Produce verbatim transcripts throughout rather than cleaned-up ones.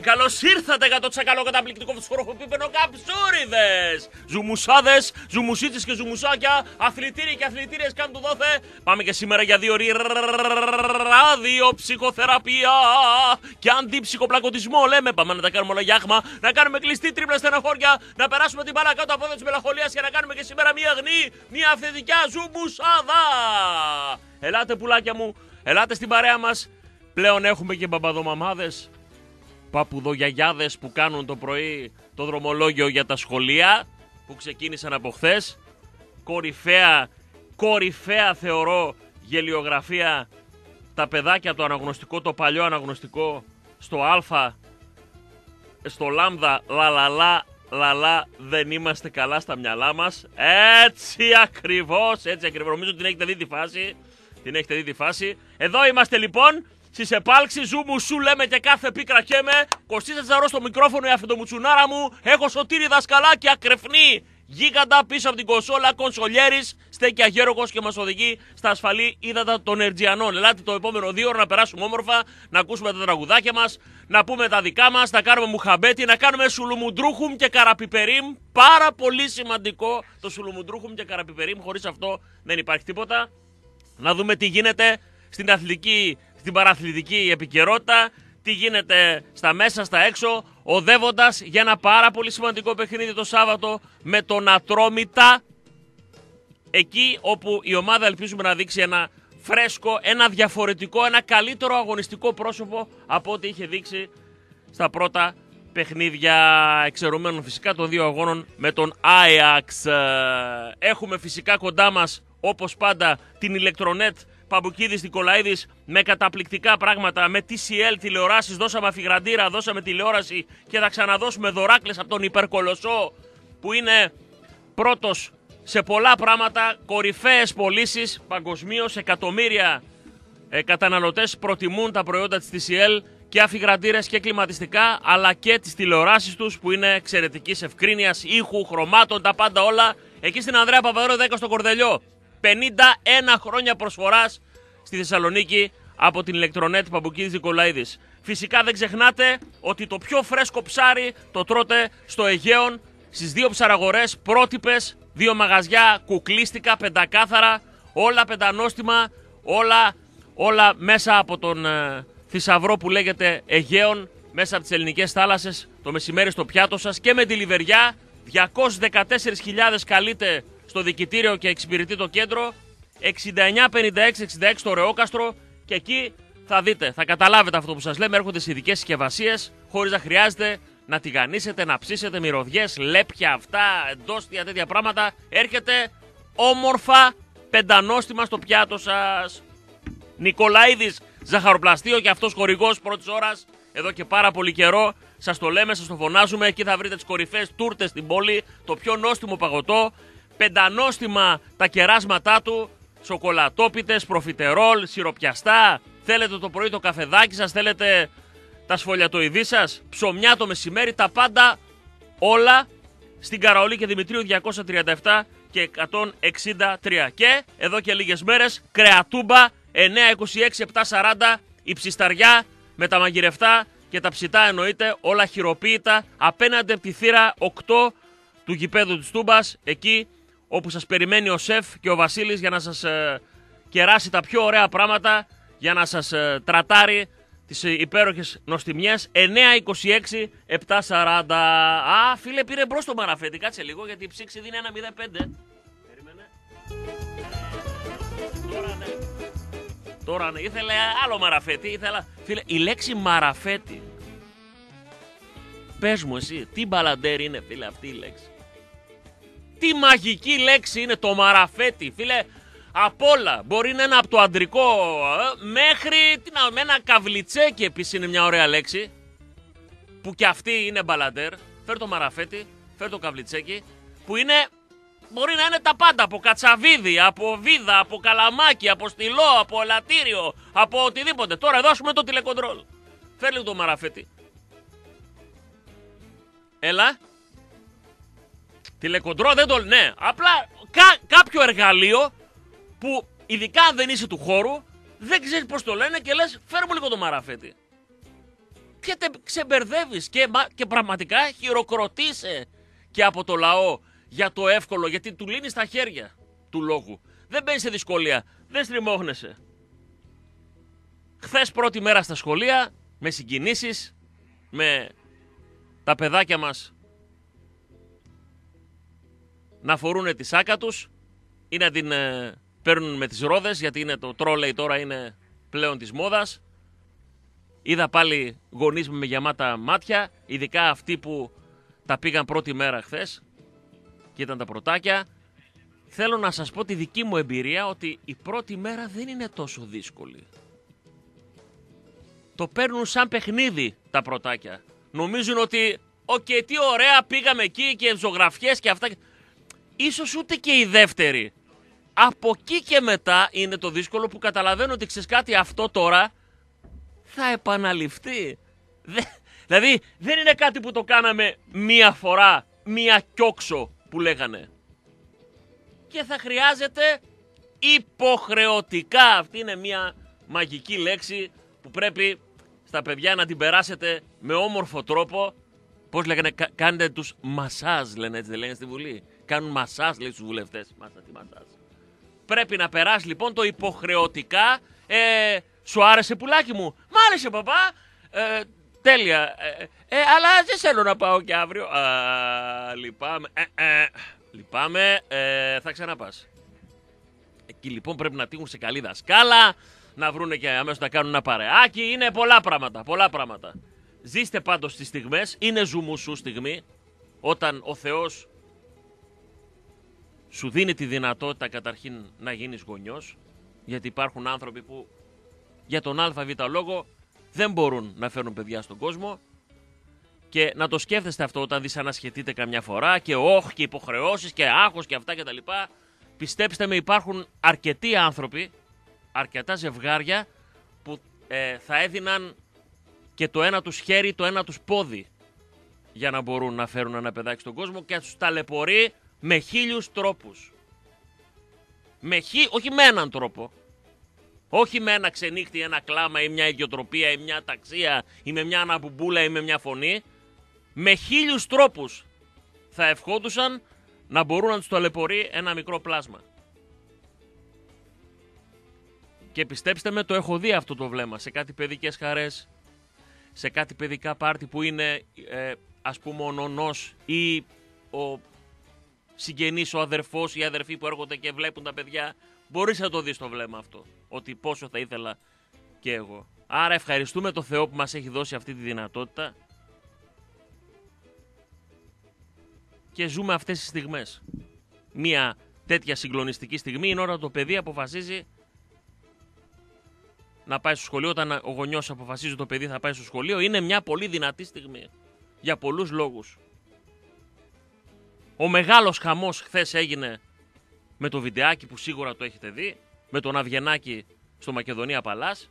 καλώς ήρθατε για το τσακαλό καταπληκτικό φωσφοροφοπίπενο καψούριδες! Ζουμουσάδες, ζουμουσίτσες και ζουμουσάκια, αθλητήριοι και αθλητήριες κάνουν του δόθε. Πάμε και σήμερα για δύο ώρες ραδιοψυχοθεραπεία και αντιψυχοπλακωτισμό. Λέμε, πάμε να τα κάνουμε όλα για άχμα, να κάνουμε κλειστή τρίπλα στεναχώρια, να περάσουμε την μπάλα κάτω από εδώ της μελαγχολίας και να κάνουμε και σήμερα μια αγνή, μια αυθεντικά ζουμουσάδα. Ελάτε πουλάκια μου, ελάτε στην παρέα μας. Πλέον έχουμε και μπαμπαδομαμάδες, παπουδογιαγιάδες που κάνουν το πρωί το δρομολόγιο για τα σχολεία που ξεκίνησαν από χθες. Κορυφαία, κορυφαία θεωρώ γελιογραφία τα παιδάκια, το αναγνωστικό, το παλιό αναγνωστικό στο Α, στο Λάμδα, λαλαλά, λαλά, δεν είμαστε καλά στα μυαλά μας. Έτσι ακριβώς, έτσι ακριβώς, νομίζω ότι την έχετε δει τη φάση, την έχετε δει τη φάση. Εδώ είμαστε λοιπόν. Στις επάλξεις ζούμου σου λέμε και κάθε πίκρα καίμε. Κωστής Τσαρός στο μικρόφωνο, η αφεντομουτσουνάρα μου. Έχω Σωτήρη δασκαλάκι ακρεφνή γίγαντα πίσω από την κονσόλα. Κονσολιέρης στέκει αγέροχος και μας οδηγεί στα ασφαλή ύδατα των Ερτζιανών. Ελάτε το επόμενο δύο ώρα να περάσουμε όμορφα, να ακούσουμε τα τραγουδάκια μας, να πούμε τα δικά μας, να κάνουμε μουχαμπέτι, να κάνουμε σουλουμουντρούχουμ και καραπιπερίμ. Πάρα πολύ σημαντικό το σουλουμουντρούχουμ και καραπιπερίμ. Χωρίς αυτό δεν υπάρχει τίποτα. Να δούμε τι γίνεται στην αθλητική. Στην παραθλητική επικαιρότητα, τι γίνεται στα μέσα, στα έξω, οδεύοντας για ένα πάρα πολύ σημαντικό παιχνίδι το Σάββατο με τον Ατρόμητα, εκεί όπου η ομάδα ελπίζουμε να δείξει ένα φρέσκο, ένα διαφορετικό, ένα καλύτερο αγωνιστικό πρόσωπο από ό,τι είχε δείξει στα πρώτα παιχνίδια, εξαιρουμένων φυσικά των δύο αγώνων με τον Άιαξ. Έχουμε φυσικά κοντά μας, όπως πάντα, την Ηλεκτρονέτ Παμπουκίδης Νικολαίδης με καταπληκτικά πράγματα, με τι σι ελ τηλεοράσεις, δώσαμε αφιγραντήρα, δώσαμε τηλεόραση και θα ξαναδώσουμε δωράκλες από τον υπερκολοσσό που είναι πρώτος σε πολλά πράγματα, κορυφαίες πωλήσεις παγκοσμίως, εκατομμύρια ε, καταναλωτές προτιμούν τα προϊόντα της τι σι ελ και αφιγραντήρες και κλιματιστικά, αλλά και τις τηλεοράσεις τους που είναι εξαιρετικής ευκρίνειας, ήχου, χρωμάτων, τα πάντα όλα, εκεί στην Ανδρέα Παπαδρέου δέκα στο Κορδελιό. πενήντα ένα χρόνια προσφοράς στη Θεσσαλονίκη από την Ηλεκτρονέτ Παμπουκίδης Νικολαίδης. Φυσικά δεν ξεχνάτε ότι το πιο φρέσκο ψάρι το τρώτε στο Αιγαίον, στις δύο ψαραγορές πρότυπες, δύο μαγαζιά κουκλίστικα, πεντακάθαρα, όλα πεντανόστιμα, όλα, όλα μέσα από τον ε, θησαυρό που λέγεται Αιγαίον, μέσα από τις ελληνικές θάλασσες, το μεσημέρι στο πιάτο σας και με τη λιβεριά. διακόσιες δεκατέσσερις χιλιάδες καλείτε στο δικητήριο και εξυπηρετεί το κέντρο, εξήντα εννιά πενήντα έξι εξήντα έξι στο Ρεόκαστρο, και εκεί θα δείτε, θα καταλάβετε αυτό που σας λέμε, έρχονται σε ειδικές συσκευασίες χωρίς να χρειάζεται να τηγανίσετε, να ψήσετε μυρωδιές, λέπια, αυτά, εντόστια, τέτοια πράγματα. Έρχεται όμορφα πεντανόστιμα στο πιάτο σας. Νικολαίδης Ζαχαροπλαστείο και αυτός χορηγός πρώτης ώρας εδώ και πάρα πολύ καιρό. Σας το λέμε, σας το φωνάζουμε, εκεί θα βρείτε τις κορυφαίες τούρτες στην πόλη, το πιο νόστιμο παγωτό. Πεντανόστιμα τα κεράσματά του, σοκολατόπιτες, προφιτερόλ, σιροπιαστά. Θέλετε το πρωί το καφεδάκι σας, θέλετε τα σφολιατοειδή σας, ψωμιά το μεσημέρι, τα πάντα όλα στην Καραολί και Δημητρίου διακόσια τριάντα επτά και εκατόν εξήντα τρία. Και εδώ και λίγες μέρες κρεατούμπα εννιακόσια είκοσι έξι επτακόσια σαράντα, η ψισταριά με τα μαγειρευτά και τα ψητά εννοείται, όλα χειροποίητα απέναντι από τη θύρα οκτώ του γηπέδου της Τούμπας, εκεί όπου σας περιμένει ο σεφ και ο Βασίλης για να σας ε, κεράσει τα πιο ωραία πράγματα, για να σας ε, τρατάρει τις ε, υπέροχες νοστιμιές. Εννιακόσια είκοσι έξι επτακόσια σαράντα. Α, φίλε, πήρε μπρος το μαραφέτη, κάτσε λίγο γιατί η ψήξη δίνει ένα μηδέν πέντε. Περίμενε. Τώρα ναι. Τώρα ναι, ήθελε άλλο μαραφέτη, ήθελα... Φίλε, η λέξη μαραφέτη, πες μου εσύ, τι μπαλαντέρ είναι, φίλε, αυτή η λέξη. Τι μαγική λέξη είναι το μαραφέτη, φίλε. Απ' όλα, μπορεί να είναι από το αντρικό ε, μέχρι τι να, με ένα καβλιτσέκι επίσης είναι μια ωραία λέξη, που και αυτή είναι μπαλαντέρ. Φέρ το μαραφέτη, φέρ το καβλιτσέκι, που είναι, μπορεί να είναι τα πάντα, από κατσαβίδι, από βίδα, από καλαμάκι, από στυλό, από ελαττήριο, από οτιδήποτε. Τώρα εδώ έχουμε το τηλεκοντρόλ. Φέρ λίγο το μαραφέτη. Έλα. Τηλεκοντρόλ δεν το... Ναι, απλά κα, κάποιο εργαλείο που ειδικά αν δεν είσαι του χώρου δεν ξέρεις πώς το λένε και λες φέρ μου λίγο το μαραφέτη. και τε ξεμπερδεύεις και, και πραγματικά χειροκροτείσαι και από το λαό για το εύκολο, γιατί του λύνεις τα χέρια του λόγου. Δεν μπαίνεις σε δυσκολία, δεν στριμώχνεσαι. Χθες πρώτη μέρα στα σχολεία, με συγκινήσεις, με τα παιδάκια μας να φορούν τη σάκα τους ή να την ε, παίρνουν με τις ρόδες, γιατί είναι το τρόλεϊ τώρα είναι πλέον της μόδας. Είδα πάλι γονείς με γεμάτα μάτια, ειδικά αυτοί που τα πήγαν πρώτη μέρα χθες και ήταν τα πρωτάκια. Θέλω να σας πω τη δική μου εμπειρία ότι η πρώτη μέρα δεν είναι τόσο δύσκολη. Το παίρνουν σαν παιχνίδι τα πρωτάκια. Νομίζουν ότι οκ, okay, τι ωραία πήγαμε εκεί και ζωγραφιές και αυτά. Ίσως ούτε και η δεύτερη. Από εκεί και μετά είναι το δύσκολο που καταλαβαίνω ότι ξέρεις κάτι, αυτό τώρα θα επαναληφθεί. Δε, δηλαδή δεν είναι κάτι που το κάναμε μία φορά, μία κιόξο που λέγανε. Και θα χρειάζεται υποχρεωτικά, αυτή είναι μία μαγική λέξη που πρέπει στα παιδιά να την περάσετε με όμορφο τρόπο. Πώς λέγανε, κα, κάνετε τους μασάζ, λένε έτσι, δεν λένε στη Βουλή. Κάνουν μασάζ, λέει στους βουλευτές. Μάσα, τι μασάζ. Πρέπει να περάσει λοιπόν το υποχρεωτικά. Ε, σου άρεσε πουλάκι μου? Μ' άρεσε παπά. Ε, τέλεια. Ε, ε, αλλά δεν θέλω να πάω και αύριο. Α, λυπάμαι. Ε, ε, λυπάμαι. Ε, θα ξαναπάς. Εκεί λοιπόν πρέπει να τύχουν σε καλή δασκάλα. Να βρούνε και αμέσως να κάνουν ένα παρεάκι. Είναι πολλά πράγματα. Πολλά πράγματα. Ζήστε πάντως τις στιγμές. Είναι ζουμουσού στιγμή. Όταν ο Θεός σου δίνει τη δυνατότητα καταρχήν να γίνεις γονιός. Γιατί υπάρχουν άνθρωποι που για τον ΑΒ λόγο δεν μπορούν να φέρουν παιδιά στον κόσμο. Και να το σκέφτεστε αυτό όταν δυσανασχετείτε καμιά φορά και όχ και υποχρεώσεις και άγχος και αυτά και τα λοιπά. Πιστέψτε με, υπάρχουν αρκετοί άνθρωποι, αρκετά ζευγάρια που ε, θα έδιναν και το ένα τους χέρι, το ένα τους πόδι για να μπορούν να φέρουν ένα παιδάκι στον κόσμο και τους ταλαιπωρεί με χίλιους τρόπους. Με χι... Όχι με έναν τρόπο. Όχι με ένα ξενύχτη, ένα κλάμα ή μια ιδιοτροπία ή μια ταξία ή με μια αναμπουμπούλα ή με μια φωνή. Με χίλιους τρόπους θα ευχόντουσαν να μπορούν να τους ταλαιπωρεί ένα μικρό πλάσμα. Και πιστέψτε με, το έχω δει αυτό το βλέμμα σε κάτι παιδικές χαρές, σε κάτι παιδικά πάρτι που είναι ε, ας πούμε ο νονός ή ο συγγενής, ο αδερφός ή η αδερφή που έρχονται και βλέπουν τα παιδιά. Μπορείς να το δεις το βλέμμα αυτό, ότι πόσο θα ήθελα και εγώ. Άρα ευχαριστούμε το Θεό που μας έχει δώσει αυτή τη δυνατότητα και ζούμε αυτές τις στιγμές. Μία τέτοια συγκλονιστική στιγμή είναι όταν το παιδί αποφασίζει να πάει στο σχολείο. Όταν ο γονιός αποφασίζει ότι το παιδί θα πάει στο σχολείο, είναι μια πολύ δυνατή στιγμή για πολλούς λόγους. Ο μεγάλος χαμός χθες έγινε με το βιντεάκι που σίγουρα το έχετε δει, με τον Αβγενάκη στο Μακεδονία Παλάς.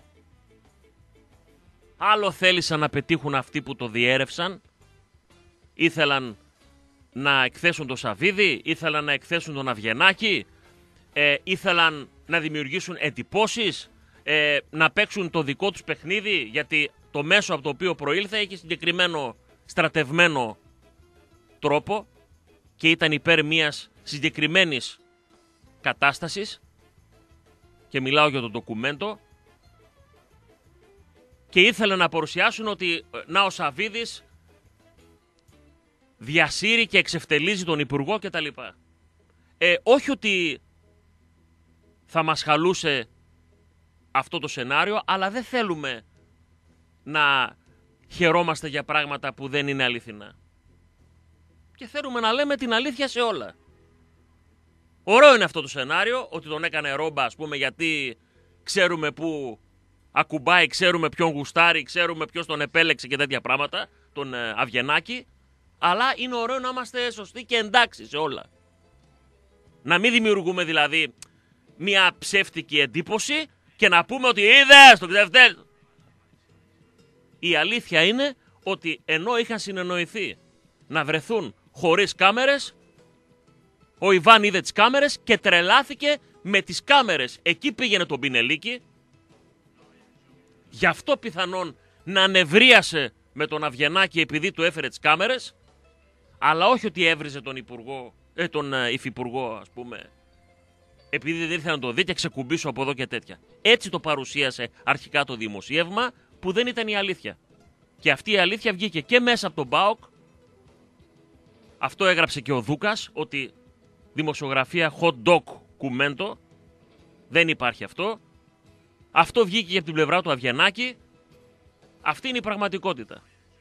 Άλλο θέλησαν να πετύχουν αυτοί που το διέρευσαν. Ήθελαν να εκθέσουν τον Σαββίδη, ήθελαν να εκθέσουν τον Αβγενάκη, ε, ήθελαν να δημιουργήσουν εντυπώσεις, ε, να παίξουν το δικό τους παιχνίδι, γιατί το μέσο από το οποίο προήλθε έχει συγκεκριμένο στρατευμένο τρόπο και ήταν υπέρ μιας συγκεκριμένης κατάστασης και μιλάω για το ντοκουμέντο και ήθελαν να παρουσιάσουν ότι να ο Σαββίδης διασύρει και εξευτελίζει τον Υπουργό κτλ. Ε, όχι ότι θα μας χαλούσε αυτό το σενάριο, αλλά δεν θέλουμε να χαιρόμαστε για πράγματα που δεν είναι αληθινά. Και θέλουμε να λέμε την αλήθεια σε όλα. Ωραίο είναι αυτό το σενάριο, ότι τον έκανε ρόμπα, ας πούμε, γιατί ξέρουμε που ακουμπάει, ξέρουμε ποιον γουστάρει, ξέρουμε ποιος τον επέλεξε και τέτοια πράγματα, τον ε, Αβγενάκη. Αλλά είναι ωραίο να είμαστε σωστοί και εντάξει σε όλα. Να μην δημιουργούμε δηλαδή μια ψεύτικη εντύπωση και να πούμε ότι είδες το ξεφτέλ. Η αλήθεια είναι ότι ενώ είχαν συνεννοηθεί να βρεθούν χωρίς κάμερες, ο Ιβάν είδε τις κάμερες και τρελάθηκε με τις κάμερες. Εκεί πήγαινε τον Πινελίκη. Γι' αυτό πιθανόν να νευρίασε με τον Αβγενάκη επειδή του έφερε τις κάμερες, αλλά όχι ότι έβριζε τον υπουργό, ε, τον ε, υφυπουργό, ας πούμε, επειδή δεν ήρθε να το δει και ξεκουμπήσω από εδώ και τέτοια. Έτσι το παρουσίασε αρχικά το δημοσίευμα, που δεν ήταν η αλήθεια. Και αυτή η αλήθεια βγήκε και μέσα από τον ΠΑΟΚ. Αυτό έγραψε και ο Δούκας, ότι δημοσιογραφία hot dog κουμέντο, δεν υπάρχει αυτό. Αυτό βγήκε και από την πλευρά του Αβγενάκη. Αυτή είναι η πραγματικότητα.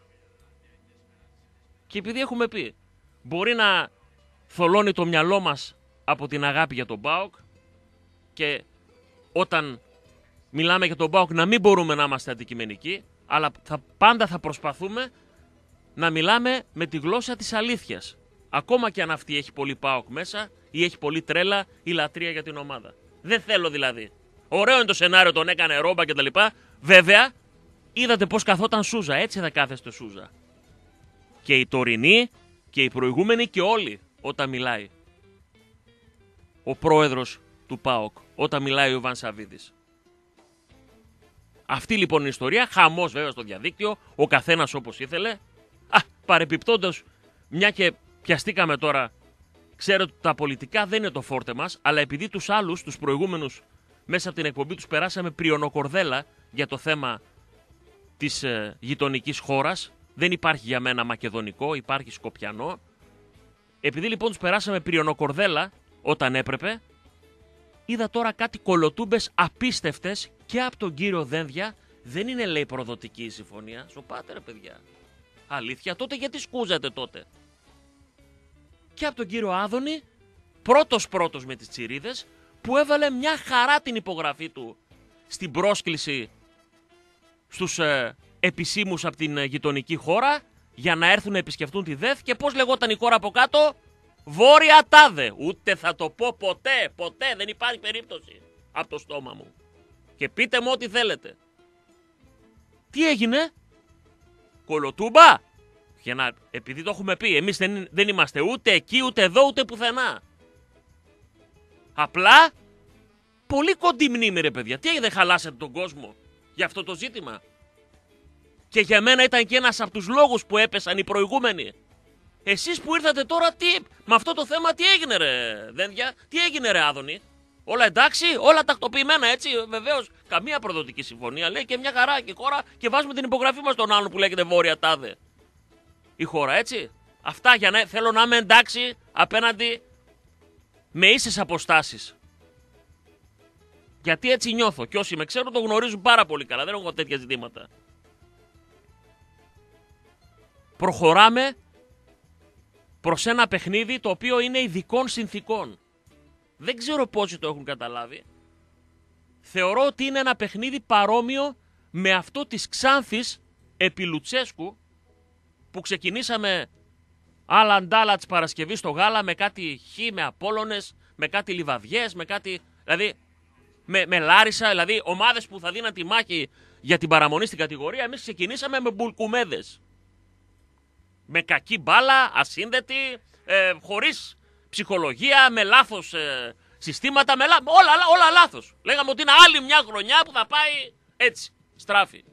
Και επειδή έχουμε πει, μπορεί να θολώνει το μυαλό μας από την αγάπη για τον ΠΑΟΚ και όταν μιλάμε για τον ΠΑΟΚ να μην μπορούμε να είμαστε αντικειμενικοί, αλλά θα, πάντα θα προσπαθούμε να μιλάμε με τη γλώσσα της αλήθειας. Ακόμα και αν αυτή έχει πολύ ΠΑΟΚ μέσα ή έχει πολύ τρέλα ή λατρεία για την ομάδα. Δεν θέλω δηλαδή. Ωραίο είναι το σενάριο, τον έκανε ρόμπα κτλ. Βέβαια, είδατε πώς καθόταν Σούζα. Έτσι θα κάθεστε Σούζα. Και η τωρινή και η προηγούμενη και όλοι όταν μιλάει ο πρόεδρος του ΠΑΟΚ, όταν μιλάει ο Ιβάν Σαββίδης. Αυτή λοιπόν είναι η ιστορία. Χαμός βέβαια στο διαδίκτυο, ο καθένας όπως ήθελε. Α, παρεπιπτόντως, μια και πιαστήκαμε τώρα, ξέρω ότι τα πολιτικά δεν είναι το φόρτε μας, αλλά επειδή τους άλλους, τους προηγούμενους, μέσα από την εκπομπή τους περάσαμε πριονοκορδέλα για το θέμα της ε, γειτονικής χώρας. Δεν υπάρχει για μένα μακεδονικό, υπάρχει σκοπιανό. Επειδή λοιπόν τους περάσαμε πριονοκορδέλα όταν έπρεπε, είδα τώρα κάτι κολοτούμπες απίστευτες και από τον κύριο Δένδια. Δεν είναι, λέει, προδοτική η συμφωνία. Σοπάτε ρε παιδιά. Αλήθεια, τότε γιατί σκούζατε τότε. Και από τον κύριο Άδωνη, πρώτος πρώτος με τις τσιρίδες, που έβαλε μια χαρά την υπογραφή του στην πρόσκληση στους ε, επισήμους από την ε, γειτονική χώρα για να έρθουν να επισκεφτούν τη ΔΕΘ. Και πώς λεγόταν η χώρα από κάτω? Βόρεια Τάδε. Ούτε θα το πω ποτέ, ποτέ, δεν υπάρχει περίπτωση από το στόμα μου. Και πείτε μου ό,τι θέλετε. Τι έγινε? Κολοτούμπα? Για να, επειδή το έχουμε πει, εμείς δεν, δεν είμαστε ούτε εκεί, ούτε εδώ, ούτε πουθενά. Απλά, πολύ κοντή μνήμη ρε παιδιά. Τι δεν χαλάσατε τον κόσμο για αυτό το ζήτημα? Και για μένα ήταν και ένας από τους λόγους που έπεσαν οι προηγούμενοι. Εσείς που ήρθατε τώρα, τι, με αυτό το θέμα τι έγινε ρε Δένδια? Τι έγινε ρε Άδωνη? Όλα εντάξει, όλα τακτοποιημένα έτσι? Βεβαίως, καμία προδοτική συμφωνία, λέει, και μια χαρά και χώρα, και βάζουμε την υπογραφή μας στον άλλον που λέγεται Βόρεια Τάδε. Η χώρα, έτσι. Αυτά για να θέλω να είμαι εντάξει απέναντι με ίσες αποστάσεις. Γιατί έτσι νιώθω. Και όσοι με ξέρουν το γνωρίζουν πάρα πολύ καλά. Δεν έχω τέτοια ζητήματα. Προχωράμε προς ένα παιχνίδι το οποίο είναι ειδικών συνθήκων. Δεν ξέρω πόσοι το έχουν καταλάβει. Θεωρώ ότι είναι ένα παιχνίδι παρόμοιο με αυτό της Ξάνθης επί Λουτσέσκου, που ξεκινήσαμε άλλα αντάλλα της Παρασκευής στο γάλα με κάτι χ, με Απόλλωνες, με κάτι Λιβαδιές, με κάτι, δηλαδή με, με Λάρισα, δηλαδή ομάδες που θα δίναν τη μάχη για την παραμονή στην κατηγορία. Εμείς ξεκινήσαμε με μπουλκουμέδες. Με κακή μπάλα, ασύνδετη, ε, χωρίς ψυχολογία, με λάθος ε, συστήματα, με λά... όλα, όλα λάθος. Λέγαμε ότι είναι άλλη μια χρονιά που θα πάει έτσι, στράφη.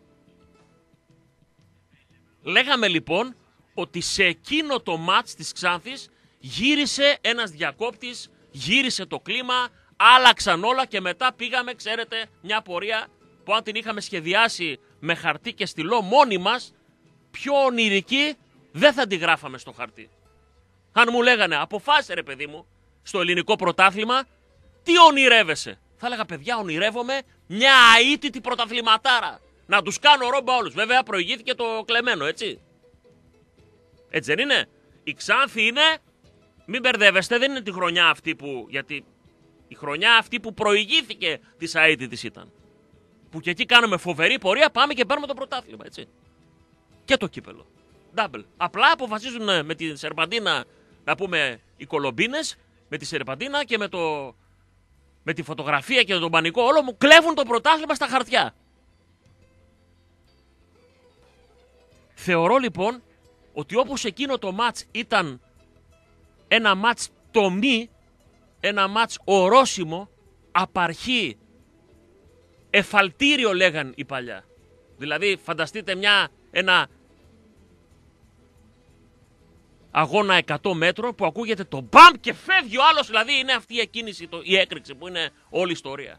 Λέγαμε λοιπόν ότι σε εκείνο το μάτς της Ξάνθης γύρισε ένας διακόπτης, γύρισε το κλίμα, άλλαξαν όλα και μετά πήγαμε, ξέρετε, μια πορεία που αν την είχαμε σχεδιάσει με χαρτί και στυλό μόνοι μας, πιο ονειρική δεν θα τη γράφαμε στο χαρτί. Αν μου λέγανε αποφάσισε ρε παιδί μου στο ελληνικό πρωτάθλημα, τι ονειρεύεσαι? Θα έλεγα παιδιά, ονειρεύομαι μια αίτητη πρωταθληματάρα. Να τους κάνω ρόμπα όλους. Βέβαια προηγήθηκε το κλεμμένο, έτσι. Έτσι δεν είναι? Η Ξάνθη είναι, μην μπερδεύεστε, δεν είναι τη χρονιά αυτή που, γιατί η χρονιά αυτή που προηγήθηκε της αίτητης ήταν. Που και εκεί κάνουμε φοβερή πορεία, πάμε και παίρνουμε το πρωτάθλημα, έτσι. Και το κύπελο. Double. Απλά αποφασίζουν με τη Σερπαντίνα, να πούμε, οι Κολομπίνες, με τη Σερπαντίνα και με, το, με τη φωτογραφία και τον πανικό όλο μου, κλέβουν το πρωτάθλημα στα χαρτιά. Θεωρώ λοιπόν ότι όπως εκείνο το μάτς ήταν ένα μάτς τομή, ένα μάτς ορόσημο, απαρχή, εφαλτήριο λέγαν οι παλιά. Δηλαδή φανταστείτε μια, ένα αγώνα εκατό μέτρων που ακούγεται το μπαμ και φεύγει ο άλλος. Δηλαδή είναι αυτή η εκκίνηση, το, η έκρηξη που είναι όλη η ιστορία.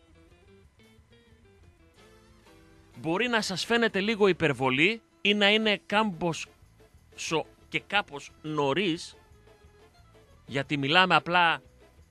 Μπορεί να σας φαίνεται λίγο υπερβολή ή να είναι κάμπος σο και κάπως νωρίς, γιατί μιλάμε απλά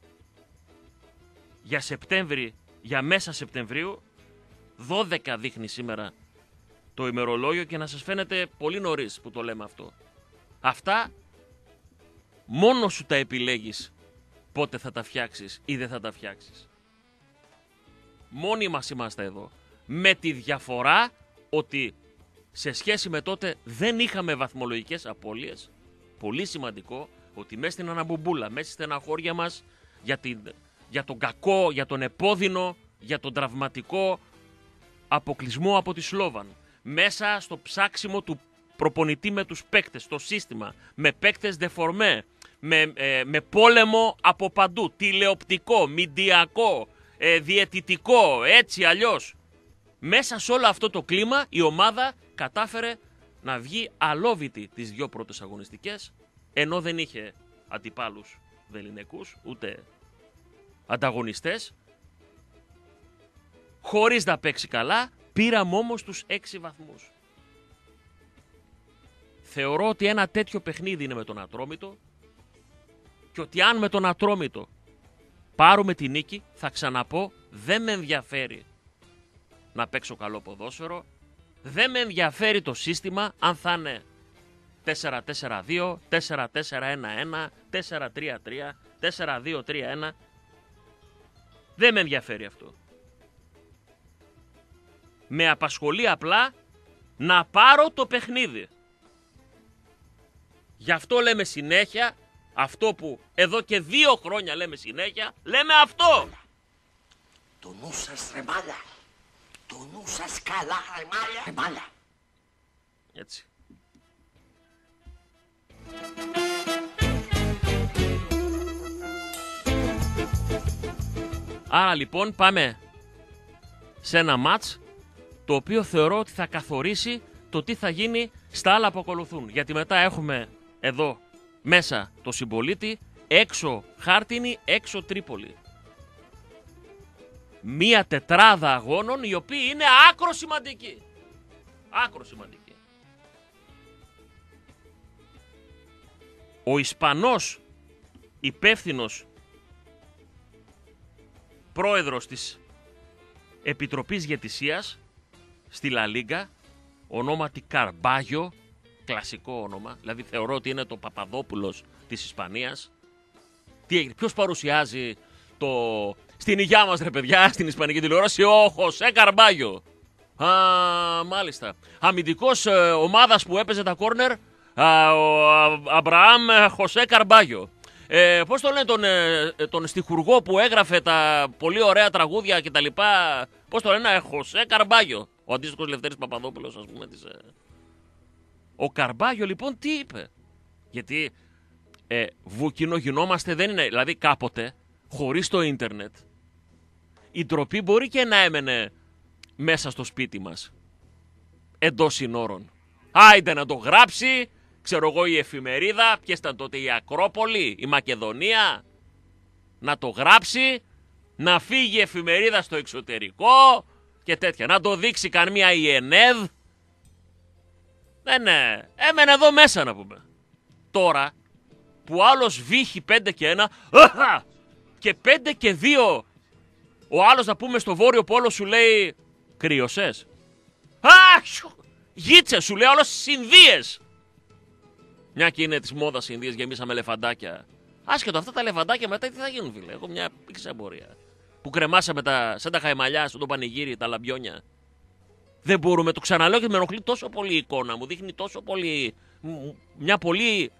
για Σεπτέμβρη, για μέσα Σεπτεμβρίου, δώδεκα δείχνει σήμερα το ημερολόγιο και να σας φαίνεται πολύ νωρίς που το λέμε αυτό. Αυτά μόνο σου τα επιλέγεις πότε θα τα φτιάξεις ή δεν θα τα φτιάξεις. Μόνοι μας είμαστε εδώ. Με τη διαφορά ότι σε σχέση με τότε δεν είχαμε βαθμολογικές απώλειες. Πολύ σημαντικό ότι μέσα στην αναμπομπούλα, μέσα στη στεναχώρια μας για, την, για τον κακό, για τον επώδυνο, για τον τραυματικό αποκλεισμό από τη Σλόβαν, μέσα στο ψάξιμο του προπονητή με τους παίκτες, το σύστημα, με παίκτες δεφορμέ, με, ε, με πόλεμο από παντού, τηλεοπτικό, μηντιακό, ε, διαιτητικό, έτσι αλλιώς. Μέσα σε όλο αυτό το κλίμα η ομάδα κατάφερε να βγει αλόβητη τις δυο πρώτες αγωνιστικές, ενώ δεν είχε αντιπάλους βεληνικούς, ούτε ανταγωνιστές. Χωρίς να παίξει καλά, πήραμε όμως τους έξι βαθμούς. Θεωρώ ότι ένα τέτοιο παιχνίδι είναι με τον Ατρόμητο και ότι αν με τον Ατρόμητο πάρουμε τη νίκη, θα ξαναπώ, δεν με ενδιαφέρει να παίξω καλό ποδόσφαιρο, δεν με ενδιαφέρει το σύστημα αν θα είναι τέσσερα τέσσερα δύο, τέσσερα τέσσερα ένα ένα, τέσσερα τρία τρία, τέσσερα δύο τρία ένα. Δεν με ενδιαφέρει αυτό. Με απασχολεί απλά να πάρω το παιχνίδι. Γι' αυτό λέμε συνέχεια, αυτό που εδώ και δύο χρόνια λέμε συνέχεια, λέμε αυτό. Το νου σας ρε μάλα. Το νου σας καλά ρε μάλα. Ρε μάλα. Έτσι. Άρα λοιπόν πάμε σε ένα μάτς το οποίο θεωρώ ότι θα καθορίσει το τι θα γίνει στα άλλα που ακολουθούν. Γιατί μετά έχουμε εδώ μέσα το Συμπολίτη, έξω Χάρτινη, έξω Τρίπολη. Μία τετράδα αγώνων οι οποίοι είναι άκρο σημαντικοί. Άκρο σημαντικοί. Ο Ισπανός υπεύθυνος πρόεδρος της Επιτροπής Διαιτησίας στη Λα Λίγκα, ονόματι Καρμπάγιο, κλασικό όνομα, δηλαδή θεωρώ ότι είναι το Παπαδόπουλος της Ισπανίας. Τι έγινε, ποιος παρουσιάζει το... στην υγειά μας ρε παιδιά, στην ισπανική τηλεόραση, ο Χωσέ Καρμπάγιο. Α, μάλιστα. Αμυντικός ε, ομάδας που έπαιζε τα κόρνερ, α, ο Αμπραάμ Χωσέ Καρμπάγιο. Ε, πώς το λένε τον, ε, τον στιχουργό που έγραφε τα πολύ ωραία τραγούδια κτλ. Πώς το λένε, Χωσέ Καρμπάγιο. Ο αντίστοιχος Λευτέρης Παπαδόπουλος, ας πούμε. Της, ε... Ο Καρμπάγιο λοιπόν τι είπε. Γιατί ε, βουκινογινόμαστε δεν είναι. Δηλαδή κάποτε, χωρίς το ίντερνετ, η ντροπή μπορεί και να έμενε μέσα στο σπίτι μας. Εντός συνόρων. Άιντε να το γράψει, ξέρω εγώ, η εφημερίδα, ποιες ήταν τότε, η Ακρόπολη, η Μακεδονία, να το γράψει, να φύγει η εφημερίδα στο εξωτερικό και τέτοια. Να το δείξει καμία η ΕΝΕΔ. Ναι, ναι, έμενε εδώ μέσα να πούμε. Τώρα που άλλος βύχει πέντε και ένα και πέντε και δύο, ο άλλος να πούμε στο Βόρειο Πόλο σου λέει κρύωσες. Αχ, γίτσε σου λέει όλος συνδύες. Μια και είναι της μόδας συνδύες, γεμίσαμε ελεφαντάκια. Άσχετο, αυτά τα ελεφαντάκια μετά τι θα γίνουν φίλε. Έχω μια πήξη εμπορία. Που κρεμάσαμε τα, σαν τα χαϊμαλιά στο πανηγύρι, τα λαμπιόνια. Δεν μπορούμε, το ξαναλέω και με ενοχλεί τόσο πολύ η εικόνα. Μου δείχνει τόσο πολύ, μια πολύ,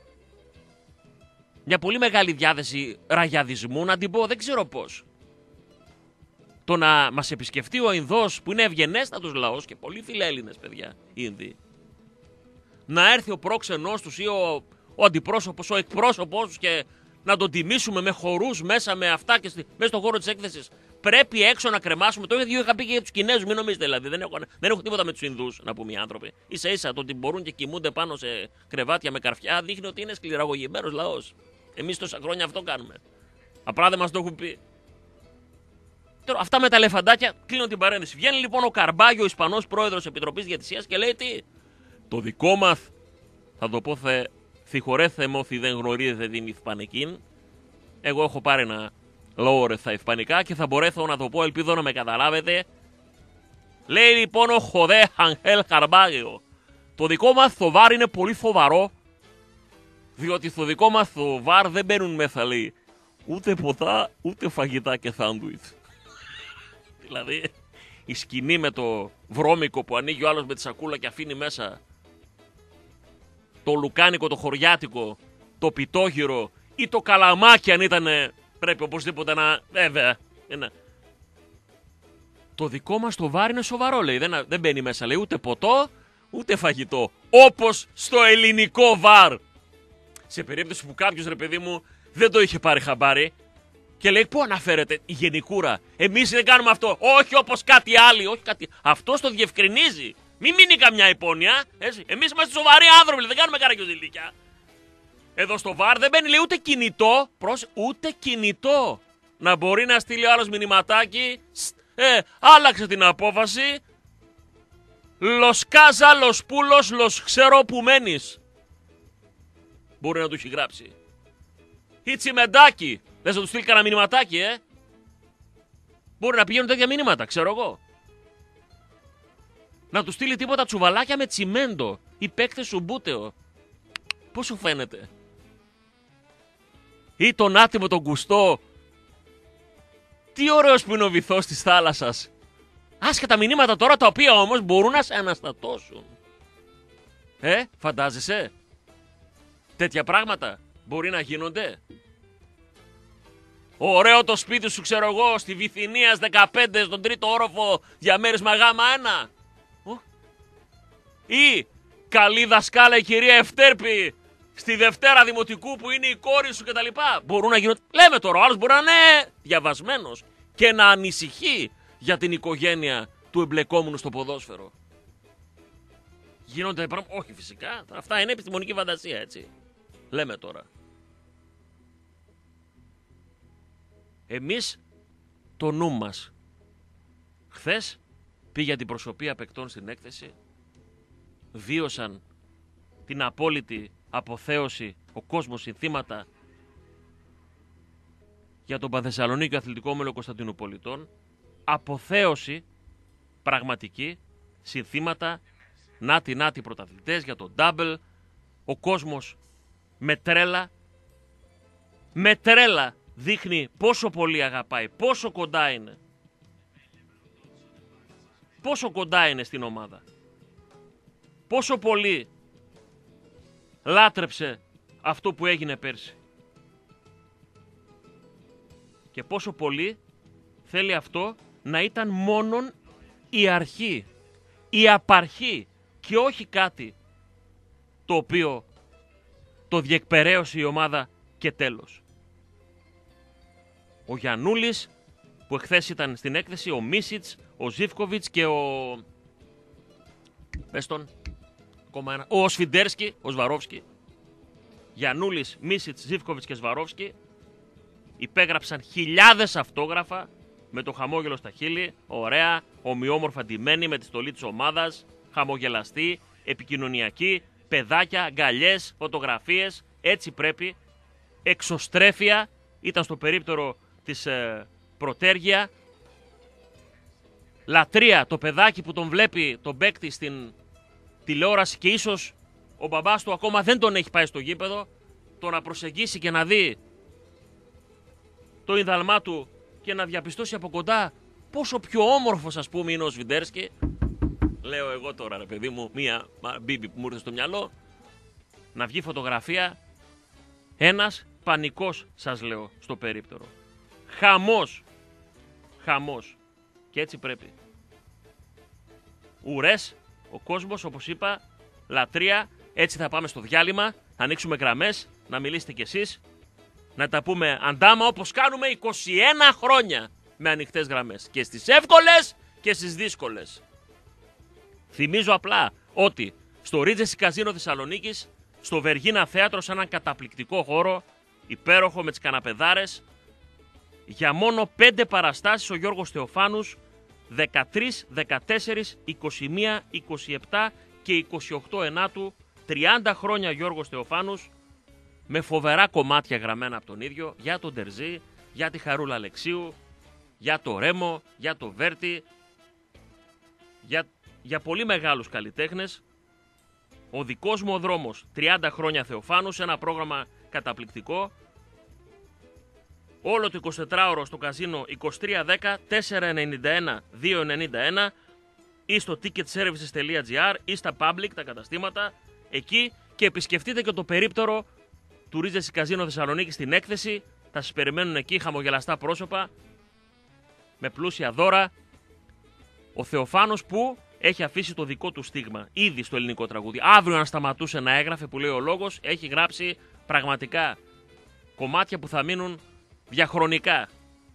μια πολύ μεγάλη διάθεση ραγιαδισμού να την πω, δεν ξέρω πώς. Το να μας επισκεφτεί ο Ινδός που είναι ευγενέστατος λαός και πολλοί φιλέλληνες παιδιά, Ινδοί. Να έρθει ο πρόξενός τους ή ο, ο αντιπρόσωπος, ο εκπρόσωπός τους και να τον τιμήσουμε με χορούς μέσα με αυτά και στη, μέσα στον χώρο της έκθεσης. πρέπει έξω να κρεμάσουμε. Το ίδιο είχα πει και για τους Κινέζους, μην νομίζετε δηλαδή. Δεν έχω, δεν έχω τίποτα με τους Ινδούς, να πούμε οι άνθρωποι. Ίσα ίσα το ότι μπορούν και κοιμούνται πάνω σε κρεβάτια με καρφιά δείχνει ότι είναι σκληραγωγημένος λαός. Εμείς τόσα χρόνια αυτό κάνουμε. Απλά δεν μας το έχουν πει. Τώρα, αυτά με τα ελεφαντάκια, κλείνω την παρένθεση. Βγαίνει λοιπόν ο Καρμπάγιο, ο Ισπανός πρόεδρος Επιτροπής Διαιτησίας και λέει τι. Το δικό μας, θα το πω, θε, θυχωρέθε με όθι δεν γνωρίζετε την Ισπανική. Εγώ έχω πάρει ένα λόγο στα Ισπανικά και θα μπορέσω να το πω, ελπίζω να με καταλάβετε. Λέει λοιπόν ο Χοδέ Αγχέλ Καρμπάγιο. Το δικό μας το βάρ είναι πολύ σοβαρό, διότι στο δικό μας το βάρ δεν μπαίνουν μέσα, λέει, ούτε ποτά, ούτε φαγητά και σάντουιτς. Δηλαδή, η σκηνή με το βρώμικο που ανοίγει ο άλλος με τη σακούλα και αφήνει μέσα το λουκάνικο, το χωριάτικο, το πιτόγυρο ή το καλαμάκι αν ήταν, πρέπει οπωσδήποτε να... Βέβαια, είναι. Το δικό μας το βάρ είναι σοβαρό, λέει, δεν, δεν μπαίνει μέσα, λέει, ούτε ποτό, ούτε φαγητό. Όπως στο ελληνικό βάρ. Σε περίπτωση που κάποιος, ρε παιδί μου, δεν το είχε πάρει χαμπάρι και λέει, πού αναφέρεται η γενικούρα. Εμείς δεν κάνουμε αυτό. Όχι όπως κάτι άλλοι. Όχι κάτι... Αυτό το διευκρινίζει. Μην μείνει καμιά υπόνοια. Εμείς είμαστε σοβαροί άνθρωποι. Δεν κάνουμε καρακιοζηλίκια. Εδώ στο βάρ δεν μπαίνει, λέει, ούτε κινητό. Προς, ούτε κινητό. Να μπορεί να στείλει άλλος μηνυματάκι. Ε, άλλαξε την απόφαση. Λος κάζα, λος πούλος, λος ξέρω που μένεις. Μπορεί να του έχει γράψει. Ή τσιμεντάκι. Λες να του στείλει κανένα μηνυματάκι, ε. Μπορεί να πηγαίνουν τέτοια μηνύματα, ξέρω εγώ. Να του στείλει τίποτα τσουβαλάκια με τσιμέντο ή παίκτες σου μπούτεο. Πώς σου φαίνεται. Ή τον άτιμο τον κουστό. Τι ωραίος που είναι ο βυθός της θάλασσας. Άσχετα μηνύματα τώρα, τα οποία όμως μπορούν να σε αναστατώσουν. Ε, φαντάζεσαι. Τέτοια πράγματα μπορεί να γίνονται. Ωραίο το σπίτι σου, ξέρω εγώ, στη Βυθινίας δεκαπέντε, στον τρίτο όροφο, διαμέρισμα γάμα ένα. Ή καλή δασκάλα η κυρία Ευτέρπη στη Δευτέρα Δημοτικού που είναι η κόρη σου κτλ. Μπορούν να γίνονται. Λέμε τώρα, ο άλλος μπορεί να είναι διαβασμένος και να ανησυχεί για την οικογένεια του εμπλεκόμενου στο ποδόσφαιρο. Γίνονται πράγματα. Όχι, φυσικά. Αυτά είναι επιστημονική φαντασία, έτσι. Λέμε τώρα. Εμείς το νου μας. Χθες πήγε την προσωπία παικτών στην έκθεση. Βίωσαν την απόλυτη αποθέωση, ο κόσμος συνθήματα για τον Πανθεσσαλονίκη Αθλητικό Όμιλο Κωνσταντινουπολιτών. Αποθέωση πραγματική, συνθήματα, νάτι νάτι πρωταθλητές για τον double. Ο κόσμος με τρέλα, με τρέλα δείχνει πόσο πολύ αγαπάει, πόσο κοντά είναι. Πόσο κοντά είναι στην ομάδα. Πόσο πολύ λάτρεψε αυτό που έγινε πέρσι. Και πόσο πολύ θέλει αυτό να ήταν μόνον η αρχή, η απαρχή και όχι κάτι το οποίο το διεκπεραίωσε η ομάδα και τέλος. Ο Γιαννούλης που εχθές ήταν στην έκθεση, ο Μίσιτς, ο Ζίβκοβιτς και ο... Πες τον, ακόμα ένα, ο Σφιντέρσκι, ο Σβαρόφσκι. Γιαννούλης, Μίσιτς, Ζίβκοβιτς και Σβαρόφσκι υπέγραψαν χιλιάδες αυτόγραφα με το χαμόγελο στα χείλη, ωραία, ομοιόμορφα ντυμένοι με τη στολή της ομάδας, χαμογελαστοί, επικοινωνιακοί, παιδάκια, αγκαλιές, φωτογραφίες, έτσι πρέπει. Εξωστρέφεια, ήταν στο περίπτερο της ε, Πρωτέργεια. Λατρεία, το παιδάκι που τον βλέπει τον παίκτη στην τηλεόραση και ίσως ο μπαμπάς του ακόμα δεν τον έχει πάει στο γήπεδο, το να προσεγγίσει και να δει το ίνδαλμά του και να διαπιστώσει από κοντά πόσο πιο όμορφος, ας πούμε, είναι ο Σβιντέρσκι. Λέω εγώ τώρα, ρε παιδί μου, μία μπίμπι που μου ήρθε στο μυαλό. Να βγει φωτογραφία. Ένας πανικός, σας λέω, στο περίπτερο. Χαμός. Χαμός. Και έτσι πρέπει. Ουρές, ο κόσμος, όπως είπα, λατρεία. Έτσι θα πάμε στο διάλειμμα, θα ανοίξουμε γραμμές, να μιλήσετε κι εσείς. Να τα πούμε αντάμα όπως κάνουμε είκοσι ένα χρόνια. με ανοιχτές γραμμές. Και στις εύκολες και στις δύσκολες. Θυμίζω απλά ότι στο Regency Casino Θεσσαλονίκης, στο Βεργίνα Θέατρο, σε έναν καταπληκτικό χώρο, υπέροχο με τις καναπεδάρες, για μόνο πέντε παραστάσεις ο Γιώργος Θεοφάνους, δεκατρία, δεκατέσσερα, είκοσι ένα, είκοσι επτά και είκοσι οκτώ ενάτου, τριάντα χρόνια Γιώργος Θεοφάνους, με φοβερά κομμάτια γραμμένα από τον ίδιο, για τον Τερζή, για τη Χαρούλα Αλεξίου, για το Ρέμο, για το Βέρτι, για, για πολύ μεγάλους καλλιτέχνες. Ο δικός μου ο δρόμος, τριάντα χρόνια Θεοφάνους, ένα πρόγραμμα καταπληκτικό. Όλο το εικοσιτετράωρο στο καζίνο είκοσι τρία δέκα τετρακόσια ενενήντα ένα διακόσια ενενήντα ένα ή στο ticketservices τελεία gr ή στα public, τα καταστήματα, εκεί, και επισκεφτείτε και το περίπτερο του Regency Casino Θεσσαλονίκη στην έκθεση. Θα σας περιμένουν εκεί χαμογελαστά πρόσωπα, με πλούσια δώρα. Ο Θεοφάνος που έχει αφήσει το δικό του στίγμα ήδη στο ελληνικό τραγούδι. Αύριο, αν σταματούσε να έγραφε, που λέει ο λόγος, έχει γράψει πραγματικά κομμάτια που θα μείνουν διαχρονικά.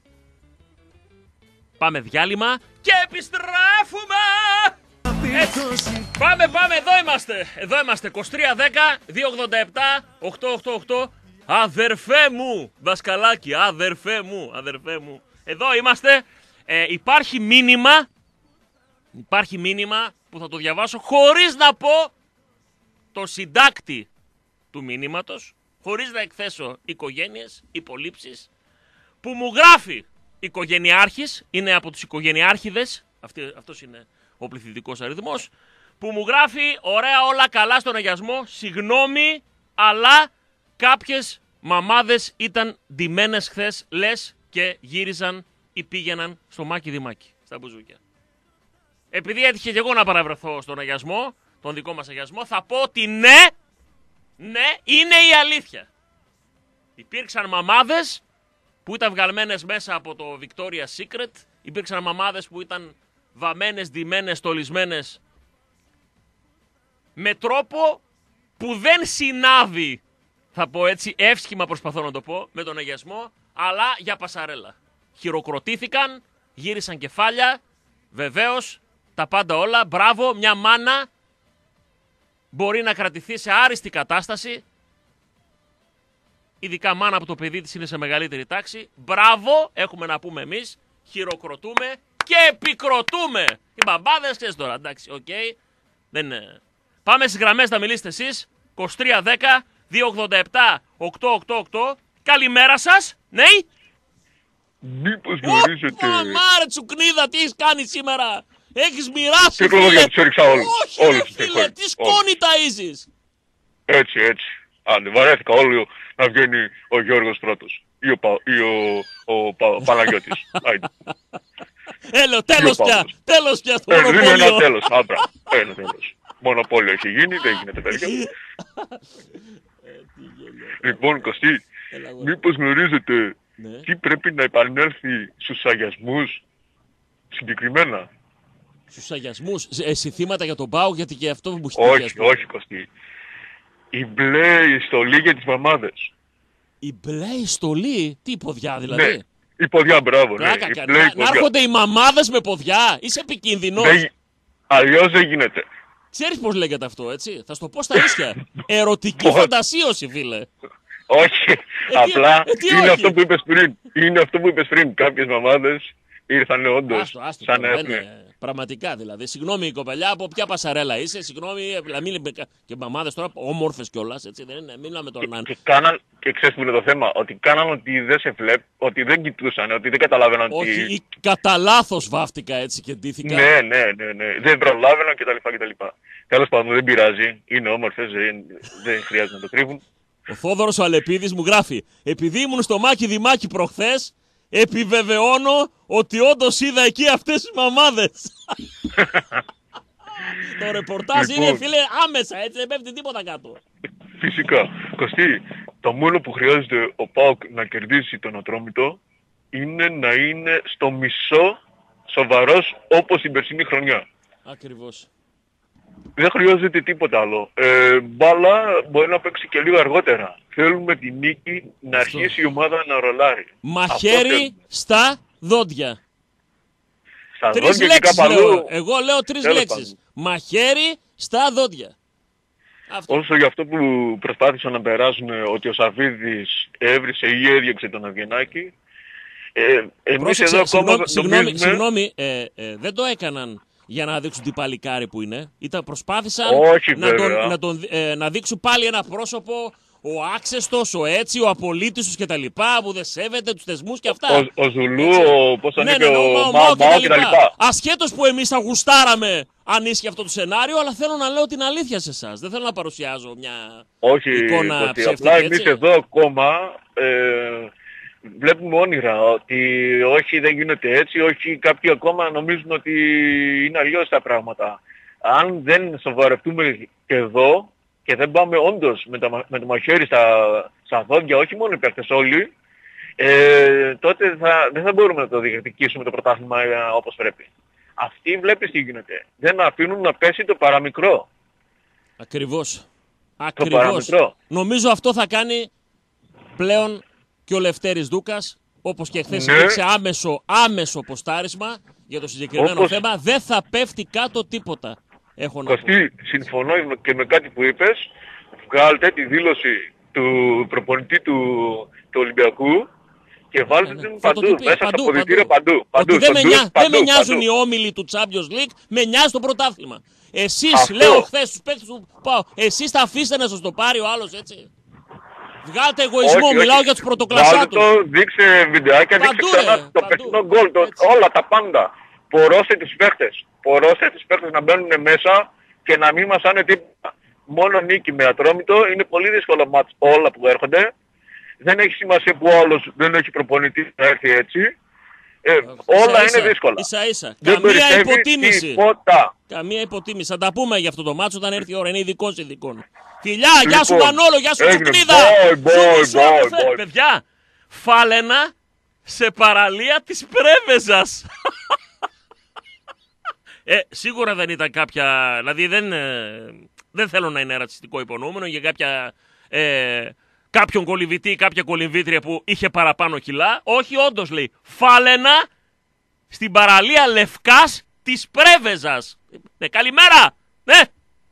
Πάμε διάλειμμα και επιστρέφουμε! Έτσι. Πάμε, πάμε, εδώ είμαστε. Εδώ είμαστε, είκοσι τρία δέκα διακόσια ογδόντα επτά οκτακόσια ογδόντα οκτώ. Αδερφέ μου, δασκαλάκι, αδερφέ μου, αδερφέ μου. Εδώ είμαστε. Ε, υπάρχει μήνυμα, υπάρχει μήνυμα που θα το διαβάσω χωρίς να πω το συντάκτη του μηνύματος, χωρίς να εκθέσω οικογένειες, υπολείψεις, που μου γράφει οικογενειάρχης, είναι από τους οικογενειάρχηδες, αυτή, αυτός είναι ο πληθυντικός αριθμός, που μου γράφει ωραία, όλα καλά στον αγιασμό, συγγνώμη, αλλά κάποιες μαμάδες ήταν ντυμένες χθες, λες, και γύριζαν ή πήγαιναν στο Μάκη Δημάκη, στα μπουζούκια. Επειδή έτυχε και εγώ να παραβρεθώ στον αγιασμό, τον δικό μας αγιασμό, θα πω ότι ναι, ναι, είναι η αλήθεια. Υπήρξαν μαμάδες που ήταν βγαλμένες μέσα από το Victoria's Secret, υπήρξαν μαμάδες που ήταν βαμμένες, ντυμένες, στολισμένες, με τρόπο που δεν συνάδει, θα πω έτσι, εύσχημα προσπαθώ να το πω, με τον αγιασμό, αλλά για πασαρέλα. Χειροκροτήθηκαν, γύρισαν κεφάλια, βεβαίως, τα πάντα όλα. Μπράβο, μια μάνα μπορεί να κρατηθεί σε άριστη κατάσταση, ειδικά μάνα που το παιδί της είναι σε μεγαλύτερη τάξη. Μπράβο, έχουμε να πούμε εμείς, χειροκροτούμε και επικροτούμε. Οι μπαμπάδες, ξέρεις τώρα, εντάξει, οκ. Okay. Δεν είναι. Πάμε στις γραμμές, θα μιλήσετε εσείς. είκοσι τρία δέκα διακόσια ογδόντα επτά οκτακόσια ογδόντα οκτώ. Καλημέρα σας, ναι. Μήπως γνωρίζετε... Ω, μάρε τσουκνίδα, τι έχεις κάνει σήμερα. Έχεις μοιράσει, τι φίλε. Τους έριξα όλους. Όχι, όλους ρε φίλε, τι σκόνη ταΐζεις. Έτσι, έτσι. Άντε, βαρέθηκα όλοι να βγαίνει ο Γιώργος πρώτος. Ή ο, Πα... ή ο... ο Πα... Παναγιώτης. Έλεω, τέλος πια. Τέλος πια στο ε, μονοπόλιο. Δίνω ένα τέλος, άπρα. Ένα τέλος. Μονοπόλιο έχει γίνει, δεν γίνεται τέτοιο. Λοιπόν, Κωστή, μήπως γνωρίζετε ναι. τι πρέπει να επανέλθει στους αγιασμούς συγκεκριμένα. Στους αγιασμούς, ε, συνθήματα για τον ΠΑΟΚ, γιατί και αυτό μου έχει όχι, τύχει. Όχι, Κωστή. Η μπλε στολή για τις μαμάδες. Η μπλε στολή, τι ποδιά δηλαδή. Ναι, η ποδιά, μπράβο. Ναι. Πλάκα, Η να, ποδιά. να έρχονται οι μαμάδες με ποδιά, είσαι επικίνδυνος. Δεν... Αλλιώς δεν γίνεται. Ξέρεις πώς λέγεται αυτό, έτσι, θα σου το πω στα ίσια. Ερωτική φαντασίωση, φίλε. Όχι, ε, απλά ε, είναι όχι. αυτό που είπες πριν. Είναι αυτό που είπες πριν. Κάποιες μαμάδες ήρθαν όντως Άστο, άστο, σαν το, να είναι, έχουν... πραγματικά δηλαδή. Συγγνώμη κοπελιά, από ποια πασαρέλα είσαι, συγγνώμη, να μην και μαμάδες τώρα όμορφες κιόλας, έτσι, δεν είναι, μιλάμε τώρα να... Και, κάναν, και ξέρεις που είναι το θέμα, ότι κάναν ότι δεν σε βλέπ, ότι δεν κοιτούσαν, ότι δεν καταλάβαιναν ότι... Όχι, κατά λάθος βάφτηκα έτσι και ντύθηκα. Ναι, ναι, ναι, ναι, δεν προλάβαιναν κτλ. κτλ. Τέλος πάντων, δεν πειράζει, είναι όμορφες, δεν, δεν χρειάζεται να το κρύβουν. Ο Θόδωρος ο Αλεπίδης μου γράφει, επειδή ήμουν στο Μάκη Δημάκη προχθές, επιβεβαιώνω ότι όντως είδα εκεί αυτές τις μαμάδες. Το ρεπορτάζ λοιπόν, είναι, φίλε, άμεσα, έτσι, δεν πέφτει τίποτα κάτω. Φυσικά. Κωστή, το μόνο που χρειάζεται ο ΠΑΟΚ να κερδίσει τον Ατρόμητο είναι να είναι στο μισό σοβαρός όπως την περσινή χρονιά. Ακριβώς. Δεν χρειάζεται τίποτα άλλο. Ε, μπάλα μπορεί να παίξει και λίγο αργότερα. Θέλουμε τη νίκη να αυτό. αρχίσει η ομάδα να ρολάρει. Μαχαίρι στα δόντια. Στα Τρεις δόντια και λέξεις κάπου λέω. αλλού. Εγώ λέω τρεις Τέλος λέξεις. πάντων. Μαχαίρι στα δόντια. Αυτό. Όσο για αυτό που προσπάθησαν να περάσουν ότι ο Σαββίδης έβρισε ή έδιωξε τον Αβγενάκη, ε, εμείς Πρόσεξε, εδώ ακόμα συγγνώμη, νομίζουμε... συγγνώμη, ε, ε, δεν το έκαναν για να δείξουν τι παλικάρι που είναι. Ήταν, προσπάθησαν Όχι, να, τον, βέβαια. να, τον, ε, να δείξουν πάλι ένα πρόσωπο, ο άξεστος, ο έτσι, ο απολύτης και τα λοιπά, που δεν σέβεται τους θεσμούς και αυτά. Ο, ο Ζουλού, Έτσι. ο, πώς τον Ναι, είπε, ναι, ο, ο Μαο Μαο Μαο και τα και τα λοιπά. λοιπά. Ασχέτως που εμείς θα γουστάραμε αν ίσχυε αυτό το σενάριο, αλλά θέλω να λέω την αλήθεια σε εσάς. Δεν θέλω να παρουσιάζω μια Όχι, εικόνα Κωστή, ψεύτικη, απλά εμείς έτσι. εδώ ακόμα ε, βλέπουμε όνειρα ότι όχι δεν γίνεται έτσι, όχι κάποιοι ακόμα νομίζουν ότι είναι αλλιώς τα πράγματα. Αν δεν σοβαρευτούμε και εδώ και δεν πάμε όντως με, τα, με το μαχαίρι στα, στα δόντια, όχι μόνο οι παίκτες όλοι, ε, τότε θα, δεν θα μπορούμε να το διεκδικήσουμε το πρωτάθλημα ε, όπως πρέπει. Αυτοί βλέπεις τι γίνεται. Δεν αφήνουν να πέσει το παραμικρό. Ακριβώς. Το Ακριβώς. παραμικρό. Νομίζω αυτό θα κάνει πλέον και ο Λευτέρης Δούκας, όπως και χθες Ναι. υπήρξε άμεσο, άμεσο ποστάρισμα για το συγκεκριμένο Όπως- θέμα. Δεν θα πέφτει κάτω τίποτα. Έχω να πω. Κωστή, συμφωνώ και με κάτι που είπες. Βγάλτε τη δήλωση του προπονητή του, του Ολυμπιακού και βάλτε Ναι, την ναι. παντού, Φωτοτυπία, μέσα στα αποδυτήρια παντού. παντού, Ότι δεν, με, στον νοιά- ντους, δεν με παντού, νοιάζουν παντού. οι όμιλοι του Champions League, με νοιάζει το πρωτάθλημα. Εσείς, Αυτό. λέω χθες στους παίκτες του πάω, εσείς θα αφήσετε να σας το πάρει ο άλλος έτσι. Βγάλτε εγωισμό, Όχι, μιλάω όχι. για τους πρωτοκλασσάτους. Βάλτε το, δείξε βιντεάκια, Παντού, δείξε ξανά ρε, το παντού. περσινό γκολ, το- Έτσι. όλα τα πάντα. Πορώστε τους παίχτες. Πορώστε τους παίχτες να μπαίνουν μέσα και να μην μας άνε τίποτα. Μόνο νίκη με Ατρόμητο, είναι πολύ δύσκολο μάτς όλα που έρχονται. Δεν έχει σημασία που ο άλλος δεν έχει προπονητή να έρθει έτσι. Ε, όλα Ίσα-ίσα, είναι δύσκολα. ίσα-ίσα. Δεν Καμία περισσεύει υποτίμηση. τίποτα. Καμία υποτίμηση. Θα τα πούμε για αυτό το μάτσο όταν έρθει η ώρα. Είναι ειδικός ειδικών. Φιλιά, γεια σου Λοιπόν, Μανόλο, γεια σου έγινε. Τσουκνίδα. Boy, Σου boy, μισώ, boy, αδερφέ. boy. Παιδιά, φάλαινα σε παραλία της Πρέβεζας. ε, σίγουρα δεν ήταν κάποια... Δηλαδή δεν, ε, δεν θέλω να είναι ρατσιστικό υπονοούμενο για κάποια... Ε, κάποιον κολυμβητή ή κάποια κολυμβήτρια που είχε παραπάνω κιλά. Όχι, όντως λέει. Φάλαινα στην παραλία Λευκάς της Πρέβεζας. Ναι, καλημέρα. Ναι.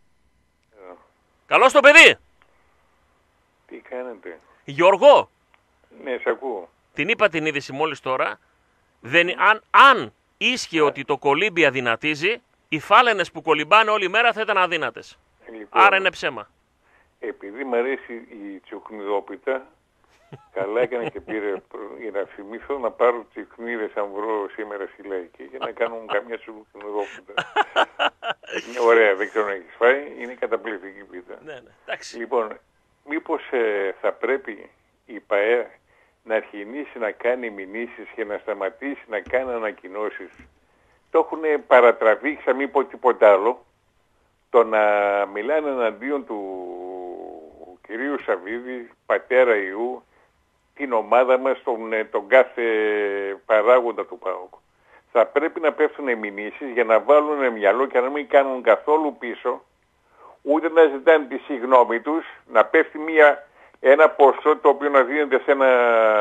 Καλώς το παιδί. Τι κάνετε? Γιώργο, Ναι, σε ακούω. την είπα την είδηση μόλις τώρα. Δεν, αν, αν ίσχυε ότι το κολύμπι αδυνατίζει, οι φάλαινες που κολυμπάνε όλη μέρα θα ήταν αδύνατες. Λοιπόν, Άρα είναι ψέμα. επειδή μου αρέσει η τσουκνιδόπιτα, καλά έκανε και πήρε προ- για να θυμηθώ να πάρω τσουκνίδες αν βρω σήμερα στη Λαϊκή για να κάνουμε καμιά τσουκνιδόπιτα. Είναι ωραία, δεν ξέρω αν έχεις φάει, είναι καταπληκτική πίτα. Ναι, ναι. Εντάξει. Λοιπόν, μήπως ε, θα πρέπει η ΠΑΕ να αρχινήσει να κάνει μηνύσεις και να σταματήσει να κάνει ανακοινώσεις. Το έχουν παρατραβήξει, μην πω τίποτα άλλο, το να μιλάνε εναντίον του κυρίου Σαββίδη, πατέρα Ιού, την ομάδα μας, τον, ε, τον κάθε παράγοντα του ΠΑΟΚ. Θα πρέπει να πέφτουν μηνύσεις για να βάλουν μυαλό και να μην κάνουν καθόλου πίσω, ούτε να ζητάνε τη συγγνώμη τους, να πέφτει μια, ένα ποσό το οποίο να δίνεται σε ένα,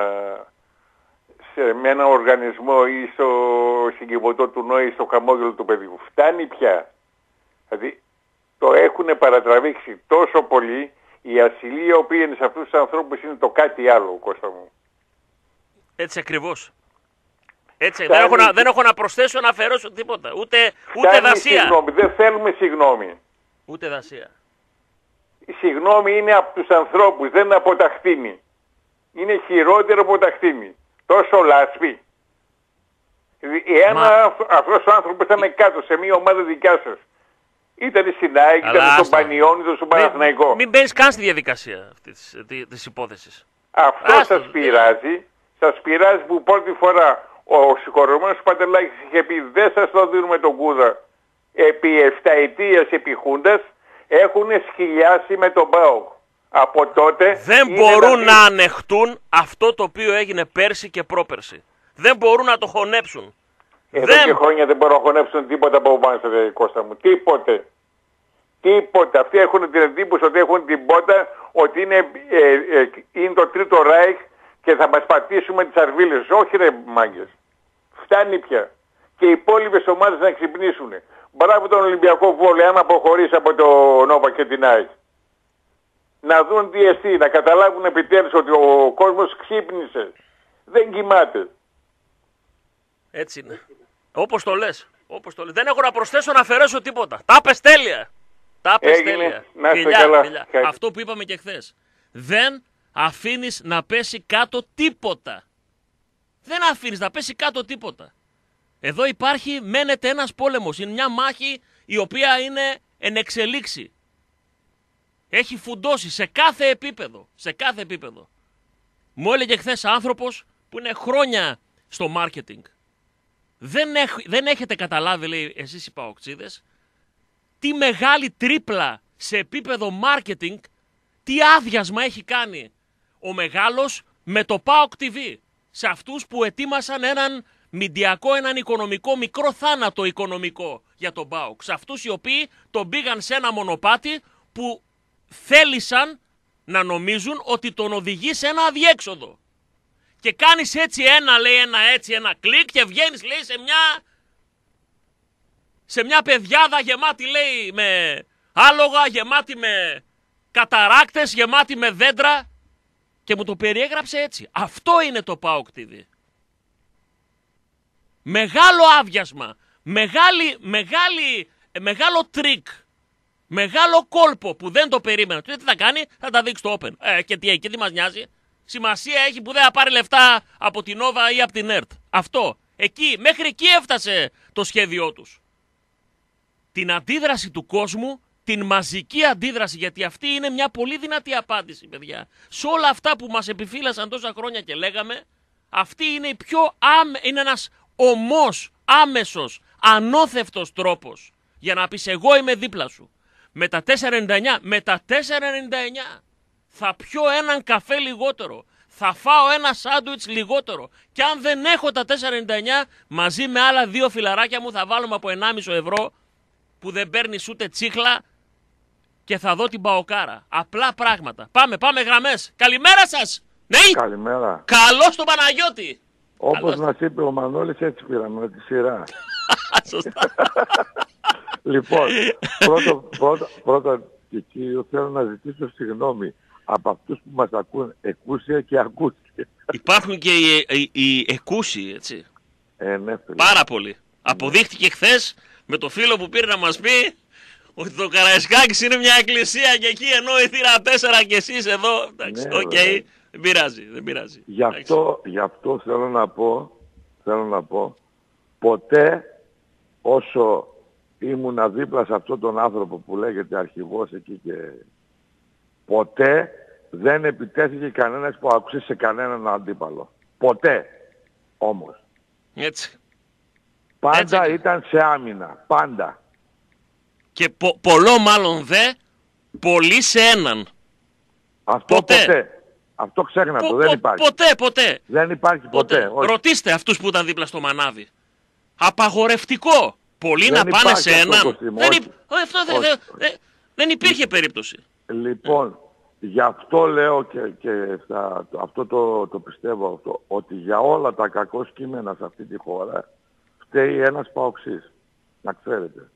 σε, με ένα οργανισμό ή στο συγκεκριμένο του νόη ή στο χαμόγελο του παιδιού. Φτάνει πια. Δηλαδή το έχουν παρατραβήξει τόσο πολύ, η ασυλία η οποία είναι σε αυτούς τους ανθρώπους είναι το κάτι άλλο, Κώστα μου. Έτσι ακριβώς. Έτσι, δεν Φτάνει. έχω, να, δεν έχω να προσθέσω να αφαιρώσω τίποτα. Ούτε, ούτε Φτάνει δασία. συγγνώμη, δεν θέλουμε συγγνώμη. Ούτε δασία. Η συγγνώμη είναι από τους ανθρώπους, δεν είναι από τα χτίνη. Είναι χειρότερο από τα χτίνη. Τόσο λάσπη. Δηλαδή, εάν Μα- αυ- αυτός ο άνθρωπος ήταν κάτω σε μια ομάδα δικιά σας, ήταν στην ΑΕΚ, Αλλά ήταν στον άστα. Πανιόνι, ήταν στον Παναθηναϊκό. Μην, μην μπαίνεις καν στη διαδικασία αυτής της, της, της υπόθεσης. Αυτό Άστο. σας πειράζει. Σας πειράζει που πρώτη φορά ο συγχωρεμένος Παντελάκης είχε πει δεν σας το δίνουμε τον Κούδα. Επί εφταετίας επί Χούντας έχουν σκυλιάσει με τον ΠΑΟΚ. Από τότε Δεν είναι μπορούν να... να ανεχτούν αυτό το οποίο έγινε πέρσι και πρόπερσι. Δεν μπορούν να το χωνέψουν. Εδώ δεν... και χρόνια δεν μπορούν να χωνέψουν τίποτα από πάνω στο Κώστα μου. Τίποτε. Τίποτε. Αυτοί έχουν την εντύπωση ότι έχουν την πότα, ότι είναι, ε, ε, είναι το τρίτο Ράιχ και θα μας πατήσουμε τις αρβίλες. Όχι ρε μάγκες. Φτάνει πια. Και οι υπόλοιπες ομάδες να ξυπνήσουν. Μπράβο τον Ολυμπιακό Βόλεϊ, άμα αποχωρήσει από το Νόβα και την ΑΕΚ. Να δουν τι εστί, να καταλάβουν επιτέλους ότι ο κόσμος ξύπνησε. Δεν κοιμάται. Έτσι είναι. Όπως το λες. Όπως το λες. Δεν έχω να προσθέσω να αφαιρέσω τίποτα. Τα πες τέλεια. Τα πες τέλεια. Να είστε Φιλιά, καλά. φιλιά. Αυτό που είπαμε και χθες. Δεν αφήνεις να πέσει κάτω τίποτα. Δεν αφήνεις να πέσει κάτω τίποτα. Εδώ υπάρχει, μένεται ένας πόλεμος. Είναι μια μάχη η οποία είναι εν εξελίξη. Έχει φουντώσει σε κάθε επίπεδο. Σε κάθε επίπεδο. Μου έλεγε χθες άνθρωπος που είναι χρόνια στο μάρκετινγκ. Δεν, έχ, δεν έχετε καταλάβει, λέει, εσείς οι παοξίδες, τι μεγάλη τρίπλα σε επίπεδο μάρκετινγκ, τι άδειασμα έχει κάνει ο μεγάλος με το ΠΑΟΚ τι βι. Σε αυτούς που ετοίμασαν έναν μηντιακό, έναν οικονομικό, μικρό θάνατο οικονομικό για τον ΠΑΟΚ. Σε αυτούς οι οποίοι τον πήγαν σε ένα μονοπάτι που θέλησαν να νομίζουν ότι τον οδηγεί σε ένα αδιέξοδο. Και κάνεις έτσι ένα, λέει, ένα έτσι, ένα κλικ και βγαίνεις, λέει, σε μια, σε μια πεδιάδα γεμάτη, λέει, με άλογα, γεμάτη με καταράκτες, γεμάτη με δέντρα και μου το περιέγραψε έτσι. Αυτό είναι το ΠΑΟΚ τι βι. Μεγάλο άδειασμα, μεγάλη, μεγάλη, μεγάλο τρίκ, μεγάλο κόλπο που δεν το περίμενα. Τι θα κάνει, θα τα δείξει το Open. Ε, και τι, και τι μας νοιάζει. Σημασία έχει που δεν θα πάρει λεφτά από την Νόβα ή από την ΕΡΤ. Αυτό. Εκεί, μέχρι εκεί έφτασε το σχέδιό τους. Την αντίδραση του κόσμου, την μαζική αντίδραση, γιατί αυτή είναι μια πολύ δυνατή απάντηση, παιδιά. Σε όλα αυτά που μας επιφύλασαν τόσα χρόνια και λέγαμε, αυτή είναι η πιο άμε, είναι ένας ομός, άμεσος, ανώθευτος τρόπος για να πεις εγώ είμαι δίπλα σου. Με τα τέσσερα ενενήντα εννιά, με τα τέσσερα ενενήντα εννιά θα πιω έναν καφέ λιγότερο, θα φάω ένα σάντουιτς λιγότερο και αν δεν έχω τα τέσσερα ενενήντα εννιά μαζί με άλλα δύο φιλαράκια μου θα βάλουμε από ενάμιση ευρώ που δεν παίρνεις ούτε τσίχλα και θα δω την παοκάρα. Απλά πράγματα. Πάμε, πάμε γραμμές. Καλημέρα σας. Ναι. Καλημέρα. Καλώς τον Παναγιώτη. Όπως Καλώς. μας είπε ο Μανώλης, έτσι πήραμε με τη σειρά. Σωστά. Λοιπόν, πρώτο, πρώτο, πρώτο και κύριο θέλω να ζητήσω συγγνώμη από αυτούς που μας ακούν εκούσια και ακούστηκε. Υπάρχουν και οι, οι, οι εκούσιοι, έτσι. Ε, ναι, φίλε. Πάρα πολύ. Αποδείχτηκε χθες με το φίλο που πήρε να μας πει ότι το Καραϊσκάκης είναι μια εκκλησία και εκεί ενώ η θύρα τέσσερα και εσείς εδώ. Εντάξει, Ναι, οκ, okay, δεν πειράζει, δεν πειράζει. Γι' αυτό, γι' αυτό θέλω να πω, θέλω να πω, ποτέ όσο ήμουνα δίπλα σε αυτόν τον άνθρωπο που λέγεται αρχηγός εκεί και ποτέ δεν επιτέθηκε κανένας που άκουσε σε κανέναν αντίπαλο. Ποτέ όμως. Έτσι. Πάντα Έτσι. ήταν σε άμυνα. Πάντα. Και πο, πολλό μάλλον δε, πολύ σε έναν. Αυτό Ποτέ. ποτέ. Αυτό ξέχνα Πο, το. Δεν πο, υπάρχει. ποτέ, ποτέ. Δεν υπάρχει ποτέ. Όχι. Ρωτήστε αυτούς που ήταν δίπλα στο μανάβι. Απαγορευτικό. Πολλοί Δεν να πάνε υπάρχει σε αυτό έναν. το σύστημα, Δεν, όχι. υ- Ω, αυτό δεν- Όχι, δεν- όχι. δεν- δεν υπήρχε περίπτωση. Λοιπόν, γι' αυτό λέω και, και θα, αυτό το, το πιστεύω αυτό, ότι για όλα τα κακό κείμενα σε αυτή τη χώρα φταίει ένας παοξής. Να ξέρετε.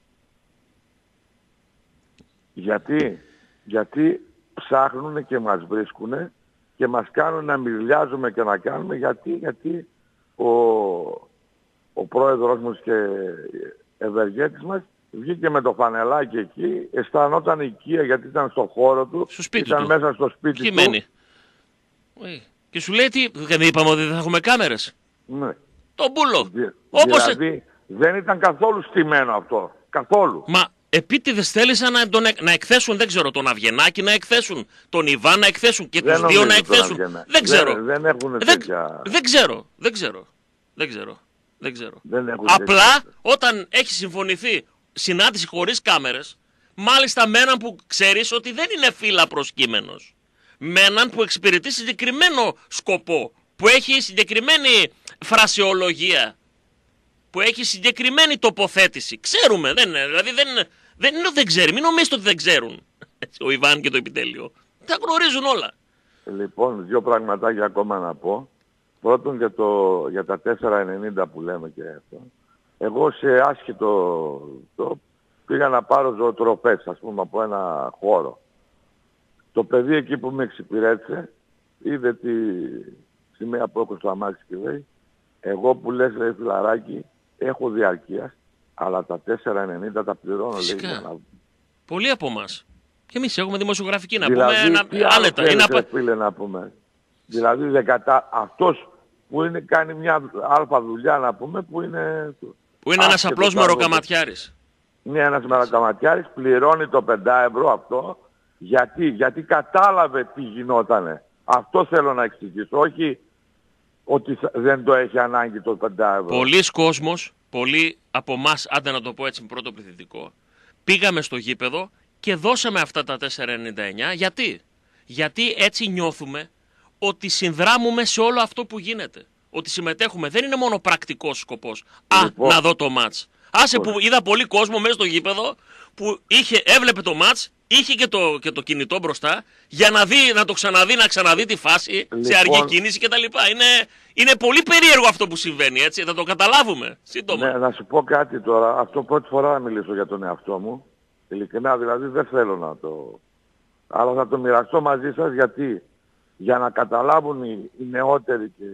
Γιατί, γιατί ψάχνουν και μας βρίσκουν και μας κάνουν να μιλιάζουμε και να κάνουμε γιατί, γιατί ο, ο πρόεδρος μας και ευεργέτης μας βγήκε με το φανελάκι εκεί, αισθανόταν οικία γιατί ήταν στο χώρο του, Στο σπίτι ήταν του. μέσα στο σπίτι Ποιοι του. μένει. Ουι. Και σου λέει τι, δεν είπαμε ότι δεν θα έχουμε κάμερες. Ναι. Τον πούλο. Δη- Όπως... Δηλαδή δεν ήταν καθόλου στημένο αυτό. Καθόλου. Μα επίτηδες θέλησαν να, τον, εκ- να εκθέσουν, δεν ξέρω, τον Αυγενάκη να εκθέσουν, τον Ιβάν να εκθέσουν και Δεν τους δύο νομίζω να τον εκθέσουν. Αυγενάκη. Δεν ξέρω. Δεν, δεν έχουν δεν, τέτοια... δεν ξέρω, δεν ξέρω, δεν ξέρω, δεν ξέρω. Δεν έχουν Απλά τέτοια. όταν έχει συμφωνηθεί συνάντηση χωρίς κάμερες, μάλιστα με έναν που ξέρεις ότι δεν είναι φύλλα προσκύμενος, με έναν που εξυπηρετεί συγκεκριμένο σκοπό, που έχει συγκεκριμένη φρασιολογία, που έχει συγκεκριμένη τοποθέτηση. Ξέρουμε, δεν είναι, δηλαδή δεν, δεν είναι ότι δεν ξέρει, μην νομίζετε ότι δεν ξέρουν. Ο Ιβάν και το επιτέλειο. Τα γνωρίζουν όλα. Λοιπόν, δύο πραγματάκια ακόμα να πω. Πρώτον για, το, για τα τέσσερα ενενήντα που λέμε και αυτό. Εγώ σε άσχετο το πήγα να πάρω ζωοτροφές, ας πούμε, από ένα χώρο. Το παιδί εκεί που με εξυπηρέτησε είδε τη σημαία που έχω στο αμάξι και λέει, εγώ που λες, λέει, φιλαράκι, έχω διαρκείας, αλλά τα τέσσερα ενενήντα τα πληρώνω, Φυσικά. λέει. Να... Πολλοί από εμάς. Και εμείς έχουμε δημοσιογραφική να δηλαδή, πούμε τι να... άλλο άνετα. θέλετε, Είναι απα... φίλε, να πούμε. Δηλαδή δεκατα... αυτός που είναι, κάνει μια αλφα δουλειά, να πούμε, που είναι... Που είναι ένας απλός μεροκαματιάρης. Ναι, ένας μεροκαματιάρης πληρώνει το πέντε ευρώ αυτό. Γιατί, γιατί κατάλαβε τι γινότανε. Αυτό θέλω να εξηγήσω. Όχι ότι δεν το έχει ανάγκη το πέντε ευρώ. Πολλοί κόσμος, πολλοί από εμάς, άντε να το πω έτσι με πρώτο πληθυντικό, πήγαμε στο γήπεδο και δώσαμε αυτά τα τέσσερα ενενήντα εννιά. Γιατί? Γιατί έτσι νιώθουμε ότι συνδράμουμε σε όλο αυτό που γίνεται. Ότι συμμετέχουμε. Δεν είναι μόνο πρακτικός σκοπός. Α, Λοιπόν. να δω το μάτς. Άσε που είδα πολύ κόσμο μέσα στο γήπεδο που είχε, έβλεπε το μάτς, είχε και το, και το κινητό μπροστά για να, δει, να το ξαναδεί, να ξαναδεί τη φάση Λοιπόν. σε αργή κίνηση κτλ. Είναι, είναι πολύ περίεργο αυτό που συμβαίνει, έτσι. Θα το καταλάβουμε σύντομα. Ναι, να σου πω κάτι τώρα. Αυτό πρώτη φορά να μιλήσω για τον εαυτό μου. Ειλικρινά, δηλαδή δεν θέλω να το... Αλλά θα το μοιραστώ μαζί σας γιατί για να καταλάβουν οι, οι νεότεροι και...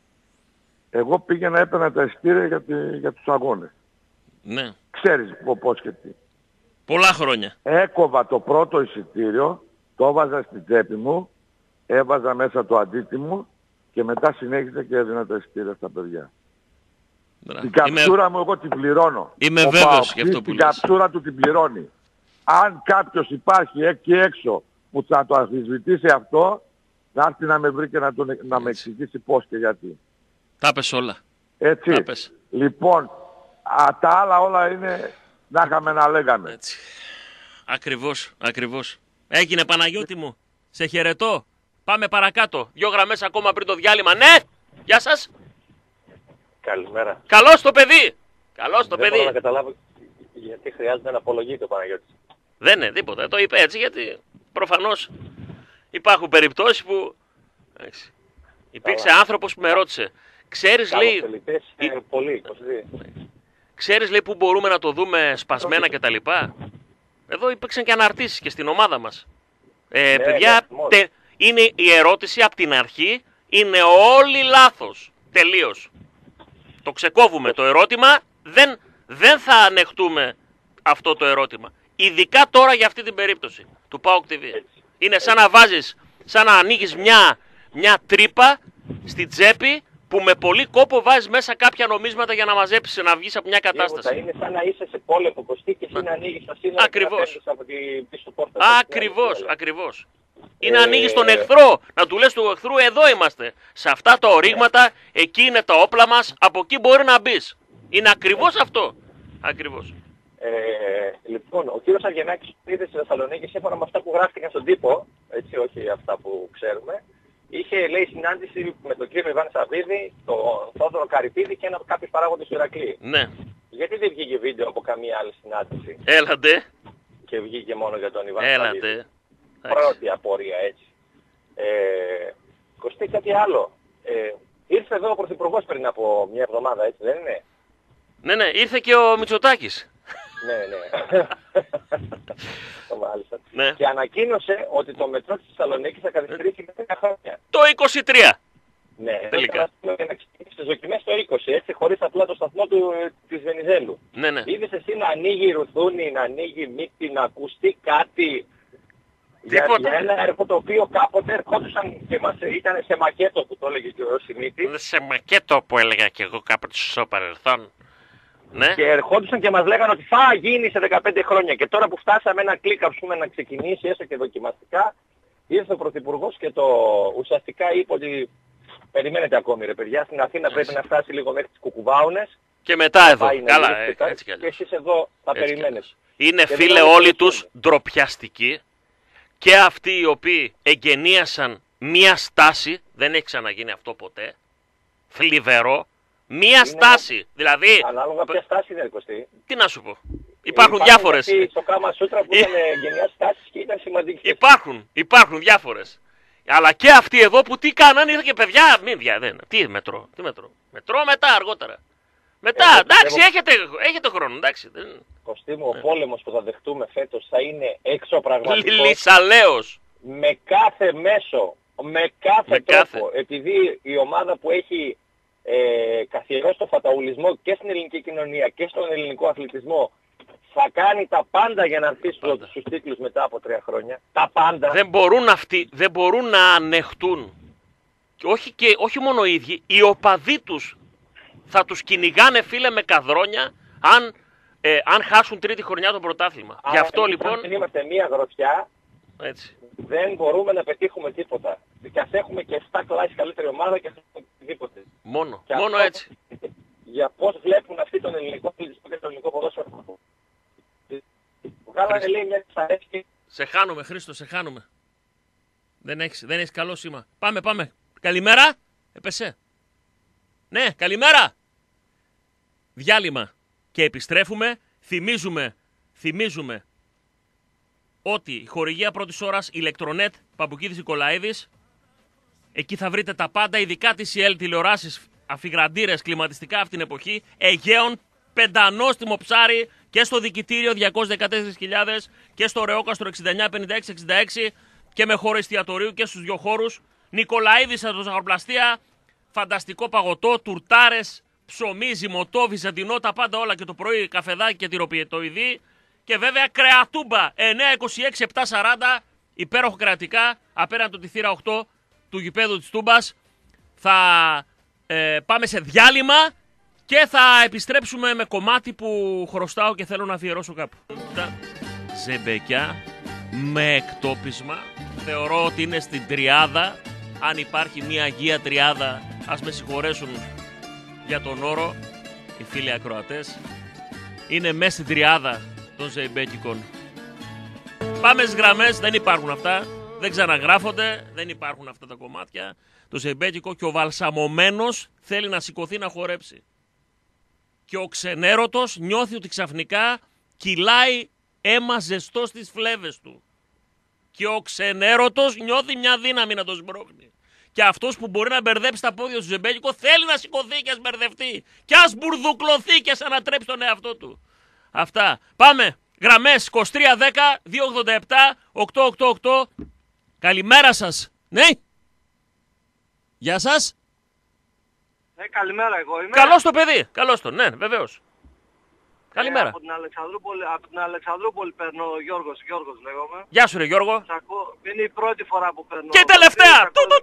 Εγώ πήγαινα, έπαιρνα τα εισιτήρια για, τη, για τους αγώνες. Ναι. Ξέρεις πώς και τι. Πολλά χρόνια. Έκοβα το πρώτο εισιτήριο, το έβαζα στην τσέπη μου, έβαζα μέσα το αντίτιμο και μετά συνέχισα και έδινα τα εισιτήρια στα παιδιά. Μπράβο. Την καψούρα Είμαι... μου εγώ την πληρώνω. Είμαι Ο βέβαιος Παοκτής γι' αυτό που την λες. καψούρα του την πληρώνει. Αν κάποιος υπάρχει εκεί έξω που θα το αμφισβητήσει αυτό, να έρθει να με βρει και να, τον, να με εξηγήσει πώς και γιατί. Τα πες όλα. Έτσι. Τα πες. Λοιπόν, α, τα άλλα όλα είναι να είχαμε να λέγαμε. Έτσι. Ακριβώς, ακριβώς. Έγινε, Παναγιώτη μου. Σε χαιρετώ. Πάμε παρακάτω. Δυο γραμμές ακόμα πριν το διάλειμμα. Ναι! Γεια σας. Καλημέρα. Καλώς το παιδί. Καλώς το Δεν παιδί. μπορώ να καταλάβω γιατί χρειάζεται να απολογείται ο Παναγιώτης. Δεν είναι τίποτα. Το είπε έτσι γιατί προφανώς υπάρχουν περιπτώσεις που... Εντάξει. Υπήρξε Καλά. άνθρωπος που με ρώτησε. Ξέρεις, λέει... Καλοφελιτές είναι πολύ, είκοσι δύο. Ξέρεις, λέει, που μπορούμε να το δούμε σπασμένα κτλ. Εδώ υπήρξαν και αναρτήσεις και στην ομάδα μας. Ε, Ναι, παιδιά, ναι, μόνο. τε, είναι η ερώτηση από την αρχή, είναι όλοι λάθος. Τελείως. Το ξεκόβουμε το ερώτημα, δεν, δεν θα ανεχτούμε αυτό το ερώτημα. Ειδικά τώρα για αυτή την περίπτωση του ΠΑΟΚ τι βι. Έτσι. Είναι σαν να βάζεις, σαν να ανοίγεις μια, μια τρύπα στην τσέπη που με πολύ κόπο βάζεις μέσα κάποια νομίσματα για να μαζέψεις, να βγεις από μια Τίποτα, κατάσταση. είναι σαν να είσαι σε πόλεμο κοστί και εσύ να ανοίγεις τα σύνορα Ακριβώς. και να φεύγεις από την πίσω πόρτα. Ακριβώς, ακριβώς. Ή να Ε, ανοίγεις τον εχθρό, να του λες του εχθρού, εδώ είμαστε. Σε αυτά τα ορίγματα, εκεί είναι τα όπλα μας, από εκεί μπορεί να μπεις. Είναι ακριβώς αυτό. Ακριβώς. Ε, λοιπόν, ο κύριος Αυγενάκης που είδε στη Θεσσαλονίκη, σύμφωνα με αυτά που γράφτηκαν στον τύπο, έτσι, όχι αυτά που ξέρουμε, είχε, λέει, συνάντηση με τον κύριο Ιβάν Σαββίδη, τον Θόδωρο Καρυπίδη και ένα κάποιος παράγοντες του Ηρακλή. Ναι. Γιατί δεν βγήκε βίντεο από καμία άλλη συνάντηση Έλατε. και βγήκε μόνο για τον Ιβάν Σαββίδη? Έλατε. Πρώτη απορία, έτσι. Ε, Κωστή, κάτι άλλο. Ε, ήρθε εδώ ο Πρωθυπουργός πριν από μια εβδομάδα, έτσι δεν είναι? Ναι, ναι, ήρθε και ο Μητσοτάκης. Ναι, ναι. Το μάλιστα. Ναι. Και ανακοίνωσε ότι το μετρό της Θεσσαλονίκης θα καθυστερήσει με δέκα χρόνια. Το είκοσι τρία. Ναι, Τελικά. να ξεκινήσει τις δοκιμές το είκοσι, έτσι, χωρίς απλά το σταθμό του, ε, της Βενιζέλου. Ναι, ναι. Είδες εσύ να ανοίγει ρουθούνη, να ανοίγει μύτη, να ακουστεί κάτι για, Τίποτα. για ένα έργο το οποίο κάποτε ερχόντουσαν και μας ήταν σε μακέτο που το έλεγε και ο Σιμίτης. Σε μακέτο που έλεγα και εγώ κάποτε στο παρελθόν. Ναι. Και ερχόντουσαν και μας λέγανε ότι θα γίνει σε δεκαπέντε χρόνια. Και τώρα που φτάσαμε ένα κλικ, ας πούμε, να ξεκινήσει έστω και δοκιμαστικά, ήρθε ο Πρωθυπουργός και το ουσιαστικά είπε ότι περιμένετε ακόμη ρε παιδιά, στην Αθήνα Έτσι. πρέπει να φτάσει λίγο μέχρι τις Κουκουβάουνες. Και μετά εδώ. Πάει να Καλά, γυρίσει ε, και τα- έτσι κι και αλλιώς. εσείς εδώ θα Έτσι κι περιμένετε. αλλιώς. Είναι Και φίλε δεν όλοι θα τους το ντροπιαστικοί και αυτοί οι οποίοι εγκαινίασαν μία στάση, δεν έχει ξαναγίνει αυτό ποτέ, θλιβερό, μία στάση. Δηλαδή, Ανάλογα ποια στάση είναι, Κωστή. τι να σου πω, υπάρχουν διάφορες. αυτοί Στο Κάμα Σούτρα που Ε, ήταν γενιάς στάσεις και ήταν σημαντικές. Υπάρχουν, υπάρχουν διάφορες. Αλλά και αυτοί εδώ που τι κάνανε, ήρθε και παιδιά, μην δια, δεν, τι μετρό, τι μετρό. Μετρό μετά, αργότερα. Μετά, Εγώ εντάξει, πιστεύω... έχετε, έχετε χρόνο, εντάξει. Δεν... Κωστή μου, ο πόλεμος που θα δεχτούμε φέτος θα είναι εξωπραγματικός. Λυσαλέος. Με κάθε μέσο, με κάθε με τρόπο. Κάθε. Επειδή η ομάδα που έχει ε, καθιερώσει το φαταουλισμό και στην ελληνική κοινωνία και στον ελληνικό αθλητισμό θα κάνει τα πάντα για να έρθει στους τίτλους μετά από τρία χρόνια. Τα πάντα. Δεν μπορούν αυτοί, δεν μπορούν να ανεχτούν. Και όχι, και, όχι μόνο οι ίδιοι, οι οπαδοί τους θα τους κυνηγάνε, φίλε, με καδρόνια αν, ε, αν χάσουν τρίτη χρονιά το πρωτάθλημα. Άρα, Γι' αυτό εμείς, λοιπόν... αν δεν είμαστε μία γροθιά, Έτσι. δεν μπορούμε να πετύχουμε τίποτα. Και ας έχουμε και επτά κλάσεις καλύτερη ομάδα και ας έχουμε οτιδήποτε. Μόνο, Και μόνο αυτό, έτσι. Για πώς βλέπουν αυτοί τον ελληνικό αθλητισμό και τον ελληνικό ποδόσφαιρο. Βγάλανε λέει μια εξαρέσκη. Σε χάνουμε, Χρήστο, σε χάνουμε. Δεν έχεις, δεν έχεις καλό σήμα. Πάμε, πάμε. Καλημέρα. Έπεσε. Ναι, καλημέρα. Διάλειμμα. Και επιστρέφουμε. Θυμίζουμε, θυμίζουμε ότι η χορηγία πρώτης ώρας Ηλεκτρονέτ Παπουκίδης Νικολαίδης. Εκεί θα βρείτε τα πάντα, ειδικά τις σι ελ τηλεοράσεις, αφιγραντήρες, κλιματιστικά αυτήν την εποχή. Αιγαίων, πεντανόστιμο ψάρι και στο δικητήριο διακόσιες δεκατέσσερις χιλιάδες και στο Ρεόκαστρο εξήντα εννιά πενήντα έξι εξήντα έξι και με χώρο εστιατορίου και στους δύο χώρους. Νικολαίδης από το ζαχαροπλαστεία, φανταστικό παγωτό, τουρτάρες, ψωμί, ζυμωτό, βυζαντινό, τα πάντα όλα και το πρωί, καφεδάκι και τυροπιετοειδή. Και βέβαια κρεατούμπα εννιά είκοσι έξι επτά σαράντα, υπέροχο κρεατικά, απέναντι τη θύρα οκτώ του γηπέδου της Τούμπας. Θα ε, πάμε σε διάλειμμα και θα επιστρέψουμε με κομμάτι που χρωστάω και θέλω να αφιερώσω κάπου. Ζεμπεκιά με εκτόπισμα. Θεωρώ ότι είναι στην τριάδα. Αν υπάρχει μια Αγία Τριάδα, ας με συγχωρέσουν για τον όρο οι φίλοι ακροατές. Είναι μέσα στην τριάδα των ζεϊμπέκικων. Πάμε στις γραμμές, δεν υπάρχουν αυτά. Δεν ξαναγράφονται, δεν υπάρχουν αυτά τα κομμάτια. Το ζεϊμπέκικο και ο βαλσαμωμένος θέλει να σηκωθεί να χορέψει. Και ο ξενέρωτος νιώθει ότι ξαφνικά κυλάει αίμα ζεστό στις φλέβες του. Και ο ξενέρωτος νιώθει μια δύναμη να το σμπρώχνει. Και αυτός που μπορεί να μπερδέψει τα πόδια του ζεμπέκικο θέλει να σηκωθεί και ας μπερδευτεί. Και ας μπουρδουκλωθεί και ας ανατρέψει τον εαυτό του. Αυτά. Πάμε. Γραμμές είκοσι τρία δέκα δύο ογδόντα επτά οκτακόσια ογδόντα οκτώ. Καλημέρα σας. Ναι. Γεια σας. Ναι, καλημέρα, εγώ είμαι. Καλώς το παιδί. Καλώς το. Ναι, βεβαίως. Καλημέρα. Ε, από, την Αλεξανδρούπολη, από την Αλεξανδρούπολη παίρνω ο Γιώργος, Γιώργος λέγομαι. Γεια σου ρε Γιώργο. Είναι η πρώτη φορά που παίρνω. Και τελευταία.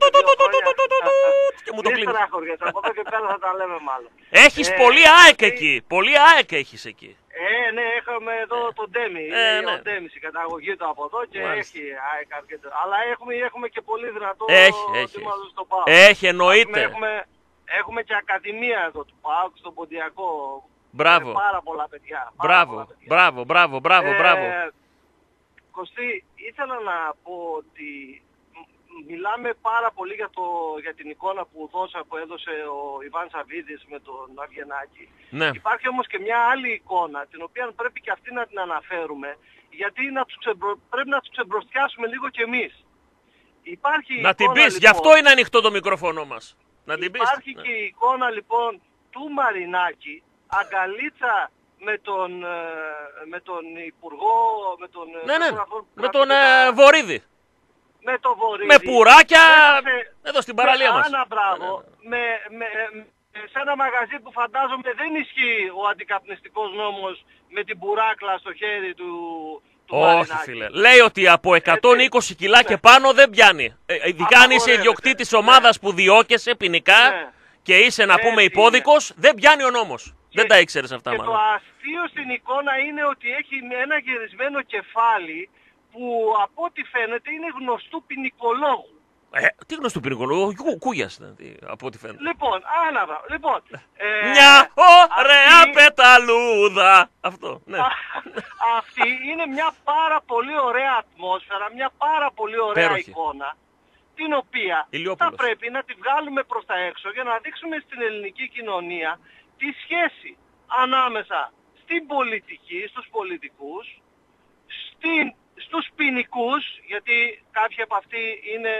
Και μου το κλείνει. Από εδώ και πέρα θα τα λέμε μάλλον. Έχεις ε, πολύ ΑΕΚ εκεί. Πολύ ΑΕΚ έχεις εκεί. Ε, ναι, έχουμε εδώ τον Ντέμι. Ε, είναι ναι. ο Ντέμις η καταγωγή του από εδώ και Μάλιστα. έχει ΑΕΚ αρκετό. Αλλά έχουμε, έχουμε και πολύ δυνατό Έχει, έχει, τιμά έχει. στο ΠΑΟΚ. Έχει, εννοείται. Έχουμε, έχουμε και ακαδημία εδώ του ΠΑΟΚ στον Ποντιακό. Μπράβο. Με πάρα πολλά παιδιά. Πάρα Μπράβο, πολλά παιδιά. μπράβο, μπράβο, μπράβο, μπράβο. Ε, Κωστή, ήθελα να πω ότι μ- μιλάμε πάρα πολύ για, το, για την εικόνα που, δώσα, που έδωσε ο Ιβάν Σαββίδης με τον Αυγενάκη. Ναι. Υπάρχει όμως και μια άλλη εικόνα, την οποία πρέπει και αυτή να την αναφέρουμε, γιατί να τους ξεμπρο... πρέπει να τους ξεμπροστιάσουμε λίγο κι εμείς. Υπάρχει Να την εικόνα, πεις, λοιπόν, γι' αυτό είναι ανοιχτό το μικρόφωνο μας. Να την πεις. Υπάρχει Ναι. και η εικόνα λοιπόν του Μαρινάκη, αγκαλίτσα με τον, ε, με τον Υπουργό, με τον... Ναι, ναι, αυτόν που με τον κάθεται ε, τα- Βορίδη. με το Βορίδη. Με πουράκια, Μέσα- εδώ στην παραλία μας. Άνα, μπράβο. Με, με, με- σε ένα μαγαζί που φαντάζομαι δεν ισχύει ο αντικαπνιστικός νόμος με την πουράκλα στο χέρι του, του Όχι Μαρινάκη. φίλε. Λέει ότι από εκατόν είκοσι κιλά και πάνω δεν πιάνει. Ε, ειδικά αν είσαι Απαγορεύεται. ιδιοκτήτης Ναι. ομάδας που διώκεσαι ποινικά Ναι. και είσαι να πούμε Έτσι υπόδικος, δεν πιάνει ο νόμος. Δεν τα ήξερες αυτά Και το μάλλον. αστείο στην εικόνα είναι ότι έχει ένα γυρισμένο κεφάλι που από ό,τι φαίνεται είναι γνωστού ποινικολόγου. Ε, τι γνωστό ποινικολόγο, Κού, Κούγιας ήταν, τι, από ό,τι φαίνεται. Λοιπόν, άναβα. Λοιπόν, ε, Μια ωραία αυτή- πεταλούδα. Αυτό, ναι. Αυτή είναι μια πάρα πολύ ωραία ατμόσφαιρα, μια πάρα πολύ ωραία Υπέροχη. εικόνα, την οποία Ηλιόπουλος. θα πρέπει να τη βγάλουμε προς τα έξω για να δείξουμε στην ελληνική κοινωνία τη σχέση ανάμεσα στην πολιτική, στους πολιτικούς, στην, στους ποινικούς, γιατί κάποιοι από αυτοί είναι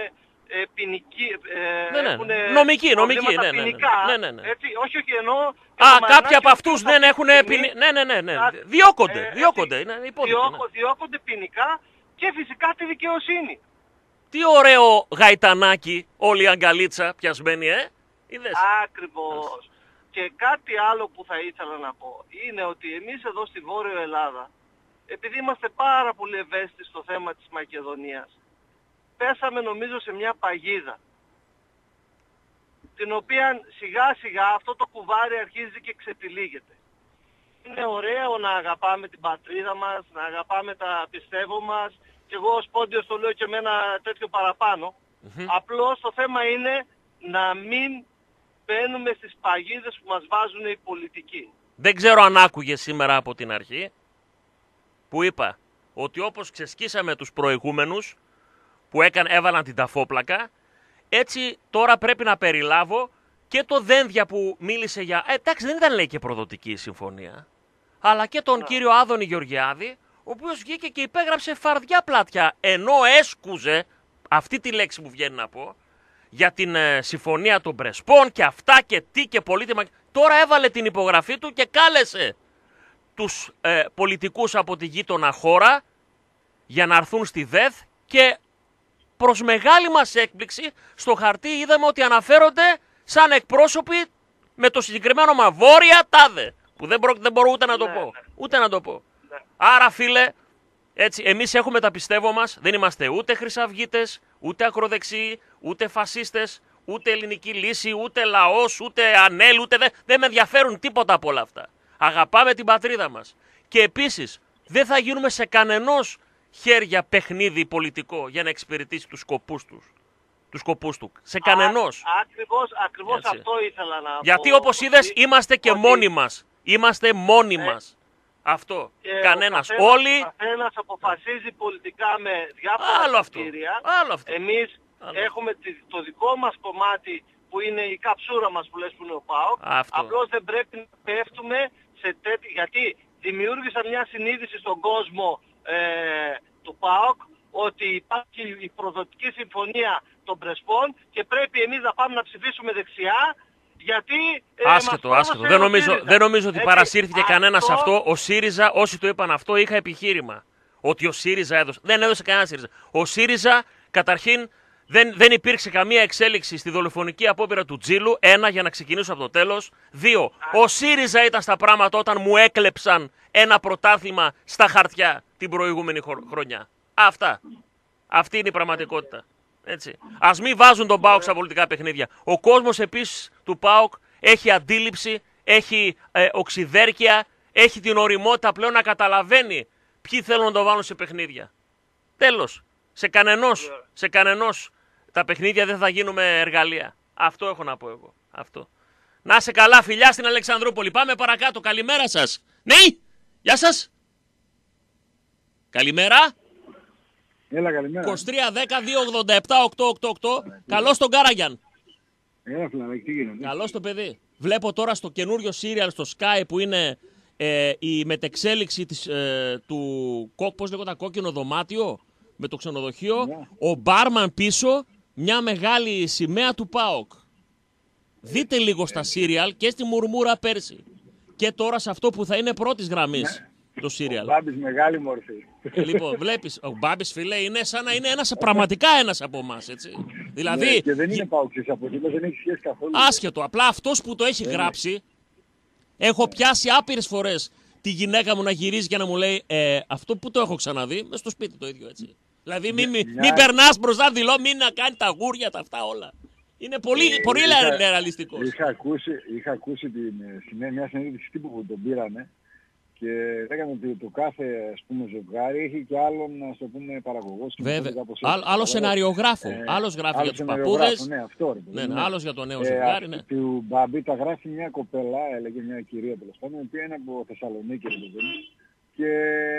ε, ποινική, ε, ναι, ναι. έχουν νομική, νομική, προβλήματα ναι, ναι, ναι. ποινικά, Ναι, ναι, ναι. έτσι, όχι, όχι εννοώ... Α, κάποιοι από αυτούς δεν έχουν ποινή... Ναι, ναι, ναι, ναι. Διώκονται, ε, διώκονται. έτσι, Είναι υπόδειξη, ναι. διώκω, διώκονται ποινικά και φυσικά τη δικαιοσύνη. Τι ωραίο γαϊτανάκι, όλη η αγκαλίτσα πιασμένη, ε. Είδες. Ακριβώς. Και κάτι άλλο που θα ήθελα να πω είναι ότι εμείς εδώ στη Βόρειο Ελλάδα, επειδή είμαστε πάρα πολύ ευαίσθητοι στο θέμα της Μακεδονίας, πέσαμε νομίζω σε μια παγίδα, την οποία σιγά σιγά αυτό το κουβάρι αρχίζει και ξετυλίγεται. Είναι ωραίο να αγαπάμε την πατρίδα μας, να αγαπάμε τα πιστεύω μας, και εγώ ως Πόντιος το λέω και με ένα τέτοιο παραπάνω. Mm-hmm. Απλώς το θέμα είναι να μην μπαίνουμε στις παγίδες που μας βάζουν οι πολιτικοί. Δεν ξέρω αν άκουγε σήμερα από την αρχή που είπα ότι όπως ξεσκίσαμε τους προηγούμενους που έκαν, έβαλαν την ταφόπλακα, έτσι τώρα πρέπει να περιλάβω και το Δένδια που μίλησε για... Ε, εντάξει, δεν ήταν λέει και προδοτική η συμφωνία, αλλά και τον yeah. κύριο Άδωνη Γεωργιάδη, ο οποίος βγήκε και υπέγραψε φαρδιά πλάτια, ενώ έσκουζε, αυτή τη λέξη που βγαίνει να πω, για την ε, συμφωνία των Πρεσπών και αυτά και τι και πολίτημα. Τώρα έβαλε την υπογραφή του και κάλεσε τους ε, πολιτικούς από τη γείτονα χώρα για να έρθουν στη ΔΕΘ και προς μεγάλη μας έκπληξη στο χαρτί είδαμε ότι αναφέρονται σαν εκπρόσωποι με το συγκεκριμένο μα Βόρεια Τάδε, που δεν, προ, δεν μπορώ ούτε να το ναι, πω. Ναι. Ούτε να το πω. Ναι. Άρα φίλε, έτσι, εμείς έχουμε τα πιστεύω μας, δεν είμαστε ούτε χρυσαυγίτες, ούτε ακροδεξιοί, ούτε φασίστες, ούτε ελληνική λύση, ούτε λαός, ούτε ανέλ, ούτε δε, δεν με ενδιαφέρουν τίποτα από όλα αυτά. Αγαπάμε την πατρίδα μας. Και επίσης δεν θα γίνουμε σε κανενός χέρια παιχνίδι πολιτικό για να εξυπηρετήσει τους σκοπούς τους. Τους σκοπούς του. Σε κανενός. Α, ακριβώς, ακριβώς αυτό ήθελα να Γιατί πω. όπως είδες είμαστε και ότι... μόνοι μας. Είμαστε μόνοι ε, μας. Αυτό. Κανένας. Καθένας, Όλοι... Ο καθένας αποφασίζει πολιτικά με διάφορα κριτήρια. Εμείς Άλλο. έχουμε το δικό μας κομμάτι που είναι η καψούρα μας που λες που είναι ο ΠΑΟΚ. Αυτό. Απλώς δεν πρέπει να πέφτουμε σε τέτοιο... Γιατί δημιούργησαν μια συνείδηση στον κόσμο ε, του ΠΑΟΚ ότι υπάρχει η προδοτική συμφωνία των Πρεσπών και πρέπει εμείς να πάμε να ψηφίσουμε δεξιά. Γιατί, ε, άσχετο, άσχετο. Δεν νομίζω, δεν νομίζω ότι έτσι, παρασύρθηκε αυτό... κανένας αυτό. Ο ΣΥΡΙΖΑ, όσοι το είπαν αυτό, είχα επιχείρημα. Ότι ο ΣΥΡΙΖΑ έδωσε. Δεν έδωσε κανένα ΣΥΡΙΖΑ. Ο ΣΥΡΙΖΑ, καταρχήν, δεν, δεν υπήρξε καμία εξέλιξη στη δολοφονική απόπειρα του Τζίλου. Ένα, για να ξεκινήσω από το τέλος. Δύο, Α. ο ΣΥΡΙΖΑ ήταν στα πράγματα όταν μου έκλεψαν ένα πρωτάθλημα στα χαρτιά την προηγούμενη χρονιά. Αυτά. Αυτή είναι η πραγματικότητα. Έτσι. Ας μην βάζουν τον ΠΑΟΚ στα πολιτικά παιχνίδια. Ο κόσμος επίσης του ΠΑΟΚ έχει αντίληψη, έχει ε, οξυδέρκεια, έχει την ωριμότητα πλέον να καταλαβαίνει ποιοι θέλουν να το βάλουν σε παιχνίδια. Τέλος. Σε κανενός, σε κανενός τα παιχνίδια δεν θα γίνουμε εργαλεία. Αυτό έχω να πω εγώ. Αυτό. Να είσαι καλά, φιλιά στην Αλεξανδρούπολη. Πάμε παρακάτω. Καλημέρα σας. Ναι, γεια σας. Καλημέρα. Έλα, καλημέρα. είκοσι τρία δέκα δύο ογδόντα επτά οκτακόσια ογδόντα οκτώ. Καλώς τον Κάραγιαν. Έλα, φιλαράκι, τι γίνεται. Καλώς το παιδί. Βλέπω τώρα στο καινούριο serial στο Sky που είναι ε, η μετεξέλιξη της, ε, του πώς λέγονταν, κόκκινο δωμάτιο με το ξενοδοχείο. Yeah. Ο μπάρμαν πίσω, μια μεγάλη σημαία του ΠΑΟΚ. Δείτε λίγο στα serial και στη Μουρμούρα πέρσι. Και τώρα σε αυτό που θα είναι πρώτης γραμμής. Το serial. Ο Μπάμπης μεγάλη μορφή. Ε, λοιπόν, βλέπεις, ο Μπάμπης, φίλε, είναι σαν να είναι ένας, πραγματικά ένας από εμάς, έτσι. Δηλαδή... Ναι, και δεν είναι παοξής από εκεί, δεν έχει σχέση καθόλου. Άσχετο, απλά αυτός που το έχει ναι, γράψει, ναι. έχω πιάσει άπειρες φορές τη γυναίκα μου να γυρίζει και να μου λέει ε, αυτό που το έχω ξαναδεί, μες στο σπίτι το ίδιο, έτσι. Δηλαδή μην μη, μη περνάς μπροστά δηλώ, μην να κάνει τα γούρια, τα αυτά όλα. Είναι πολύ, ε, πολύ είχα, ρεαλιστικός. Είχα ακούσει, είχα ακούσει την, μια συνέντευξη τύπου που τον πήρανε. Και λέγαμε ότι το κάθε ας πούμε, ζευγάρι έχει και άλλον ας το πούμε, παραγωγός. Βέβαια. Άλλο, άλλο σεναριογράφο. Ε, άλλος γράφει άλλο για τους παππούδες. Ναι, αυτό, ναι, ναι, άλλος για το νέο ζευγάρι. Ναι. Του Μπαμπή τα γράφει μια κοπέλα, έλεγε μια κυρία τέλος πάντων, η οποία είναι από Θεσσαλονίκη. Και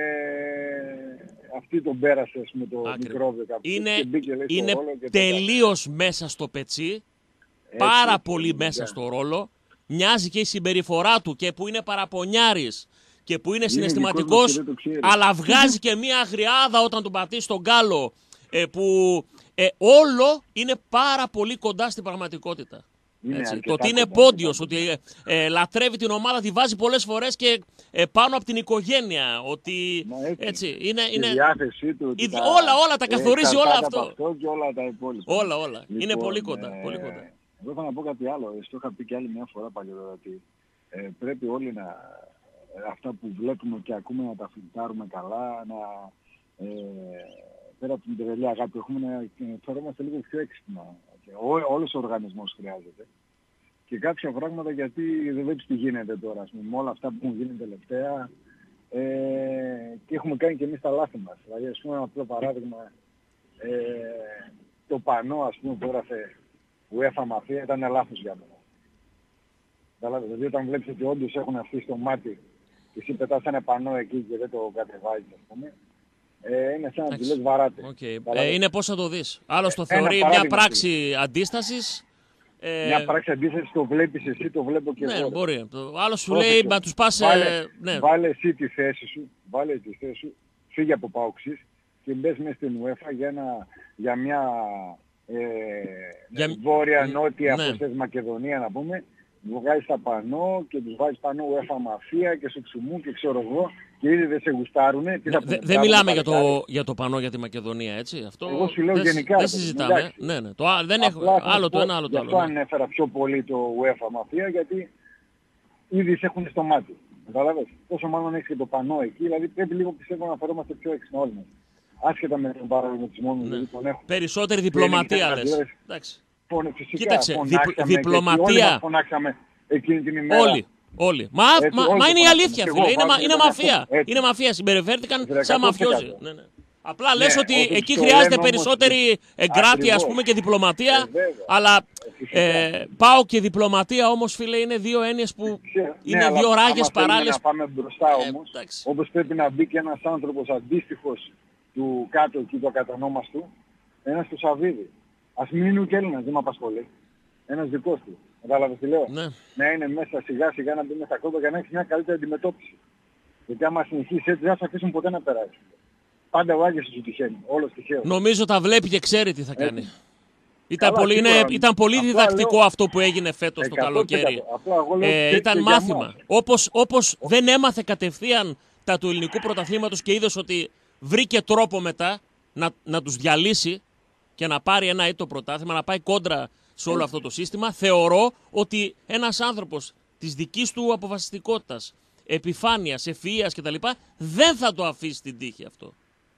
αυτή τον πέρασε με το Άκρη. μικρόβιο κάποιο. Είναι, και μπήκε, λέει, είναι ρόλο και τελείως το... μέσα στο πετσί. Έτσι, πάρα πολύ μέσα στο ρόλο. Μοιάζει και η συμπεριφορά του και που είναι παραπονιάρης. Και που είναι, είναι συναισθηματικός, αλλά βγάζει και μία αγριάδα όταν τον πατήσει στον κάλο, ε, που ε, όλο είναι πάρα πολύ κοντά στην πραγματικότητα. Έτσι. Το ότι είναι πόντιος, ότι ε, ε, λατρεύει την ομάδα, τη βάζει πολλές φορές και ε, πάνω από την οικογένεια. Ότι, έτσι. έτσι, είναι, είναι... Η διάθεσή του. Η, τα... Όλα, όλα τα καθορίζει, όλα αυτό. αυτό και όλα τα υπόλοιπα. Όλα, όλα. Λοιπόν, είναι πολύ ε, κοντά. Πολύ κοντά. Εγώ θα να πω κάτι άλλο. Στο είχα πει και άλλη μια φορά παλιότερα ότι ε, πρέπει όλοι να, αυτά που βλέπουμε και ακούμε να τα φιλτράρουμε καλά, να, ε, πέρα από την τρελή αγάπη που έχουμε, να φερόμαστε λίγο πιο έξυπνα. Ό, όλος ο οργανισμός χρειάζεται. Και κάποια πράγματα, γιατί δεν βλέπεις τι γίνεται τώρα, ας πούμε, με όλα αυτά που έχουν γίνει τελευταία ε, και έχουμε κάνει και εμείς τα λάθη μας. Δηλαδή, ας πούμε, ένα απλό παράδειγμα, ε, το πανό, ας πούμε, που έγραφε UEFA Mafia ήταν λάθος για μένα. Δηλαδή, όταν βλέπεις ότι όντως έχουν αφήσει το μάτι και εσύ πετάς ένα πανό εκεί και δεν το κατεβάζεις, ας πούμε, Ε, είναι σαν να του λες βαράτε. Okay. Ε, είναι πώς θα το δεις. Άλλος το θεωρεί μια πράξη αντίστασης. Ε... Μια πράξη αντίστασης το βλέπεις εσύ, το βλέπω και ναι, εγώ. Ναι, μπορεί. Άλλος σου λέει, μα τους πας... Βάλε, ναι. βάλε εσύ τη θέση σου, βάλε τη θέση σου, φύγε από Παοξής και μπες μέσα στην UEFA για, ένα, για μια ε, για... βόρεια-νότια ναι. από θες Μακεδονία να πούμε, βγάζεις τα πανό και τους βάζεις πανό UEFA Mafia και σου ξουμού και ξέρω εγώ και ήδη δεν σε γουστάρουνε. Ναι, δεν δε μιλάμε για το, για το πανό για τη Μακεδονία, έτσι. Αυτό εγώ σου λέω δεν, γενικά. Δεν συζητάμε. Εντάξει. Ναι, ναι. Το, δεν έχω, άλλο το ένα, άλλο το άλλο. Γι' αυτό ναι. ανέφερα πιο πολύ το UEFA Mafia, γιατί ήδη σε έχουν στο μάτι. Καταλαβες. Πόσο μάλλον έχεις και το πανό εκεί, δηλαδή πρέπει λίγο πιστεύω να φερόμαστε πιο έξυπνα όλοι μας. Άσχετα με τον παραγωγισμό μου, δηλαδή τον έχω. Περισσότερη διπλωματία λες. Εντάξει. Φυσικά, κοίταξε, διπλωματία. Φωνάξαμε εκείνη την ημέρα. Όλοι. Όλοι. Μα, έτσι, μα, όλοι μα είναι η αλήθεια, εγώ, φίλε. Είναι, μα, είναι μαφία. Έτσι. Είναι μαφία. Συμπεριφέρθηκαν σαν μαφιόζοι. Ναι, ναι. Απλά λες ναι, ότι ότι εκεί το χρειάζεται λέμε περισσότερη όμως, εγκράτεια, ας πούμε, και διπλωματία. Ε, αλλά ε, πάω και διπλωματία όμως, φίλε, είναι δύο έννοιες που Ξέρω, είναι ναι, δύο αλλά, ράγες παράλληλες. Να πάμε μπροστά ε, όμως, εντάξει. όπως πρέπει να μπει και ένας άνθρωπος αντίστοιχος του κάτω εκεί το κατανόμαστου, ένας του Σαββίδη. Ας μην είναι ούτε Έλληνας, δεν με απασχολεί. Ένας δικός του. Κατάλαβες τι λέω. Ναι. Να είναι μέσα σιγά σιγά να μπει μέσα στα κόμματα για να έχει μια καλύτερη αντιμετώπιση. Γιατί άμα συνεχίσει έτσι δεν θα αφήσουν ποτέ να περάσει. Πάντα ο Άγιος σου τυχαίνει. Όλος τυχαίος. Νομίζω τα βλέπει και ξέρει τι θα κάνει. Έτσι. Ήταν Καλά, πολύ, σίγουρα, είναι, ήταν πολύ διδακτικό λέω, αυτό που έγινε φέτος το καλοκαίρι. Απλά εγώ λέω Ε, και ήταν και μάθημα. Όπως, όπως δεν έμαθε κατευθείαν τα του ελληνικού πρωταθλήματος και είδες ότι βρήκε τρόπο μετά να, να τους διαλύσει και να πάρει ένα ήττο πρωτάθλημα, να πάει κόντρα σε όλο αυτό το σύστημα, θεωρώ ότι ένας άνθρωπος της δικής του αποφασιστικότητας, επιφάνειας, ευφυΐας κτλ. Δεν θα το αφήσει την τύχη αυτό.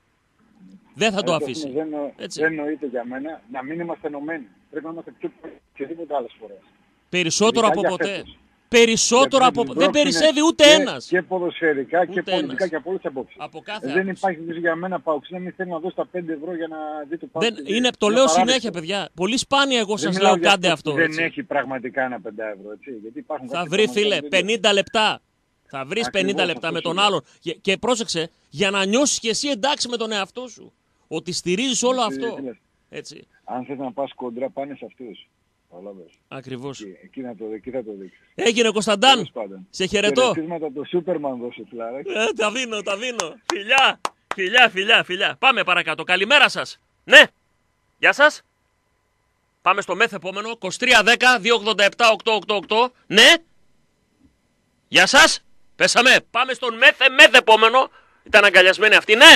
Δεν θα το αφήσει. Δεν, δεν νοείται για μένα να μην είμαστε ενωμένοι. Πρέπει να είμαστε πιο και τίποτα άλλες φορές. Περισσότερο από ποτέ. Περισσότερο από ποτέ. Δεν περισσεύει ούτε και, ένας. Και ποδοσφαιρικά ούτε και πολιτικά ένας. Και από όλες τις απόψεις. Από κάθε δεν υπάρχει για μένα Παοξή να μην θέλει να δώσει τα πέντε ευρώ για να δει το Παοξή. Δεν, είναι, το λέω συνέχεια, παιδιά. Πολύ σπάνια εγώ σας λέω κάντε αυτό. Δεν έτσι. Έχει πραγματικά ένα πέντε ευρώ. Έτσι. Γιατί υπάρχουν θα βρει, φίλε, πενήντα λεπτά. Θα βρεις πενήντα λεπτά με τον άλλον. Και, και πρόσεξε, για να νιώσεις και εσύ εντάξει με τον εαυτό σου. Ότι στηρίζεις όλο αυτό. Έτσι. Αν θες να πας κοντρά, πάνε σε αυτούς. Ακριβώς. Εκεί, εκεί, να το, εκεί θα το δείξεις. Έγινε Κωνσταντάν. Σε χαιρετώ. Χαιρετίσματα το Σούπερμαν δώσε φιλαράκι. Ε, τα δίνω, τα δίνω. Φιλιά, φιλιά, φιλιά, φιλιά. Πάμε παρακάτω. Καλημέρα σας. Ναι. Γεια σας. Πάμε στο μεθ επόμενο. είκοσι τρία δέκα δύο ογδόντα επτά οκτακόσια ογδόντα οκτώ. Ναι. Γεια σας. Πέσαμε. Πάμε στον μεθ, μεθ επόμενο. Ήταν αγκαλιασμένοι αυτοί. Ναι.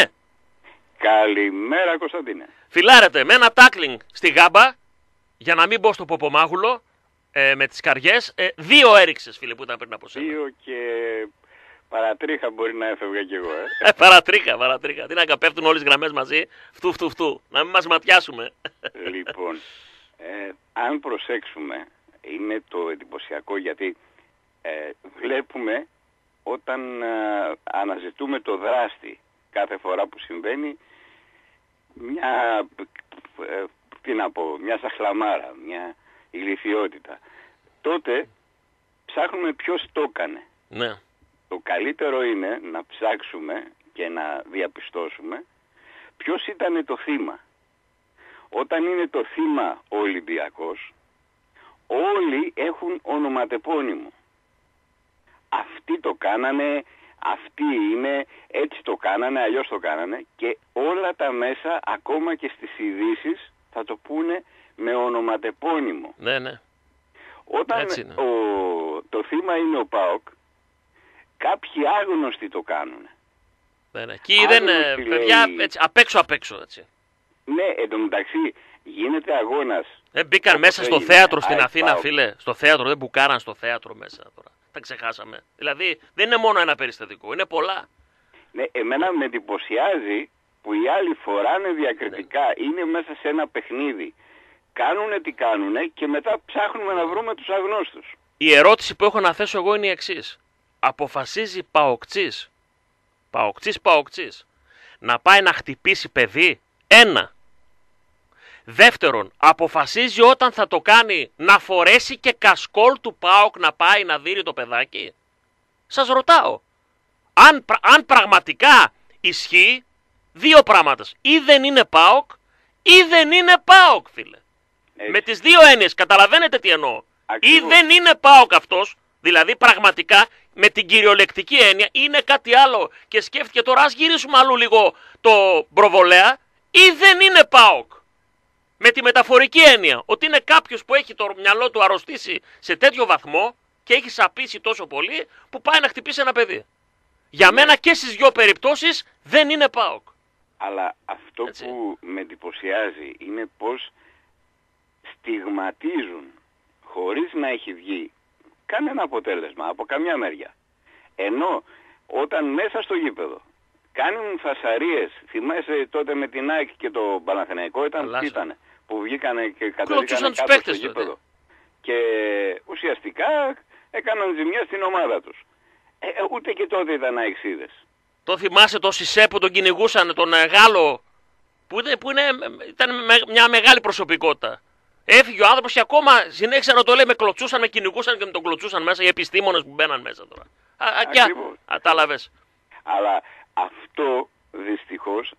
Καλημέρα Κωνσταντίνε. Φιλάρετε με ένα τάκλινγκ στη γάμπα, για να μην μπω στο ποπομάγουλο, ε, με τις καριές. Ε, δύο έριξες, φίλε, που ήταν πριν από σένα. Δύο και παρατρίχα μπορεί να έφευγα κι εγώ, ε. ε παρατρίχα, παρατρίχα. Τι να καπέφτουν όλες τις γραμμές μαζί. Φτου, φτου, φτου. Να μην μας ματιάσουμε. Λοιπόν, ε, αν προσέξουμε, είναι το εντυπωσιακό γιατί ε, βλέπουμε όταν ε, αναζητούμε το δράστη κάθε φορά που συμβαίνει μια, ε, τι να πω, μια σαχλαμάρα, μια ηλιθιότητα. Τότε ψάχνουμε ποιος το έκανε. Ναι. Το καλύτερο είναι να ψάξουμε και να διαπιστώσουμε ποιος ήταν το θύμα. Όταν είναι το θύμα ο Ολυμπιακός, όλοι έχουν ονοματεπώνυμο. Αυτοί το κάνανε, αυτοί είναι, έτσι το κάνανε, αλλιώς το κάνανε και όλα τα μέσα, ακόμα και στις ειδήσεις, θα το πούνε με ονοματεπώνυμο. Ναι, ναι. Όταν ο, το θύμα είναι ο ΠΑΟΚ, κάποιοι άγνωστοι το κάνουν. Ναι, ναι. Και δεν, παιδιά, έτσι, απ' έξω απ' έξω, έτσι. Ναι, εντωμεταξύ γίνεται αγώνας. Δεν μπήκαν μέσα στο θέατρο στην Αθήνα, φίλε. Στο θέατρο, δεν μπουκάραν στο θέατρο μέσα τώρα. Τα ξεχάσαμε. Δηλαδή, δεν είναι μόνο ένα περιστατικό, είναι πολλά. Ναι, εμένα με εντυπωσιάζει που οι άλλοι φοράνε διακριτικά, ναι. Είναι μέσα σε ένα παιχνίδι. Κάνουνε τι κάνουνε και μετά ψάχνουμε να βρούμε τους αγνώστους. Η ερώτηση που έχω να θέσω εγώ είναι η εξής. Αποφασίζει παοκτσής, παοκτσής, παοκτσής, να πάει να χτυπήσει παιδί, ένα. Δεύτερον, αποφασίζει όταν θα το κάνει να φορέσει και κασκόλ του ΠΑΟΚ να πάει να δείρει το παιδάκι. Σας ρωτάω, αν, αν πραγματικά ισχύει, δύο πράγματα. Ή δεν είναι ΠΑΟΚ, ή δεν είναι ΠΑΟΚ, φίλε. Έτσι. Με τις δύο έννοιες, καταλαβαίνετε τι εννοώ. Ακριβώς. Ή δεν είναι ΠΑΟΚ αυτός, δηλαδή πραγματικά με την κυριολεκτική έννοια, είναι κάτι άλλο και σκέφτηκε τώρα ας γυρίσουμε αλλού λίγο το προβολέα, ή δεν είναι ΠΑΟΚ. Με τη μεταφορική έννοια, ότι είναι κάποιος που έχει το μυαλό του αρρωστήσει σε τέτοιο βαθμό και έχει σαπίσει τόσο πολύ που πάει να χτυπήσει ένα παιδί. Για μένα και στις δυο περιπτώσεις δεν είναι ΠΑΟΚ. Αλλά αυτό έτσι που με εντυπωσιάζει είναι πως στιγματίζουν χωρίς να έχει βγει κανένα αποτέλεσμα από καμιά μεριά. Ενώ όταν μέσα στο γήπεδο κάνουν φασαρίες, θυμάσαι τότε με την ΑΕΚ και το Παναθηναϊκό ήταν, ήτανε, που βγήκανε και κατεβήκανε κάτω στο γήπεδο. Ναι. Και ουσιαστικά έκαναν ζημιά στην ομάδα τους. Ε, ούτε και τότε ήταν αεξίδες. Το θυμάσαι το Σισέ που τον κυνηγούσαν, τον Γάλλο, που, είναι, που είναι, ήταν με, μια μεγάλη προσωπικότητα. Έφυγε ο άνθρωπος και ακόμα συνέχισαν να το λέει, με κλωτσούσαν, με κυνηγούσαν και με τον κλωτσούσαν μέσα οι επιστήμονες που μπαίναν μέσα τώρα. Κατάλαβες. Αλλά αυτό δυστυχώς,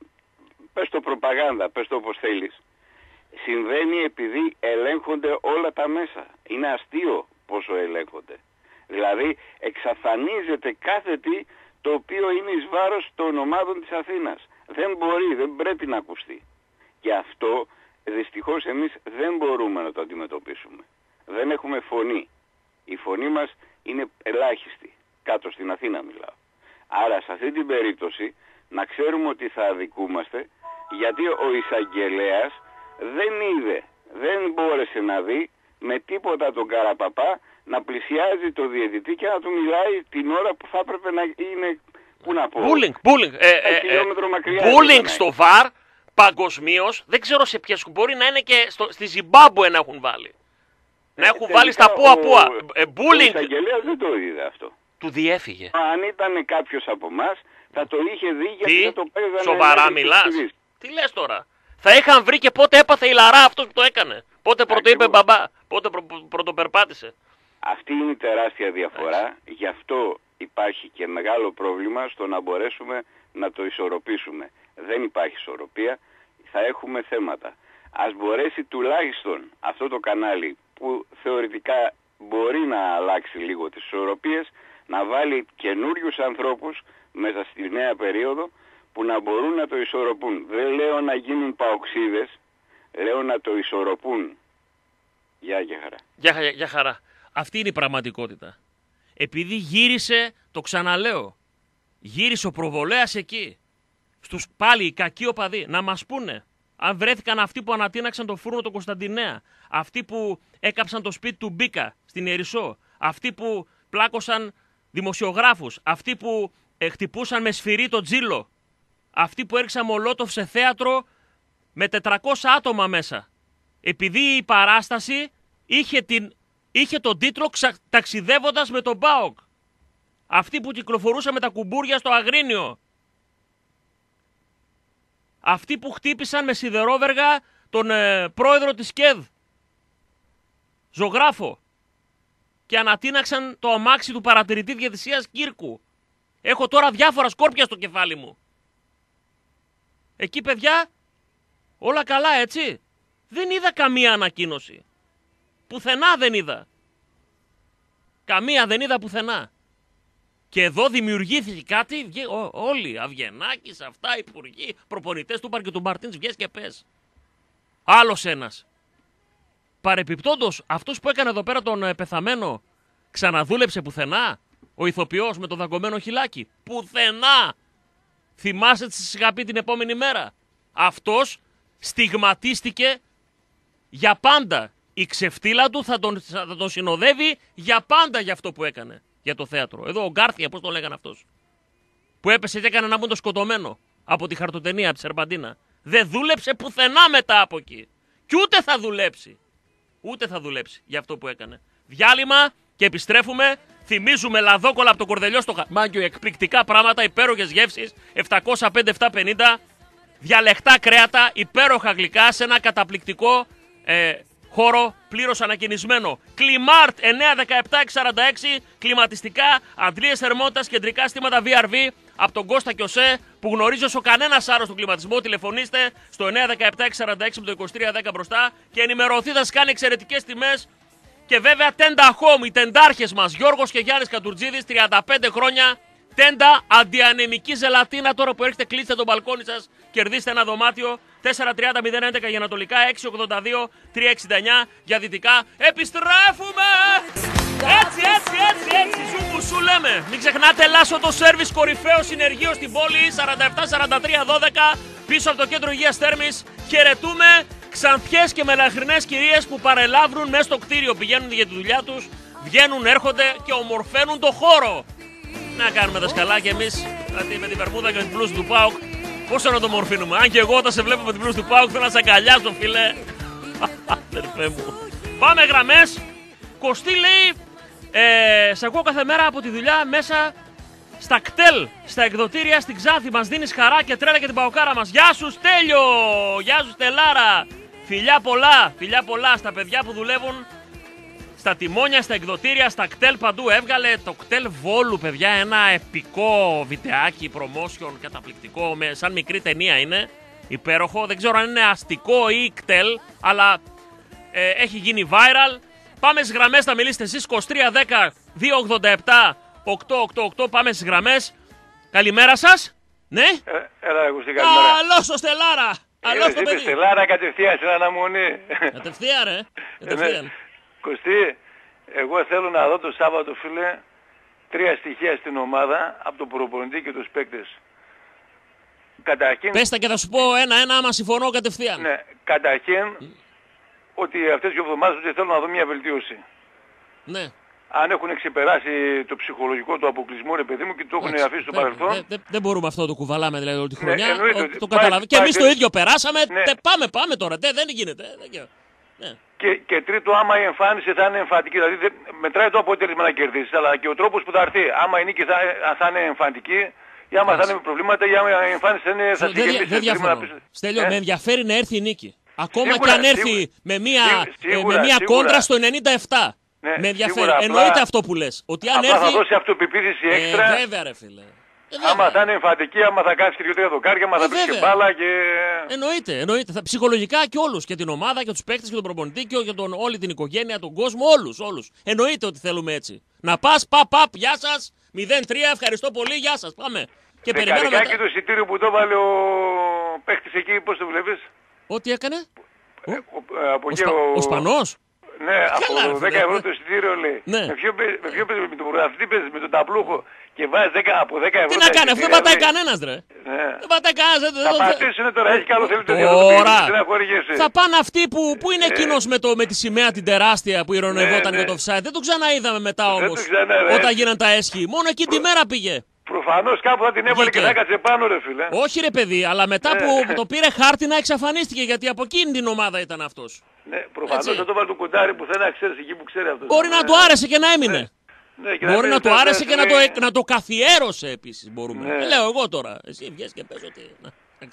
πες το προπαγάνδα, πες το όπως θέλεις, συμβαίνει επειδή ελέγχονται όλα τα μέσα. Είναι αστείο πόσο ελέγχονται. Δηλαδή εξαφανίζεται κάθε τι το οποίο είναι εις βάρος των ομάδων της Αθήνας. Δεν μπορεί, δεν πρέπει να ακουστεί. Και αυτό δυστυχώς εμείς δεν μπορούμε να το αντιμετωπίσουμε. Δεν έχουμε φωνή. Η φωνή μας είναι ελάχιστη. Κάτω στην Αθήνα μιλάω. Άρα σε αυτή την περίπτωση να ξέρουμε ότι θα αδικούμαστε, γιατί ο εισαγγελέας δεν είδε, δεν μπόρεσε να δει με τίποτα τον Καραπαπά να πλησιάζει το διαιτητή και να του μιλάει την ώρα που θα έπρεπε να είναι, πού να πω, bullying, bullying, ε, ε, ε, bullying στο βαρ παγκοσμίως, δεν ξέρω σε ποιες, μπορεί να είναι και στο, στη Ζιμπάμπουε να έχουν βάλει. Ε, να έχουν βάλει στα πουα πουα. Ε, bullying. Ο εισαγγελέας δεν το είδε αυτό. Του διέφυγε. Αν ήταν κάποιος από εμάς θα το είχε δει γιατί θα το παίζανε. Σοβαρά μιλάς. Τι λες τώρα. Θα είχαν βρει και πότε έπαθε η λαρά αυτός που το έκανε. Πότε πρωτοείπε μπαμπά. Πότε πρω, πρωτοπερπάτησε. Αυτή είναι η τεράστια διαφορά. Άχι. Γι' αυτό υπάρχει και μεγάλο πρόβλημα στο να μπορέσουμε να το ισορροπήσουμε. Δεν υπάρχει ισορροπία. Θα έχουμε θέματα. Ας μπορέσει τουλάχιστον αυτό το κανάλι που θεωρητικά μπορεί να αλλάξει λίγο τις ισορροπίες, να βάλει καινούριους ανθρώπους μέσα στη νέα περίοδο που να μπορούν να το ισορροπούν. Δεν λέω να γίνουν παοξίδες, λέω να το ισορροπούν. Γεια και χαρά. Γεια, γεια χαρά. Αυτή είναι η πραγματικότητα. Επειδή γύρισε, το ξαναλέω, γύρισε ο προβολέας εκεί, στους πάλι οι κακοί οπαδοί, να μας πούνε αν βρέθηκαν αυτοί που ανατείναξαν το φούρνο του Κωνσταντινέα, αυτοί που έκαψαν το σπίτι του Μπίκα στην Ερισσό, αυτοί που πλάκωσαν δημοσιογράφους, αυτοί που ε, χτυπούσαν με σφυρί το Τζίλο, αυτοί που έριξαν μολότοφ σε θέατρο με τετρακόσια άτομα μέσα. Επειδή η παράσταση είχε, την, είχε τον τίτλο ξα, «Ταξιδεύοντας με τον ΠΑΟΚ». Αυτοί που κυκλοφορούσαν με τα κουμπούρια στο Αγρίνιο. Αυτοί που χτύπησαν με σιδερόβεργα τον ε, πρόεδρο της ΚΕΔ, ζωγράφο, και ανατείναξαν το αμάξι του παρατηρητή διαιτησίας Κύρκου. Έχω τώρα διάφορα σκόρπια στο κεφάλι μου. Εκεί, παιδιά, όλα καλά, έτσι. Δεν είδα καμία ανακοίνωση. Πουθενά δεν είδα. Καμία δεν είδα πουθενά. Και εδώ δημιουργήθηκε κάτι, βγε, ό, όλοι, Αυγενάκης, αυτά, υπουργοί, προπονητές του είπαν και του Μαρτίνς, βγες και πες. Άλλος ένας. Παρεπιπτόντως, αυτός που έκανε εδώ πέρα τον ε, πεθαμένο, ξαναδούλεψε πουθενά. Ο ηθοποιός με το δαγκωμένο χιλάκι. Πουθενά. Θυμάστε τι σας είχα πει την επόμενη μέρα. Αυτός στιγματίστηκε για πάντα. Η ξεφτύλα του θα τον, θα τον συνοδεύει για πάντα για αυτό που έκανε. Για το θέατρο. Εδώ ο Γκάρθια, πώς τον λέγανε αυτός. Που έπεσε και έκανε να μπουν το σκοτωμένο. Από τη χαρτοτενία, από τη Σερπαντίνα. Δεν δούλεψε πουθενά μετά από εκεί. Κι ούτε θα δουλέψει. Ούτε θα δουλέψει για αυτό που έκανε. Διάλειμμα και επιστρέφουμε. Θυμίζουμε λαδόκολα από το κορδελιό στο Μάγκιο. Εκπληκτικά πράγματα, υπέροχες γεύσεις. επτακόσια πέντε επτακόσια πενήντα. Διαλεκτά κρέατα, υπέροχα γλυκά σε ένα καταπληκτικό ε, χώρο πλήρως ανακαινισμένο. Κλιμάρτ εννιά δεκαεπτά εξήντα έξι. Κλιματιστικά, αντλίες θερμότητας, κεντρικά στήματα βι αρ βι. Από τον Κώστα Κιωσέ που γνωρίζει όσο κανένας άλλος τον κλιματισμό. Τηλεφωνήστε στο εννιά δεκαεπτά εξήντα έξι με το είκοσι τρία δέκα μπροστά και ενημερωθείτε, θα σας κάνει εξαιρετικές τιμές. Και βέβαια Tenda Home, οι τεντάρχες μας Γιώργος και Γιάννης Κατουρτζίδης, τριάντα πέντε χρόνια. Τέντα, αντιανεμική ζελατίνα. Τώρα που έρχεται, κλείστε το μπαλκόνι σας, κερδίστε ένα δωμάτιο. τέσσερα τριάντα μηδέν έντεκα για ανατολικά, έξι ογδόντα δύο τριακόσια εξήντα εννιά για δυτικά. Επιστρέφουμε! Έτσι, έτσι, έτσι, έτσι. Σου που σου λέμε. Μην ξεχνάτε, Λάσο το σέρβις κορυφαίο συνεργείο στην πόλη. σαράντα επτά σαράντα τρία δώδεκα πίσω από το κέντρο υγείας Θέρμης. Χαιρετούμε ξανθιές και μελαχρινές κυρίες που παρελάβουν μέσα στο κτίριο. Πηγαίνουν για τη δουλειά τους, βγαίνουν, έρχονται και ομορφαίνουν το χώρο. Να κάνουμε δασκαλά και εμείς, δηλαδή με την βερμούδα και με την μπλούζα του ΠΑΟΚ, πόσο να το μορφύνουμε. Αν και εγώ όταν σε βλέπω με την μπλούζα του ΠΑΟΚ θέλω να σε αγκαλιάσω, φίλε. Αδερφέ μου. Πάμε γραμμές. Κωστή λέει, ε, σε ακούω κάθε μέρα από τη δουλειά μέσα στα κτέλ, στα εκδοτήρια στην Ξάνθη. Μας δίνεις χαρά και τρέλα και την παοκάρα μας. Γεια σου Στέλιο, γεια σου Στελάρα. Φιλιά πολλά, φιλιά πολλά στα παιδιά που δουλεύουν στα τιμόνια, στα εκδοτήρια, στα κτέλ παντού. Έβγαλε το κτέλ Βόλου, παιδιά, ένα επικό βιντεάκι, promotion, καταπληκτικό, με, σαν μικρή ταινία είναι, υπέροχο. Δεν ξέρω αν είναι αστικό ή κτέλ, αλλά ε, έχει γίνει viral. Πάμε στις γραμμές, θα μιλήσετε εσείς, είκοσι τρία δέκα δύο ογδόντα επτά οκτακόσια ογδόντα οκτώ, πάμε στις γραμμές. Καλημέρα σας. Ναι. Ε, έλα, Αγουστή, καλημέρα. Καλώς το Στελάρα. Καλώς το παιδί. Στελάρα κατευθείαν στην αναμονή. Κατευθείαν, ρε. Κατευθείαν. Κωστή, εγώ θέλω να δω το Σάββατο, φίλε, τρία στοιχεία στην ομάδα από τον προπονητή και τους παίκτες. Καταρχήν... Πες τα και θα σου πω ένα-ένα άμα συμφωνώ κατευθείαν. Ναι, καταρχήν mm. ότι αυτές οι εβδομάδες ότι θέλω να δω μια βελτίωση. Ναι. Αν έχουν ξεπεράσει το ψυχολογικό του αποκλεισμό, ρε παιδί μου, και το έχουν Άξι, αφήσει στο παρελθόν. Δεν δε, δε μπορούμε αυτό το κουβαλάμε δηλαδή όλη τη χρονιά. Ναι, ο, το καταλαβαίνω. Και εμείς το ίδιο περάσαμε. Ναι. Τε, πάμε, πάμε τώρα. Τε, δεν γίνεται. Δεν... Ναι. Και, και τρίτο, άμα η εμφάνιση θα είναι εμφαντική, δηλαδή δεν, μετράει το αποτέλεσμα να κερδίσεις, αλλά και ο τρόπος που θα έρθει. Άμα η νίκη θα, θα είναι εμφαντική, ή άμα Άξι. θα είναι προβλήματα, ή άμα η εμφάνιση θα είναι θα συγκεκριμένη. Δεν διαφωνώ. Στέλιο, ε? με ενδιαφέρει να έρθει η νίκη. Ακόμα σίγουρα, και αν έρθει σίγουρα, με μία, σίγουρα, με μία σίγουρα. κόντρα στο ενενήντα επτά. Ναι, με ενδιαφέρει. Σίγουρα, εννοείται απλά, αυτό που λες. Ότι αν απλά έρθει... θα δώσει αυτοπεποίθηση έξτρα. Ε, βέβαια ρε φίλε. Ε, άμα θα είναι εμφαντική, άμα θα κάνεις και δύο-τρία δοκάρια, άμα ε, θα βρεις και μπάλα και... Εννοείται, εννοείται. Θα, ψυχολογικά και όλους. Και την ομάδα και τους παίκτες και τον προπονητή και για τον, όλη την οικογένεια, τον κόσμο, όλους, όλους. Εννοείται ότι θέλουμε έτσι. Να πας, παπ, παπ, γεια σας, μηδέν τρία, ευχαριστώ πολύ, γεια σας, πάμε. Και περιμένουμε... Και το εισιτήριο που το βάλε ο παίκτης εκεί, πώς το βλέπεις? Ό,τι έκανε? Ο, ο, από ο, Σπα... ο... ο Σπανός? Ναι, από δέκα ευρώ το εισιτήριο λέει. Ναι. Με ποιο παίζει, με τον πρωταθλητή παίζει, με τον ταπλούχο και βάζει δέκα, από δέκα ευρώ. Τι να κάνει, αυτό δεν πατάει κανένας ρε. Ναι. Δεν πατάει κανένας. Θα πατήσουνε τώρα, έχει καλό θέλει το Τώρα. διαδοχείο. Θα πάνε αυτοί που, που είναι εκείνος με, με τη σημαία την τεράστια που ηρωνευόταν ναι, για το offside. Δεν το ξαναείδαμε μετά όμως, ξανά, όταν γίναν τα έσχη. Μόνο εκεί τη μέρα πήγε. Προφανώς κάπου θα την έβαλε και θα έκατσε πάνω ρε φίλε. Όχι ρε παιδί, αλλά μετά που το πήρε χάρτινα εξαφανίστηκε, γιατί από εκείνη την ομάδα ήταν αυτός. Ναι, προφανώς θα το βάλει το κουντάρι που θέλει να ξέρεις εκεί που ξέρει αυτός. Μπορεί να του άρεσε και να έμεινε. Ναι, ναι, μπορεί να, να του άρεσε και ναι. να, το, να το καθιέρωσε επίσης μπορούμε. Ναι. Λέω εγώ τώρα. Εσύ βγες και πες ότι... Να,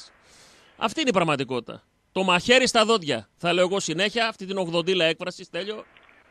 αυτή είναι η πραγματικότητα. Το μαχαίρι στα δόντια. Θα λέω εγώ συνέχεια αυτή την ογδοντήλα έκφραση, Στέλιο.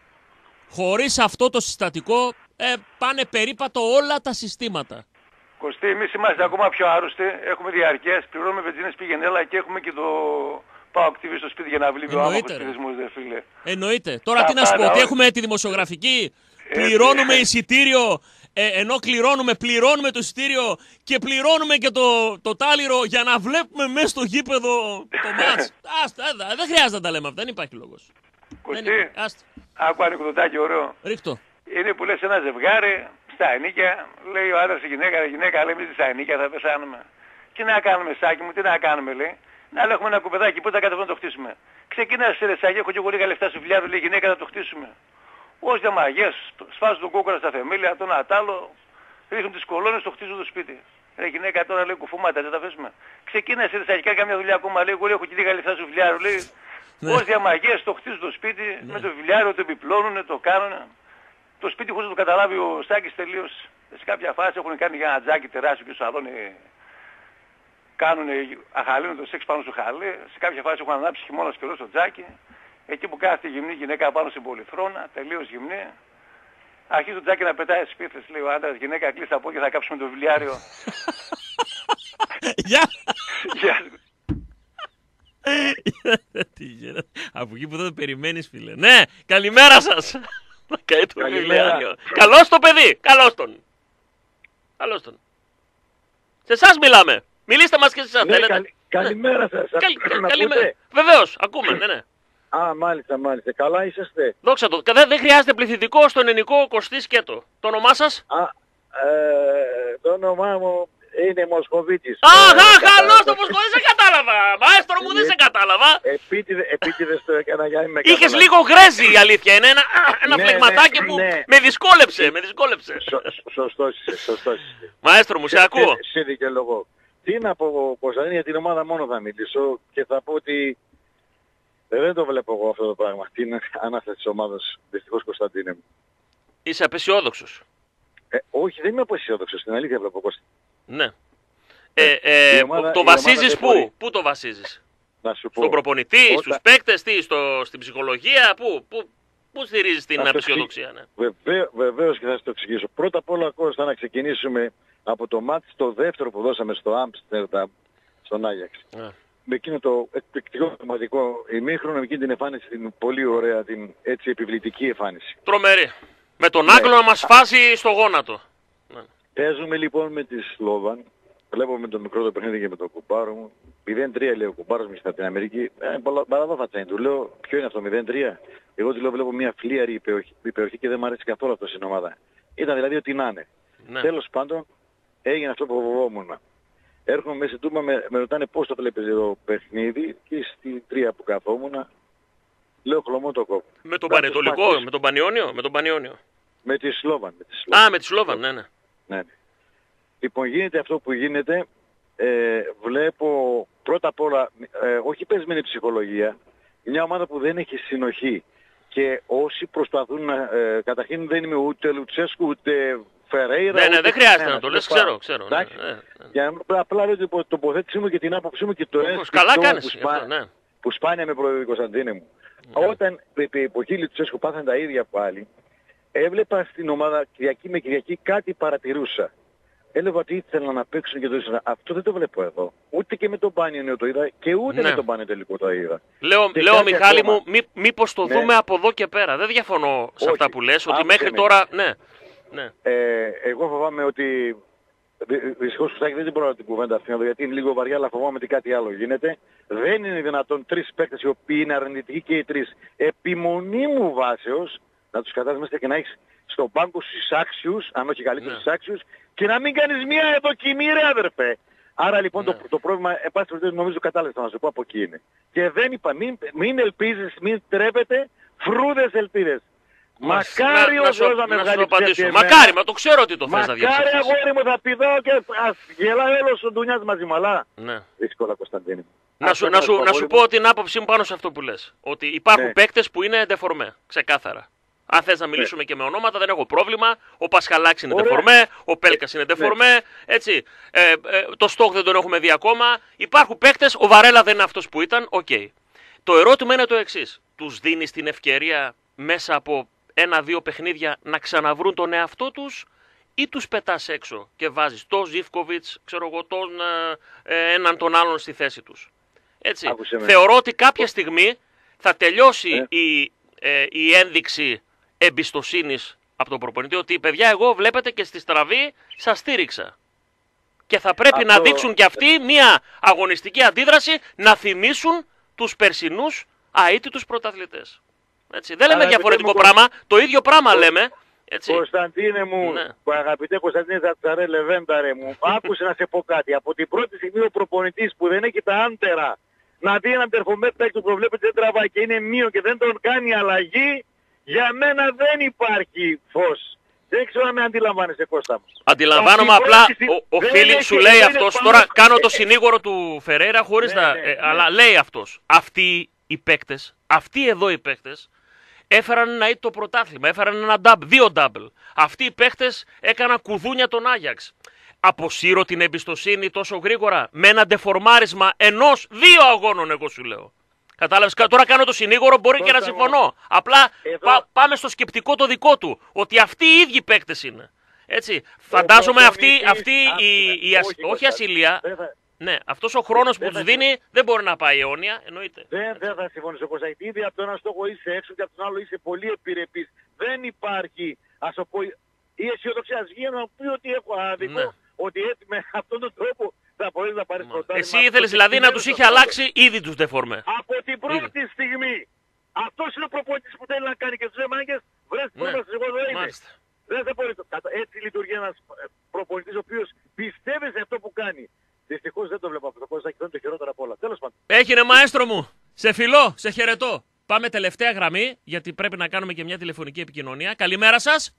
Χωρίς αυτό το συστατικό ε, πάνε περίπατο όλα τα συστήματα. Κωστή, εμείς είμαστε ακόμα πιο άρρωστοι. Έχουμε διαρκές, πληρώνουμε βενζίνες πήγαινε έλα και έχουμε και το... Πάω ακτιβί στο σπίτι για να βλέπει ο άμαχος πληθυσμός, δε φίλε. Εννοείται. Τώρα τι να σου πω, ότι έχουμε τη δημοσιογραφική, πληρώνουμε εισιτήριο ε, ενώ κληρώνουμε, πληρώνουμε το εισιτήριο και πληρώνουμε και το, το τάλιρο για να βλέπουμε μέσα στο γήπεδο το μάτς. Άστα, δεν χρειάζεται να τα λέμε αυτά, δεν υπάρχει λόγος. Κωστή, άκου ανεκδοτάκι ωραίο. Ρίχτω. Είναι που λες ένα ζευγάρι στα ενίκια, λέει ο άντρας η γυναίκα, η γυναίκα λέει εμείς στα ενίκια θα πεθάνουμε. Τι να κάνουμε Σάκη μου, τι να κάνουμε λέει. Να έχουμε ένα κουπεδάκι, πού θα κατεβούμε να το χτίσουμε. Ξεκινάς ρε Σάκη, έχω και εγώ λίγα λεφτά σου φιλιάδου, λέει η γυναίκα να το χτίσουμε. Ως διαμαγές, σφάζουν τον κόκορα στα θεμέλια, τον ατάλο, ρίχνουν τις κολόνες, το χτίζουν το σπίτι. Ρε γυναίκα τώρα λέει κουφουμάτα, δεν τα αφήσουμε. Ξεκίνασε ρε Σάκη, κάνει καμιά δουλειά ακόμα, λέει εγώ έχω και λίγα λεφτά σου φιλιάδου, λέει. Ναι. Ως διαμαγές το χτίζουν το σπίτι, ναι. Με το βιβλιάριο το επιπλώνουνε, το κάνουνε. Το σπίτι χωρίς να το καταλάβει ο Σάκης τελείως. Σε κάποια φάση έχουν κάνει για ένα τζάκι τεράστιο και στο σαλόνι κάνουν, αχαλύνουν το σεξ πάνω στο χαλί. Σε κάποια φάση έχουν ανάψει χειμώνας καιρό στο τζάκι. Εκεί που κάθεται η γυμνή γυναίκα πάνω στην πολυθρόνα, τελείως γυμνή. Αρχίζει το τζάκι να πετάει σπίθες, λέει ο άντρας, γυναίκα κλείσει τα πόδια, θα κάψουμε το βιβλιάριο. Γεια! Γεια! Από εκεί που δεν το περιμένεις φίλε. Ναι, καλημέρα σας! Καλημέρα. Καλώς το παιδί, καλώς τον. Καλώς τον. Σε εσάς μιλάμε. Μιλήστε μας και σε εσάς. Ναι, καλη, καλημέρα σας. Καλη, καλημέρα. Βεβαίως, ακούμε, ναι, ναι. Α, μάλιστα, μάλιστα. Καλά είσαστε. Δόξα τω. Δεν, δεν χρειάζεται πληθυντικό στον ελληνικό Κωστή Σκέτο. Το όνομά σας? Α, ε, το όνομά μου είναι Μοσχοβίτης. Αχ, αχ, καλώς το Μοσχοβίτης, δεν κατάλαβα. Μαέστρο μου, δεν σε κατάλαβα. Επίτηδες το έκανα για να είμαι καλά. Είχες λίγο γρέζι η αλήθεια. Είναι ένα, ένα ναι, φλεγματάκι ναι, που ναι. με δυσκόλεψε. Με δυσκόλεψε. Σωστός είσαι, σωστός είσαι. Μαέστρο μου, σε ακούω. Σε δικαιολογώ. Τι να πω, Κωνσταντίνη, για την ομάδα μόνο θα μιλήσω και θα πω ότι δεν το βλέπω εγώ αυτό το πράγμα. Την ανάσταση της ομάδας, δυστυχώς, Κωνσταντίνε μου. Είσαι απεσιόδοξος. Ε, όχι, δεν είμαι απεσιόδοξος, στην αλήθεια βλέπω, Κώστα. Ναι. Ε, ε, ομάδα, το βασίζεις πού, μπορεί. Πού το βασίζεις? Να σου πω. Στον προπονητή, Όταν... στους παίκτες, τι, στο, στην ψυχολογία, πού, πού, πού στηρίζεις την απεσιοδοξία? Ναι. Βεβαίως, βεβαίως και θα σας το εξηγήσω. Πρώτα απ' όλα, Κώστα, να ξεκινήσουμε από το μάτς το δεύτερο που δώσαμε στο Άμστερνταμ, στον Άγιαξ. Yeah. Με εκείνο το εκπληκτικό θεματικό ημίχρονο, με εκείνη την εμφάνιση, την πολύ ωραία, την έτσι επιβλητική εμφάνιση. Τρομερή. Με τον Άγγλο ναι. να μας φάσει στο γόνατο. Ναι. Παίζουμε λοιπόν με τη Σλόβαν. Βλέπω με το μικρό το παιχνίδι και με τον κουμπάρο μου. μηδέν τρία λέει ο κουμπάρος μου στην Αμερική. Ε, παραδό φατσάνι. Του λέω ποιο είναι αυτό μηδέν τρία. Εγώ του λέω βλέπω μια φλίαρη υπεροχή και δεν μου αρέσει καθόλου αυτό στην ομάδα. Ήταν δηλαδή ότι να είναι. Ναι. Τέλος πάντων έγινε αυτό που φοβόμουν. Έρχομαι μέσα τούμα, με, με ρωτάνε πώς το βλέπεις το παιχνίδι και στην τρία που καθόμουν λέω χλωμό το κόκκο. Με τον Πανετολικό, με τον Πανιόνιο, με τον Πανιόνιο. Με τη Σλόβαν. Με τη Σλόβαν. Α, με τη Σλόβαν, ναι, ναι. ναι. Λοιπόν, γίνεται αυτό που γίνεται. Ε, βλέπω πρώτα απ' όλα, ε, όχι πεσμένη ψυχολογία, μια ομάδα που δεν έχει συνοχή. Και όσοι προσπαθούν να, ε, καταρχήν δεν είμαι ούτε Λουτσέσκου ούτε Φερέιρα. Ναι, ναι, δεν χρειάζεται να το λες, ξέρω, ξέρω. Ναι, ναι, ναι. Για να απλά λέω την τοποθέτησή μου και την άποψή μου και το ένα που, σπά... ναι. που σπάνια με προεδρεί Κωνσταντίνε μου. Ναι. Όταν επί εποχή Λουτσέσκου πάθαν τα ίδια πάλι, έβλεπα στην ομάδα Κυριακή με Κυριακή κάτι παρατηρούσα. Έλεγα ότι ήθελα να παίξουν και το ήθελα. Αυτό δεν το βλέπω εδώ. Ούτε και με τον Πάνιο το είδα και ούτε ναι. με τον Πάνιο τελικό το είδα. Λέω, λέω Μιχάλη ακόμα... μου, μή, μήπως το ναι. δούμε από εδώ και πέρα. Δεν διαφωνώ σε Όχι. αυτά που λες, ότι μέχρι με. τώρα... Ναι. ναι. Ε, εγώ φοβάμαι ότι... Δυστυχώς δεν μπορώ να την κουβέντα αυτή, γιατί είναι λίγο βαριά, αλλά φοβάμαι ότι κάτι άλλο γίνεται. Δεν είναι δυνατόν τρεις παίκτες οι οποίοι είναι αρνητικοί και οι τρεις επιμονή μου βάσεως να τους κατάδεις μέσα και να έχεις στον πάγκο στους άξιους, αν όχι καλύτερους στους άξιους, και να μην κάνεις μία δοκιμή ρε αδερφέ. Άρα λοιπόν ναι. το, το πρόβλημα, επάσχευτε νομίζω κατάλαβες να σου πω από εκεί είναι. Και δεν είπα, μην, μην ελπίζεις, μην τρέπετε φρούδες ελπίδες. Μακάρι ο Θεός να με βγάλει ψεύτη. Μακάρι, μα το ξέρω ότι το θες να διαψεύσεις. Μακάρι αγόρι μου θα πηδάω και ας γελάει όλος ο Ντουνιάς μαζί μου, αλλά ναι. δύσκολα Κωνσταντίνη. Να σου, να, σου, να σου πω την άποψή μου πάνω σε αυτό που λες. Ότι υπάρχουν ναι. παίκτες που είναι ντεφορμέ, ξεκάθαρα. Αν θες να μιλήσουμε ναι. και με ονόματα δεν έχω πρόβλημα. Ο Πασχαλάκης είναι ντεφορμέ, ο Πέλκας είναι ντεφορμέ, ναι. έτσι. Ε, ε, το Στόχ δεν τον έχουμε δει ακόμα. Υπάρχουν παίκτες, ο Βαρέλα δεν είναι αυτός που ήταν, οκ. Okay. Το ερώτημα είναι το εξής. Τους δίνεις την ευκαιρία μέσα από ένα-δύο παιχνίδια να ξαναβρούν τον εαυτό τους ή τους πετάς έξω και βάζεις τον Ζίβκοβιτς, ξέρω εγώ, τον ε, έναν τον άλλον στη θέση τους. Έτσι. Θεωρώ ότι κάποια στιγμή θα τελειώσει ε. η, ε, η ένδειξη εμπιστοσύνης από τον προπονητή ότι παιδιά, εγώ βλέπετε και στη στραβή σας στήριξα. Και θα πρέπει Αυτό... να δείξουν και αυτοί μια αγωνιστική αντίδραση, να θυμίσουν τους περσινούς αίτητους πρωταθλητές. Έτσι. Δεν λέμε διαφορετικό πράγμα, το ίδιο πράγμα λέμε. Έτσι. Κωνσταντίνε μου, ναι. που αγαπητέ Κωνσταντίνε Ζατσαρέ Λεβένταρε μου, άκουσε να σε πω κάτι. Από την πρώτη στιγμή ο προπονητής που δεν έχει τα άντερα να δει έναν τερφομέ παίκτη που προβλέπεται δεν τραβάει και είναι μείον και δεν τον κάνει αλλαγή, για μένα δεν υπάρχει φως. Δεν ξέρω αν με αντιλαμβάνεσαι, Κώστα μου. Αντιλαμβάνομαι, απλά ο, ο Φίλιπ σου λέει αυτός, τώρα κάνω το συνήγορο του Φερέιρα χωρίς ναι, να... ναι, ε, ναι. Αλλά λέει αυτός, αυτοί οι παίκτες, αυτοί εδώ οι παίκτες, έφεραν ένα ήττο πρωτάθλημα, έφεραν ένα double, δύο double. Αυτοί οι παίκτες έκαναν κουδούνια τον Άγιαξ. Αποσύρω την εμπιστοσύνη τόσο γρήγορα με ένα ντεφορμάρισμα ενός, δύο αγώνων, εγώ σου λέω. Κατάλαβες, τώρα κάνω το συνήγορο, μπορεί Πώς και να συμφωνώ. Απλά εδώ... πά, πάμε στο σκεπτικό το δικό του, ότι αυτοί οι ίδιοι παίκτες είναι. Έτσι, φαντάζομαι αυτή, αυτή η, η, η ασ... όχι, όχι ασυλία, θα... ναι, αυτός ο χρόνος που τους δίνει δεν μπορεί να πάει αιώνια, εννοείται. Δεν, δεν θα συμφωνήσω, Κωνσταντίνε. Ήδη από τον ένα στόχο είσαι έξω και από τον άλλο είσαι πολύ επιρρεπής. Δεν υπάρχει, ας το πω, η αισιοδοξία. Ας βγει να πει ότι έχω άδικο, ναι. ότι έτσι με αυτόν τον τρόπο θα μπορείς να πάρεις πρωτάθλημα. Εσύ ήθελες δηλαδή να τους είχε αλλάξει ήδη τους δεφορμέ. Από την πρώτη ήδη. στιγμή. Αυτός είναι ο προπονητής που θέλει να κάνει και τους εμάγκες. Βρες πρώτα εγώ εδώ είμαι. Δεν θα μπορεί. Έτσι λειτουργεί ένας προπονητής ο οποίος πιστεύει σε αυτό που κάνει. Δυστυχώς δεν το βλέπω αυτό το κόσμο, θα το χειρότερα από όλα. Τέλος πάντων. Έγινε μαέστρο μου. Σε φιλώ, σε χαιρετώ. Πάμε τελευταία γραμμή, γιατί πρέπει να κάνουμε και μια τηλεφωνική επικοινωνία. Καλημέρα σας.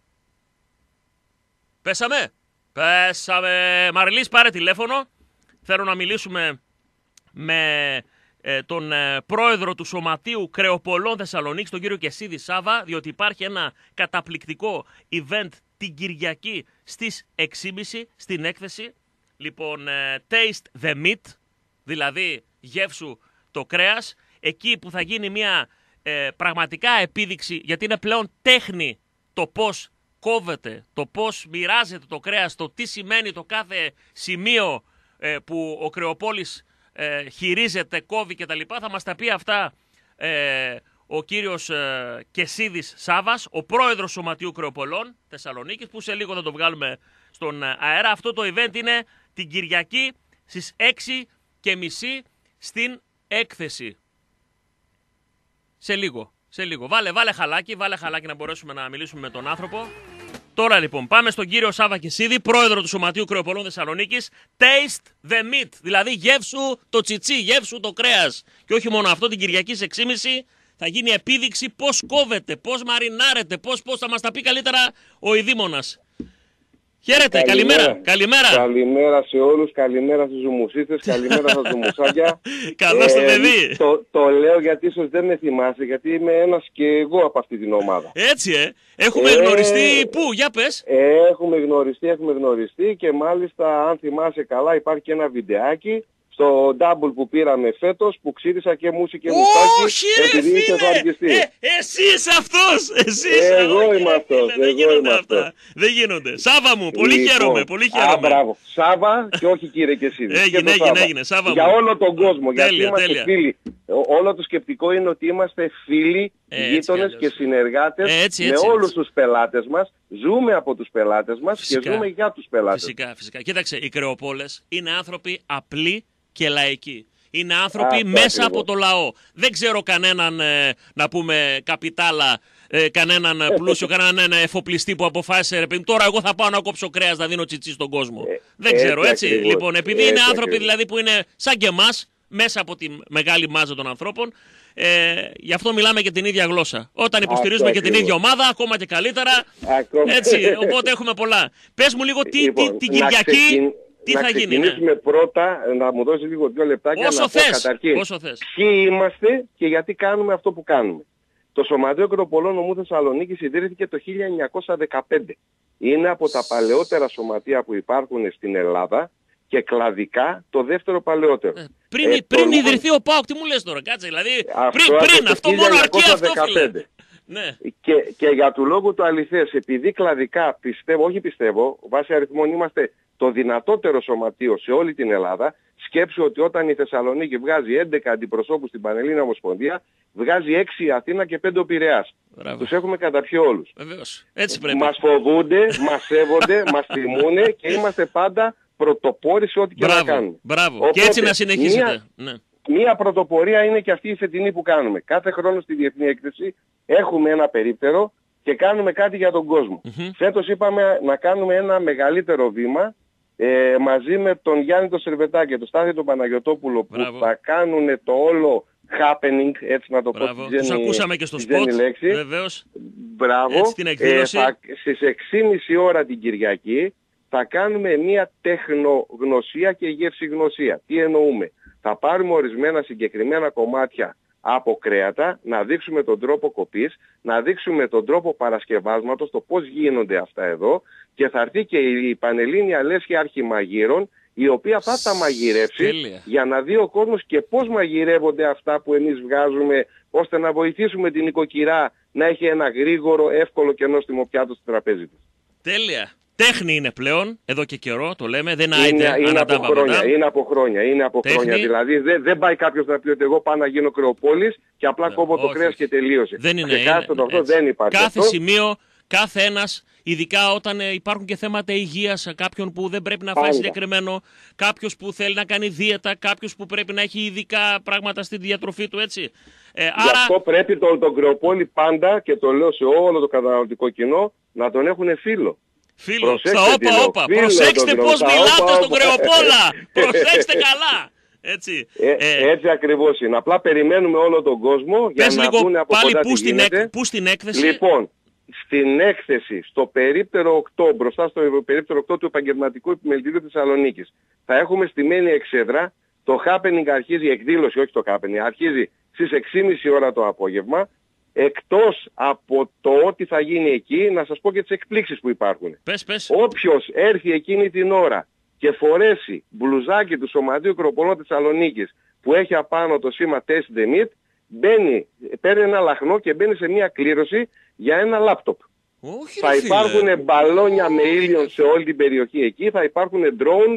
Πέσαμε. Πέσαμε. Μαριλής, πάρε τηλέφωνο. Θέλω να μιλήσουμε με ε, τον ε, πρόεδρο του Σωματείου Κρεοπολών Θεσσαλονίκης, τον κύριο Κεσίδη Σάβα, διότι υπάρχει ένα καταπληκτικό event την Κυριακή στις έξι και μισή στην έκθεση. Λοιπόν, ε, taste the meat, δηλαδή γεύσου το κρέας, εκεί που θα γίνει μια ε, πραγματικά επίδειξη, γιατί είναι πλέον τέχνη το πώς κόβεται, το πώς μοιράζεται το κρέας, το τι σημαίνει το κάθε σημείο ε, που ο Κρεοπόλης ε, χειρίζεται, κόβει κτλ. Θα μας τα πει αυτά ε, ο κύριος ε, Κεσίδης Σάβας, ο πρόεδρος Σωματείου Κρεοπολών Θεσσαλονίκης, που σε λίγο θα το βγάλουμε στον αέρα. Αυτό το event είναι την Κυριακή στις έξι και μισή στην έκθεση. Σε λίγο, σε λίγο. Βάλε, βάλε χαλάκι, βάλε χαλάκι να μπορέσουμε να μιλήσουμε με τον άνθρωπο. Τώρα λοιπόν πάμε στον κύριο Σάβα Κεσίδη, πρόεδρο του Σωματείου Κρεοπολών Θεσσαλονίκης. Taste the meat, δηλαδή γεύσου το τσιτσί, γεύσου το κρέας. Και όχι μόνο αυτό, την Κυριακή στις έξι και μισή θα γίνει επίδειξη πώς κόβεται, πώς μαρινάρεται, πώς, πώς θα μας τα πει καλύτερα ο ειδήμονας. Χαίρετε, καλημέρα. καλημέρα. Καλημέρα. Καλημέρα σε όλους, καλημέρα στους ζουμουσίτες, καλημέρα στα ζουμουσάκια. Καλώς το παιδί. Το, το λέω γιατί ίσως δεν με θυμάσαι, γιατί είμαι ένας και εγώ από αυτή την ομάδα. Έτσι, ε. Έχουμε ε, γνωριστεί πού, για πες. Έχουμε γνωριστεί, έχουμε γνωριστεί και μάλιστα αν θυμάσαι καλά υπάρχει και ένα βιντεάκι στο double που πήραμε φέτος που ξύρισα και μουσι και μουστάκι. Όχι ρε φίλε! Ε, εσύ είσαι αυτός! Εσύ είσαι εγώ είμαι αυτός. Δεν γίνονται αυτά. Δεν γίνονται. Σάβα μου, πολύ λοιπόν, χαίρομαι. Πολύ χαίρομαι. Α, μπράβο. Σάβα και όχι κύριε Κεσίδη. Έγινε, έγινε, έγινε. Σάβα μου. Για όλο τον κόσμο. Τέλεια, γιατί είμαστε τέλεια. φίλοι. Όλο το σκεπτικό είναι ότι είμαστε φίλοι, γείτονες και συνεργάτες έτσι, με έτσι, όλους έτσι. τους πελάτες μας. Ζούμε από τους πελάτες μας φυσικά. Και ζούμε για τους πελάτες. Φυσικά, φυσικά. Κοίταξε, οι Κρεοπόλες είναι άνθρωποι απλοί και λαϊκοί. Είναι άνθρωποι Α, μέσα ακριβώς. από το λαό. Δεν ξέρω κανέναν, ε, να πούμε, καπιτάλα, ε, κανέναν πλούσιο, κανέναν εφοπλιστή που αποφάσισε, ρε παιδί, τώρα εγώ θα πάω να κόψω κρέας, να δίνω τσιτσί στον κόσμο. Ε, Δεν ξέρω, έτσι. έτσι. Ακριβώς. Λοιπόν, επειδή έτσι είναι άνθρωποι ακριβώς. δηλαδή που είναι σαν και εμάς, μέσα από τη μεγάλη μάζα των ανθρώπων, ε, γι' αυτό μιλάμε και την ίδια γλώσσα. Όταν υποστηρίζουμε αυτό και την ίδια ομάδα, ακόμα και καλύτερα. Ακόμα. Έτσι, οπότε έχουμε πολλά. Πες μου λίγο τι, λοιπόν, τι, την Κυριακή. Ξεκιν... Τι να θα γίνει, ξεκινήσουμε ναι. πρώτα, να μου δώσεις λίγο δύο λεπτάκια όσο να θες, πω καταρχήν όσο θες. ποιοι είμαστε και γιατί κάνουμε αυτό που κάνουμε. Το Σωματείο Κρεοπολών Νομού Θεσσαλονίκης ιδρύθηκε το χίλια εννιακόσια δεκαπέντε. Είναι από τα παλαιότερα σωματεία που υπάρχουν στην Ελλάδα και κλαδικά το δεύτερο παλαιότερο. Ε, πριν ε, πριν το... ιδρυθεί ο ΠΑΟΚ, τι μου λες τώρα, κάτσε, δηλαδή αυτό πριν, πριν αυτό μόνο αρκεί αυτό φίλε. Ναι. Και, και για του λόγου του αληθές, επειδή κλαδικά πιστεύω, όχι πιστεύω, βάσει αριθμών είμαστε το δυνατότερο σωματείο σε όλη την Ελλάδα, σκέψου ότι όταν η Θεσσαλονίκη βγάζει έντεκα αντιπροσώπους στην Πανελλήνια Ομοσπονδία, βγάζει έξι η Αθήνα και πέντε ο Πειραιάς. Τους έχουμε καταπιεί όλους. Βεβαίως. Έτσι πρέπει. Μας φοβούνται, μας σέβονται, μας τιμούνε και είμαστε πάντα πρωτοπόροι σε ό,τι και να κάνουμε. Μπράβο. Οπότε, και έτσι να συνεχίσετε. Μία, ναι. μία πρωτοπορία είναι και αυτή η φετινή που κάνουμε. Κάθε χρόνο στη Διεθνή Έκθεση έχουμε ένα περίπτερο και κάνουμε κάτι για τον κόσμο. Mm-hmm. Φέτος είπαμε να κάνουμε ένα μεγαλύτερο βήμα ε, μαζί με τον Γιάννη τον Σερβετά και τον Στάθη τον Παναγιωτόπουλο που Μπράβο. θα κάνουν το όλο happening, έτσι να το Μπράβο. πω. Τους ακούσαμε και στο σποτ, βεβαίως. Μπράβο. Έτσι την εκδήλωση. Ε, θα, στις έξι και μισή ώρα την Κυριακή θα κάνουμε μια τεχνογνωσία και γευσηγνωσία. Τι εννοούμε? Θα πάρουμε ορισμένα συγκεκριμένα κομμάτια από κρέατα, να δείξουμε τον τρόπο κοπής, να δείξουμε τον τρόπο παρασκευάσματος, το πώς γίνονται αυτά εδώ και θα έρθει και η Πανελλήνια Λέσχη Αρχιμαγείρων, η οποία θα τα μαγειρεύσει Τέλεια. για να δει ο κόσμος και πώς μαγειρεύονται αυτά που εμείς βγάζουμε, ώστε να βοηθήσουμε την νοικοκυρά να έχει ένα γρήγορο, εύκολο και νόστιμο πιάτο στο τραπέζι της. Τέλεια. Τέχνη είναι πλέον, εδώ και καιρό το λέμε, δεν είναι, άιτε, είναι, από χρόνια, είναι από χρόνια, είναι από Τέχνη. χρόνια. Δηλαδή δεν, δεν πάει κάποιος να πει ότι εγώ πάω να γίνω κρεοπόλης και απλά ναι, κόβω το κρέας και τελείωσε. Δεν είναι, είναι, αυτό, δεν υπάρχει κάθε αυτό. σημείο, κάθε ένας, ειδικά όταν ε, υπάρχουν και θέματα υγείας, κάποιον που δεν πρέπει να φάει Πάντα. συγκεκριμένο, κάποιος που θέλει να κάνει δίαιτα, κάποιος που πρέπει να έχει ειδικά πράγματα στη διατροφή του, έτσι. Ε, Γι' άρα... αυτό πρέπει τον, τον κρεοπόλη πάντα, και το λέω σε όλο το καταναλωτικό κοινό, να τον έχουν φίλο. Φίλο, στα όπα όπα, προσέξτε πώς μιλάτε στον Κρεοπόλα, προσέξτε καλά. Έτσι, ε, ε, έτσι ακριβώς είναι. Απλά περιμένουμε όλο τον κόσμο για να λίγο, πούνε από πάλι κοντά πού τι στην, γίνεται. Εκ, πού στην έκθεση. Λοιπόν, στην έκθεση, στο περίπτερο οκτώ, μπροστά στο περίπτερο οκτώ του Επαγγελματικού Επιμελητηρίου Θεσσαλονίκης, θα έχουμε στημένη εξέδρα. Το happening αρχίζει, η εκδήλωση, όχι το happening, αρχίζει στις έξι και μισή ώρα το απόγευμα. Εκτός από το ότι θα γίνει εκεί, να σας πω και τις εκπλήξεις που υπάρχουν. Πες, πες. Όποιος έρθει εκείνη την ώρα και φορέσει μπλουζάκι του Σωματείου Κρεοπολών Θεσσαλονίκης που έχει απάνω το σήμα Taste the Meat, μπαίνει, παίρνει ένα λαχνό και μπαίνει σε μια κλήρωση για ένα λάπτοπ. Όχι, θα υπάρχουν μπαλόνια με ήλιον σε όλη την περιοχή εκεί, θα υπάρχουν drone.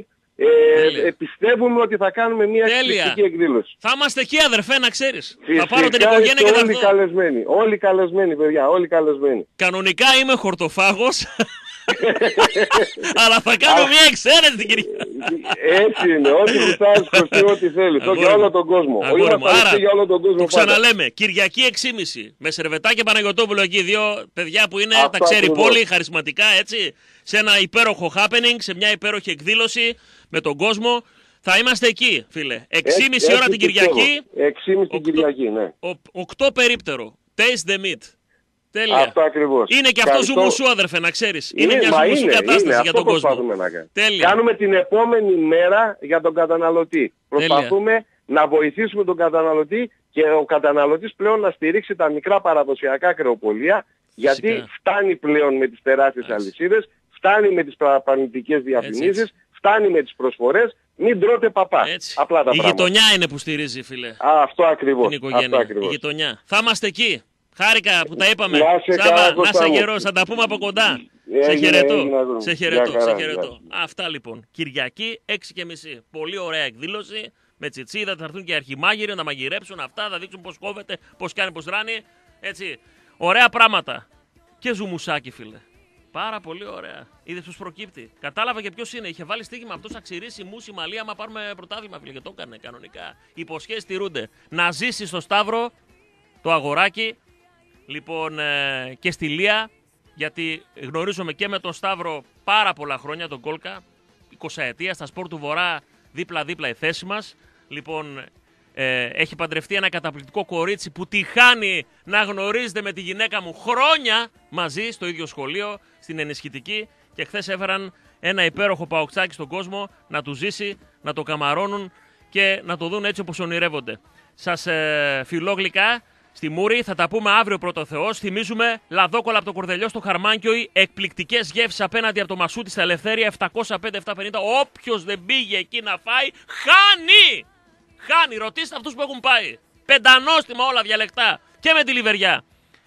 Ε, πιστεύουμε ότι θα κάνουμε μια εκπληκτική εκδήλωση. Θα είμαστε εκεί, αδερφέ, να ξέρεις. Φυσικά, θα πάρω την οικογένεια και θα όλοι καλεσμένοι. Όλοι καλεσμένοι, παιδιά, όλοι καλεσμένοι. Κανονικά είμαι χορτοφάγος. Αλλά θα κάνω μια εξαίρεση την κυρία. Έτσι είναι, ό,τι γουστάρεις χρωστεί, ό,τι θέλεις. Το για όλο τον κόσμο. Άρα, για όλο τον κόσμο. Το ξαναλέμε, Κυριακή έξι και μισή με Σερβετά και Παναγιωτόπουλο εκεί, δύο παιδιά που είναι, Αυτό τα ξέρει ακριβώς. πολύ χαρισματικά, έτσι. Σε ένα υπέροχο happening, σε μια υπέροχη εκδήλωση με τον κόσμο. Θα είμαστε εκεί, φίλε. έξι και μισή ώρα την Κυριακή. έξι και μισή την Κυριακή, ναι. οκτώ περίπτερο. Taste the meat. Τέλεια. Αυτό ακριβώς. Είναι και αυτό ζουμουσού, αδερφέ, να ξέρεις. Είναι, είναι μια ζουμουσού κατάσταση είναι, για τον κόσμο. Να Τέλεια. Κάνουμε την επόμενη μέρα για τον καταναλωτή. Προσπαθούμε Τέλεια. να βοηθήσουμε τον καταναλωτή και ο καταναλωτής πλέον να στηρίξει τα μικρά παραδοσιακά κρεοπολία, γιατί Φυσικά. φτάνει πλέον με τις τεράστιες αλυσίδες, φτάνει με τις παραπανητικές διαφημίσεις, φτάνει με τις προσφορές. Μην τρώτε παπά. Έτσι. Απλά τα η πράγματα. γειτονιά είναι που στηρίζει, φίλε. Α, αυτό ακριβώς. Την οικογένεια. Αυτό ακριβώς. Η γειτονιά. Θα είμαστε εκεί. Χάρηκα που τα είπαμε. Να σε Σάβα, να σε γερός, θα τα πούμε από κοντά. Έγινε, σε χαιρετώ. Έγινε, σε χαιρετώ. Σε χαιρετώ. Αυτά λοιπόν. Κυριακή έξι και μισή. Πολύ ωραία εκδήλωση. Με τσιτσίδα θα έρθουν και οι αρχιμάγειροι να μαγειρέψουν αυτά, θα δείξουν πώς κόβεται, πώς κάνει, πώς ράνει. Έτσι. Ωραία πράγματα. Και ζουμουσάκι, φίλε. Πάρα πολύ ωραία. Είδες πώς προκύπτει. Κατάλαβα και ποιος είναι. Είχε βάλει στοίχημα αυτός αξιρίσει μουσι Μαλία. Άμα πάρουμε πρωτάθλημα, φίλε. Και το έκανε κανονικά. Υποσχέσεις τηρούνται. Να ζήσει στο Σταύρο το αγοράκι. Λοιπόν, ε, και στη Λία. Γιατί γνωρίζομαι και με τον Σταύρο πάρα πολλά χρόνια, τον Κόλκα. εικοσαετία στα Σπορ του Βορρά. Δίπλα-δίπλα η θέση μας. Λοιπόν, ε, έχει παντρευτεί ένα καταπληκτικό κορίτσι που τυχάνει να γνωρίζεται με τη γυναίκα μου χρόνια μαζί στο ίδιο σχολείο, στην ενισχυτική. Και χθες έφεραν ένα υπέροχο παοκτσάκι στον κόσμο να του ζήσει, να το καμαρώνουν και να το δουν έτσι όπως ονειρεύονται. Σας ε, φιλόγλυκα στη Μούρη, θα τα πούμε αύριο πρώτο Θεός. Θυμίζουμε λαδόκολα από το Κορδελιό στο Χαρμάνκιοι, εκπληκτικές γεύσεις απέναντι από το Μασούτι στα Ελευθέρια, επτακόσια πέντε επτακόσια πενήντα. Όποιος δεν πήγε εκεί να φάει, χάνει! Χάνει, ρωτήστε αυτούς που έχουν πάει. Πεντανόστιμα όλα διαλεκτά και με τη Λιβεριά.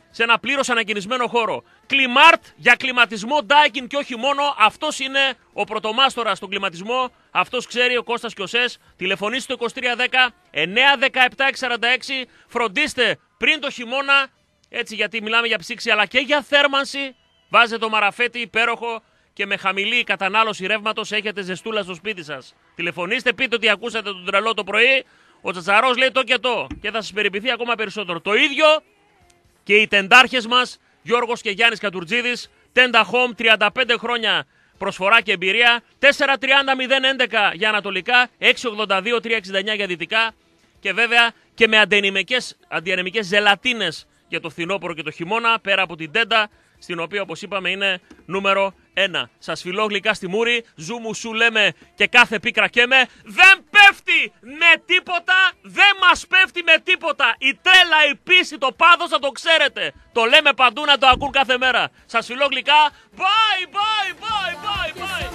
σε ένα πλήρως ανακαινισμένο χώρο. Κλιμάρτ για κλιματισμό Daikin και όχι μόνο. Αυτός είναι ο πρωτομάστορας στον κλιματισμό. Αυτός ξέρει, ο Κώστας και ο Σες. Τηλεφωνήστε στο είκοσι τρία δέκα εννιά δεκαεπτά έξι σαράντα έξι. Φροντίστε πριν το χειμώνα, έτσι, γιατί μιλάμε για ψήξη αλλά και για θέρμανση. Βάζετε το μαραφέτη υπέροχο και με χαμηλή κατανάλωση ρεύματος έχετε ζεστούλα στο σπίτι σας. Τηλεφωνήστε, πείτε ότι ακούσατε τον τρελό το πρωί. Ο Τσατσαρός λέει το και το και θα σας περιποιηθεί ακόμα περισσότερο. Το ίδιο και οι τεντάρχες μας, Γιώργος και Γιάννης Κατουρτζίδης. Tenda Home, τριάντα πέντε χρόνια προσφορά και εμπειρία. τέσσερα τριάντα μηδέν έντεκα για ανατολικά, έξι ογδόντα δύο τριακόσια εξήντα εννιά για δυτικά. Και βέβαια και με αντιανεμικές, αντιανεμικές ζελατίνες για το φθινόπωρο και το χειμώνα, πέρα από την Tenda, στην οποία όπως είπαμε είναι νούμερο ένα. Σας φιλώ γλυκά στη μούρη, ζου μου σου λέμε και κάθε πίκρα καίμε. Δεν πέφτει με τίποτα, δεν μας πέφτει με τίποτα. Η τρέλα, η πίστη, το πάθος θα το ξέρετε. Το λέμε παντού να το ακούν κάθε μέρα. Σας φιλώ γλυκά, bye bye bye bye bye.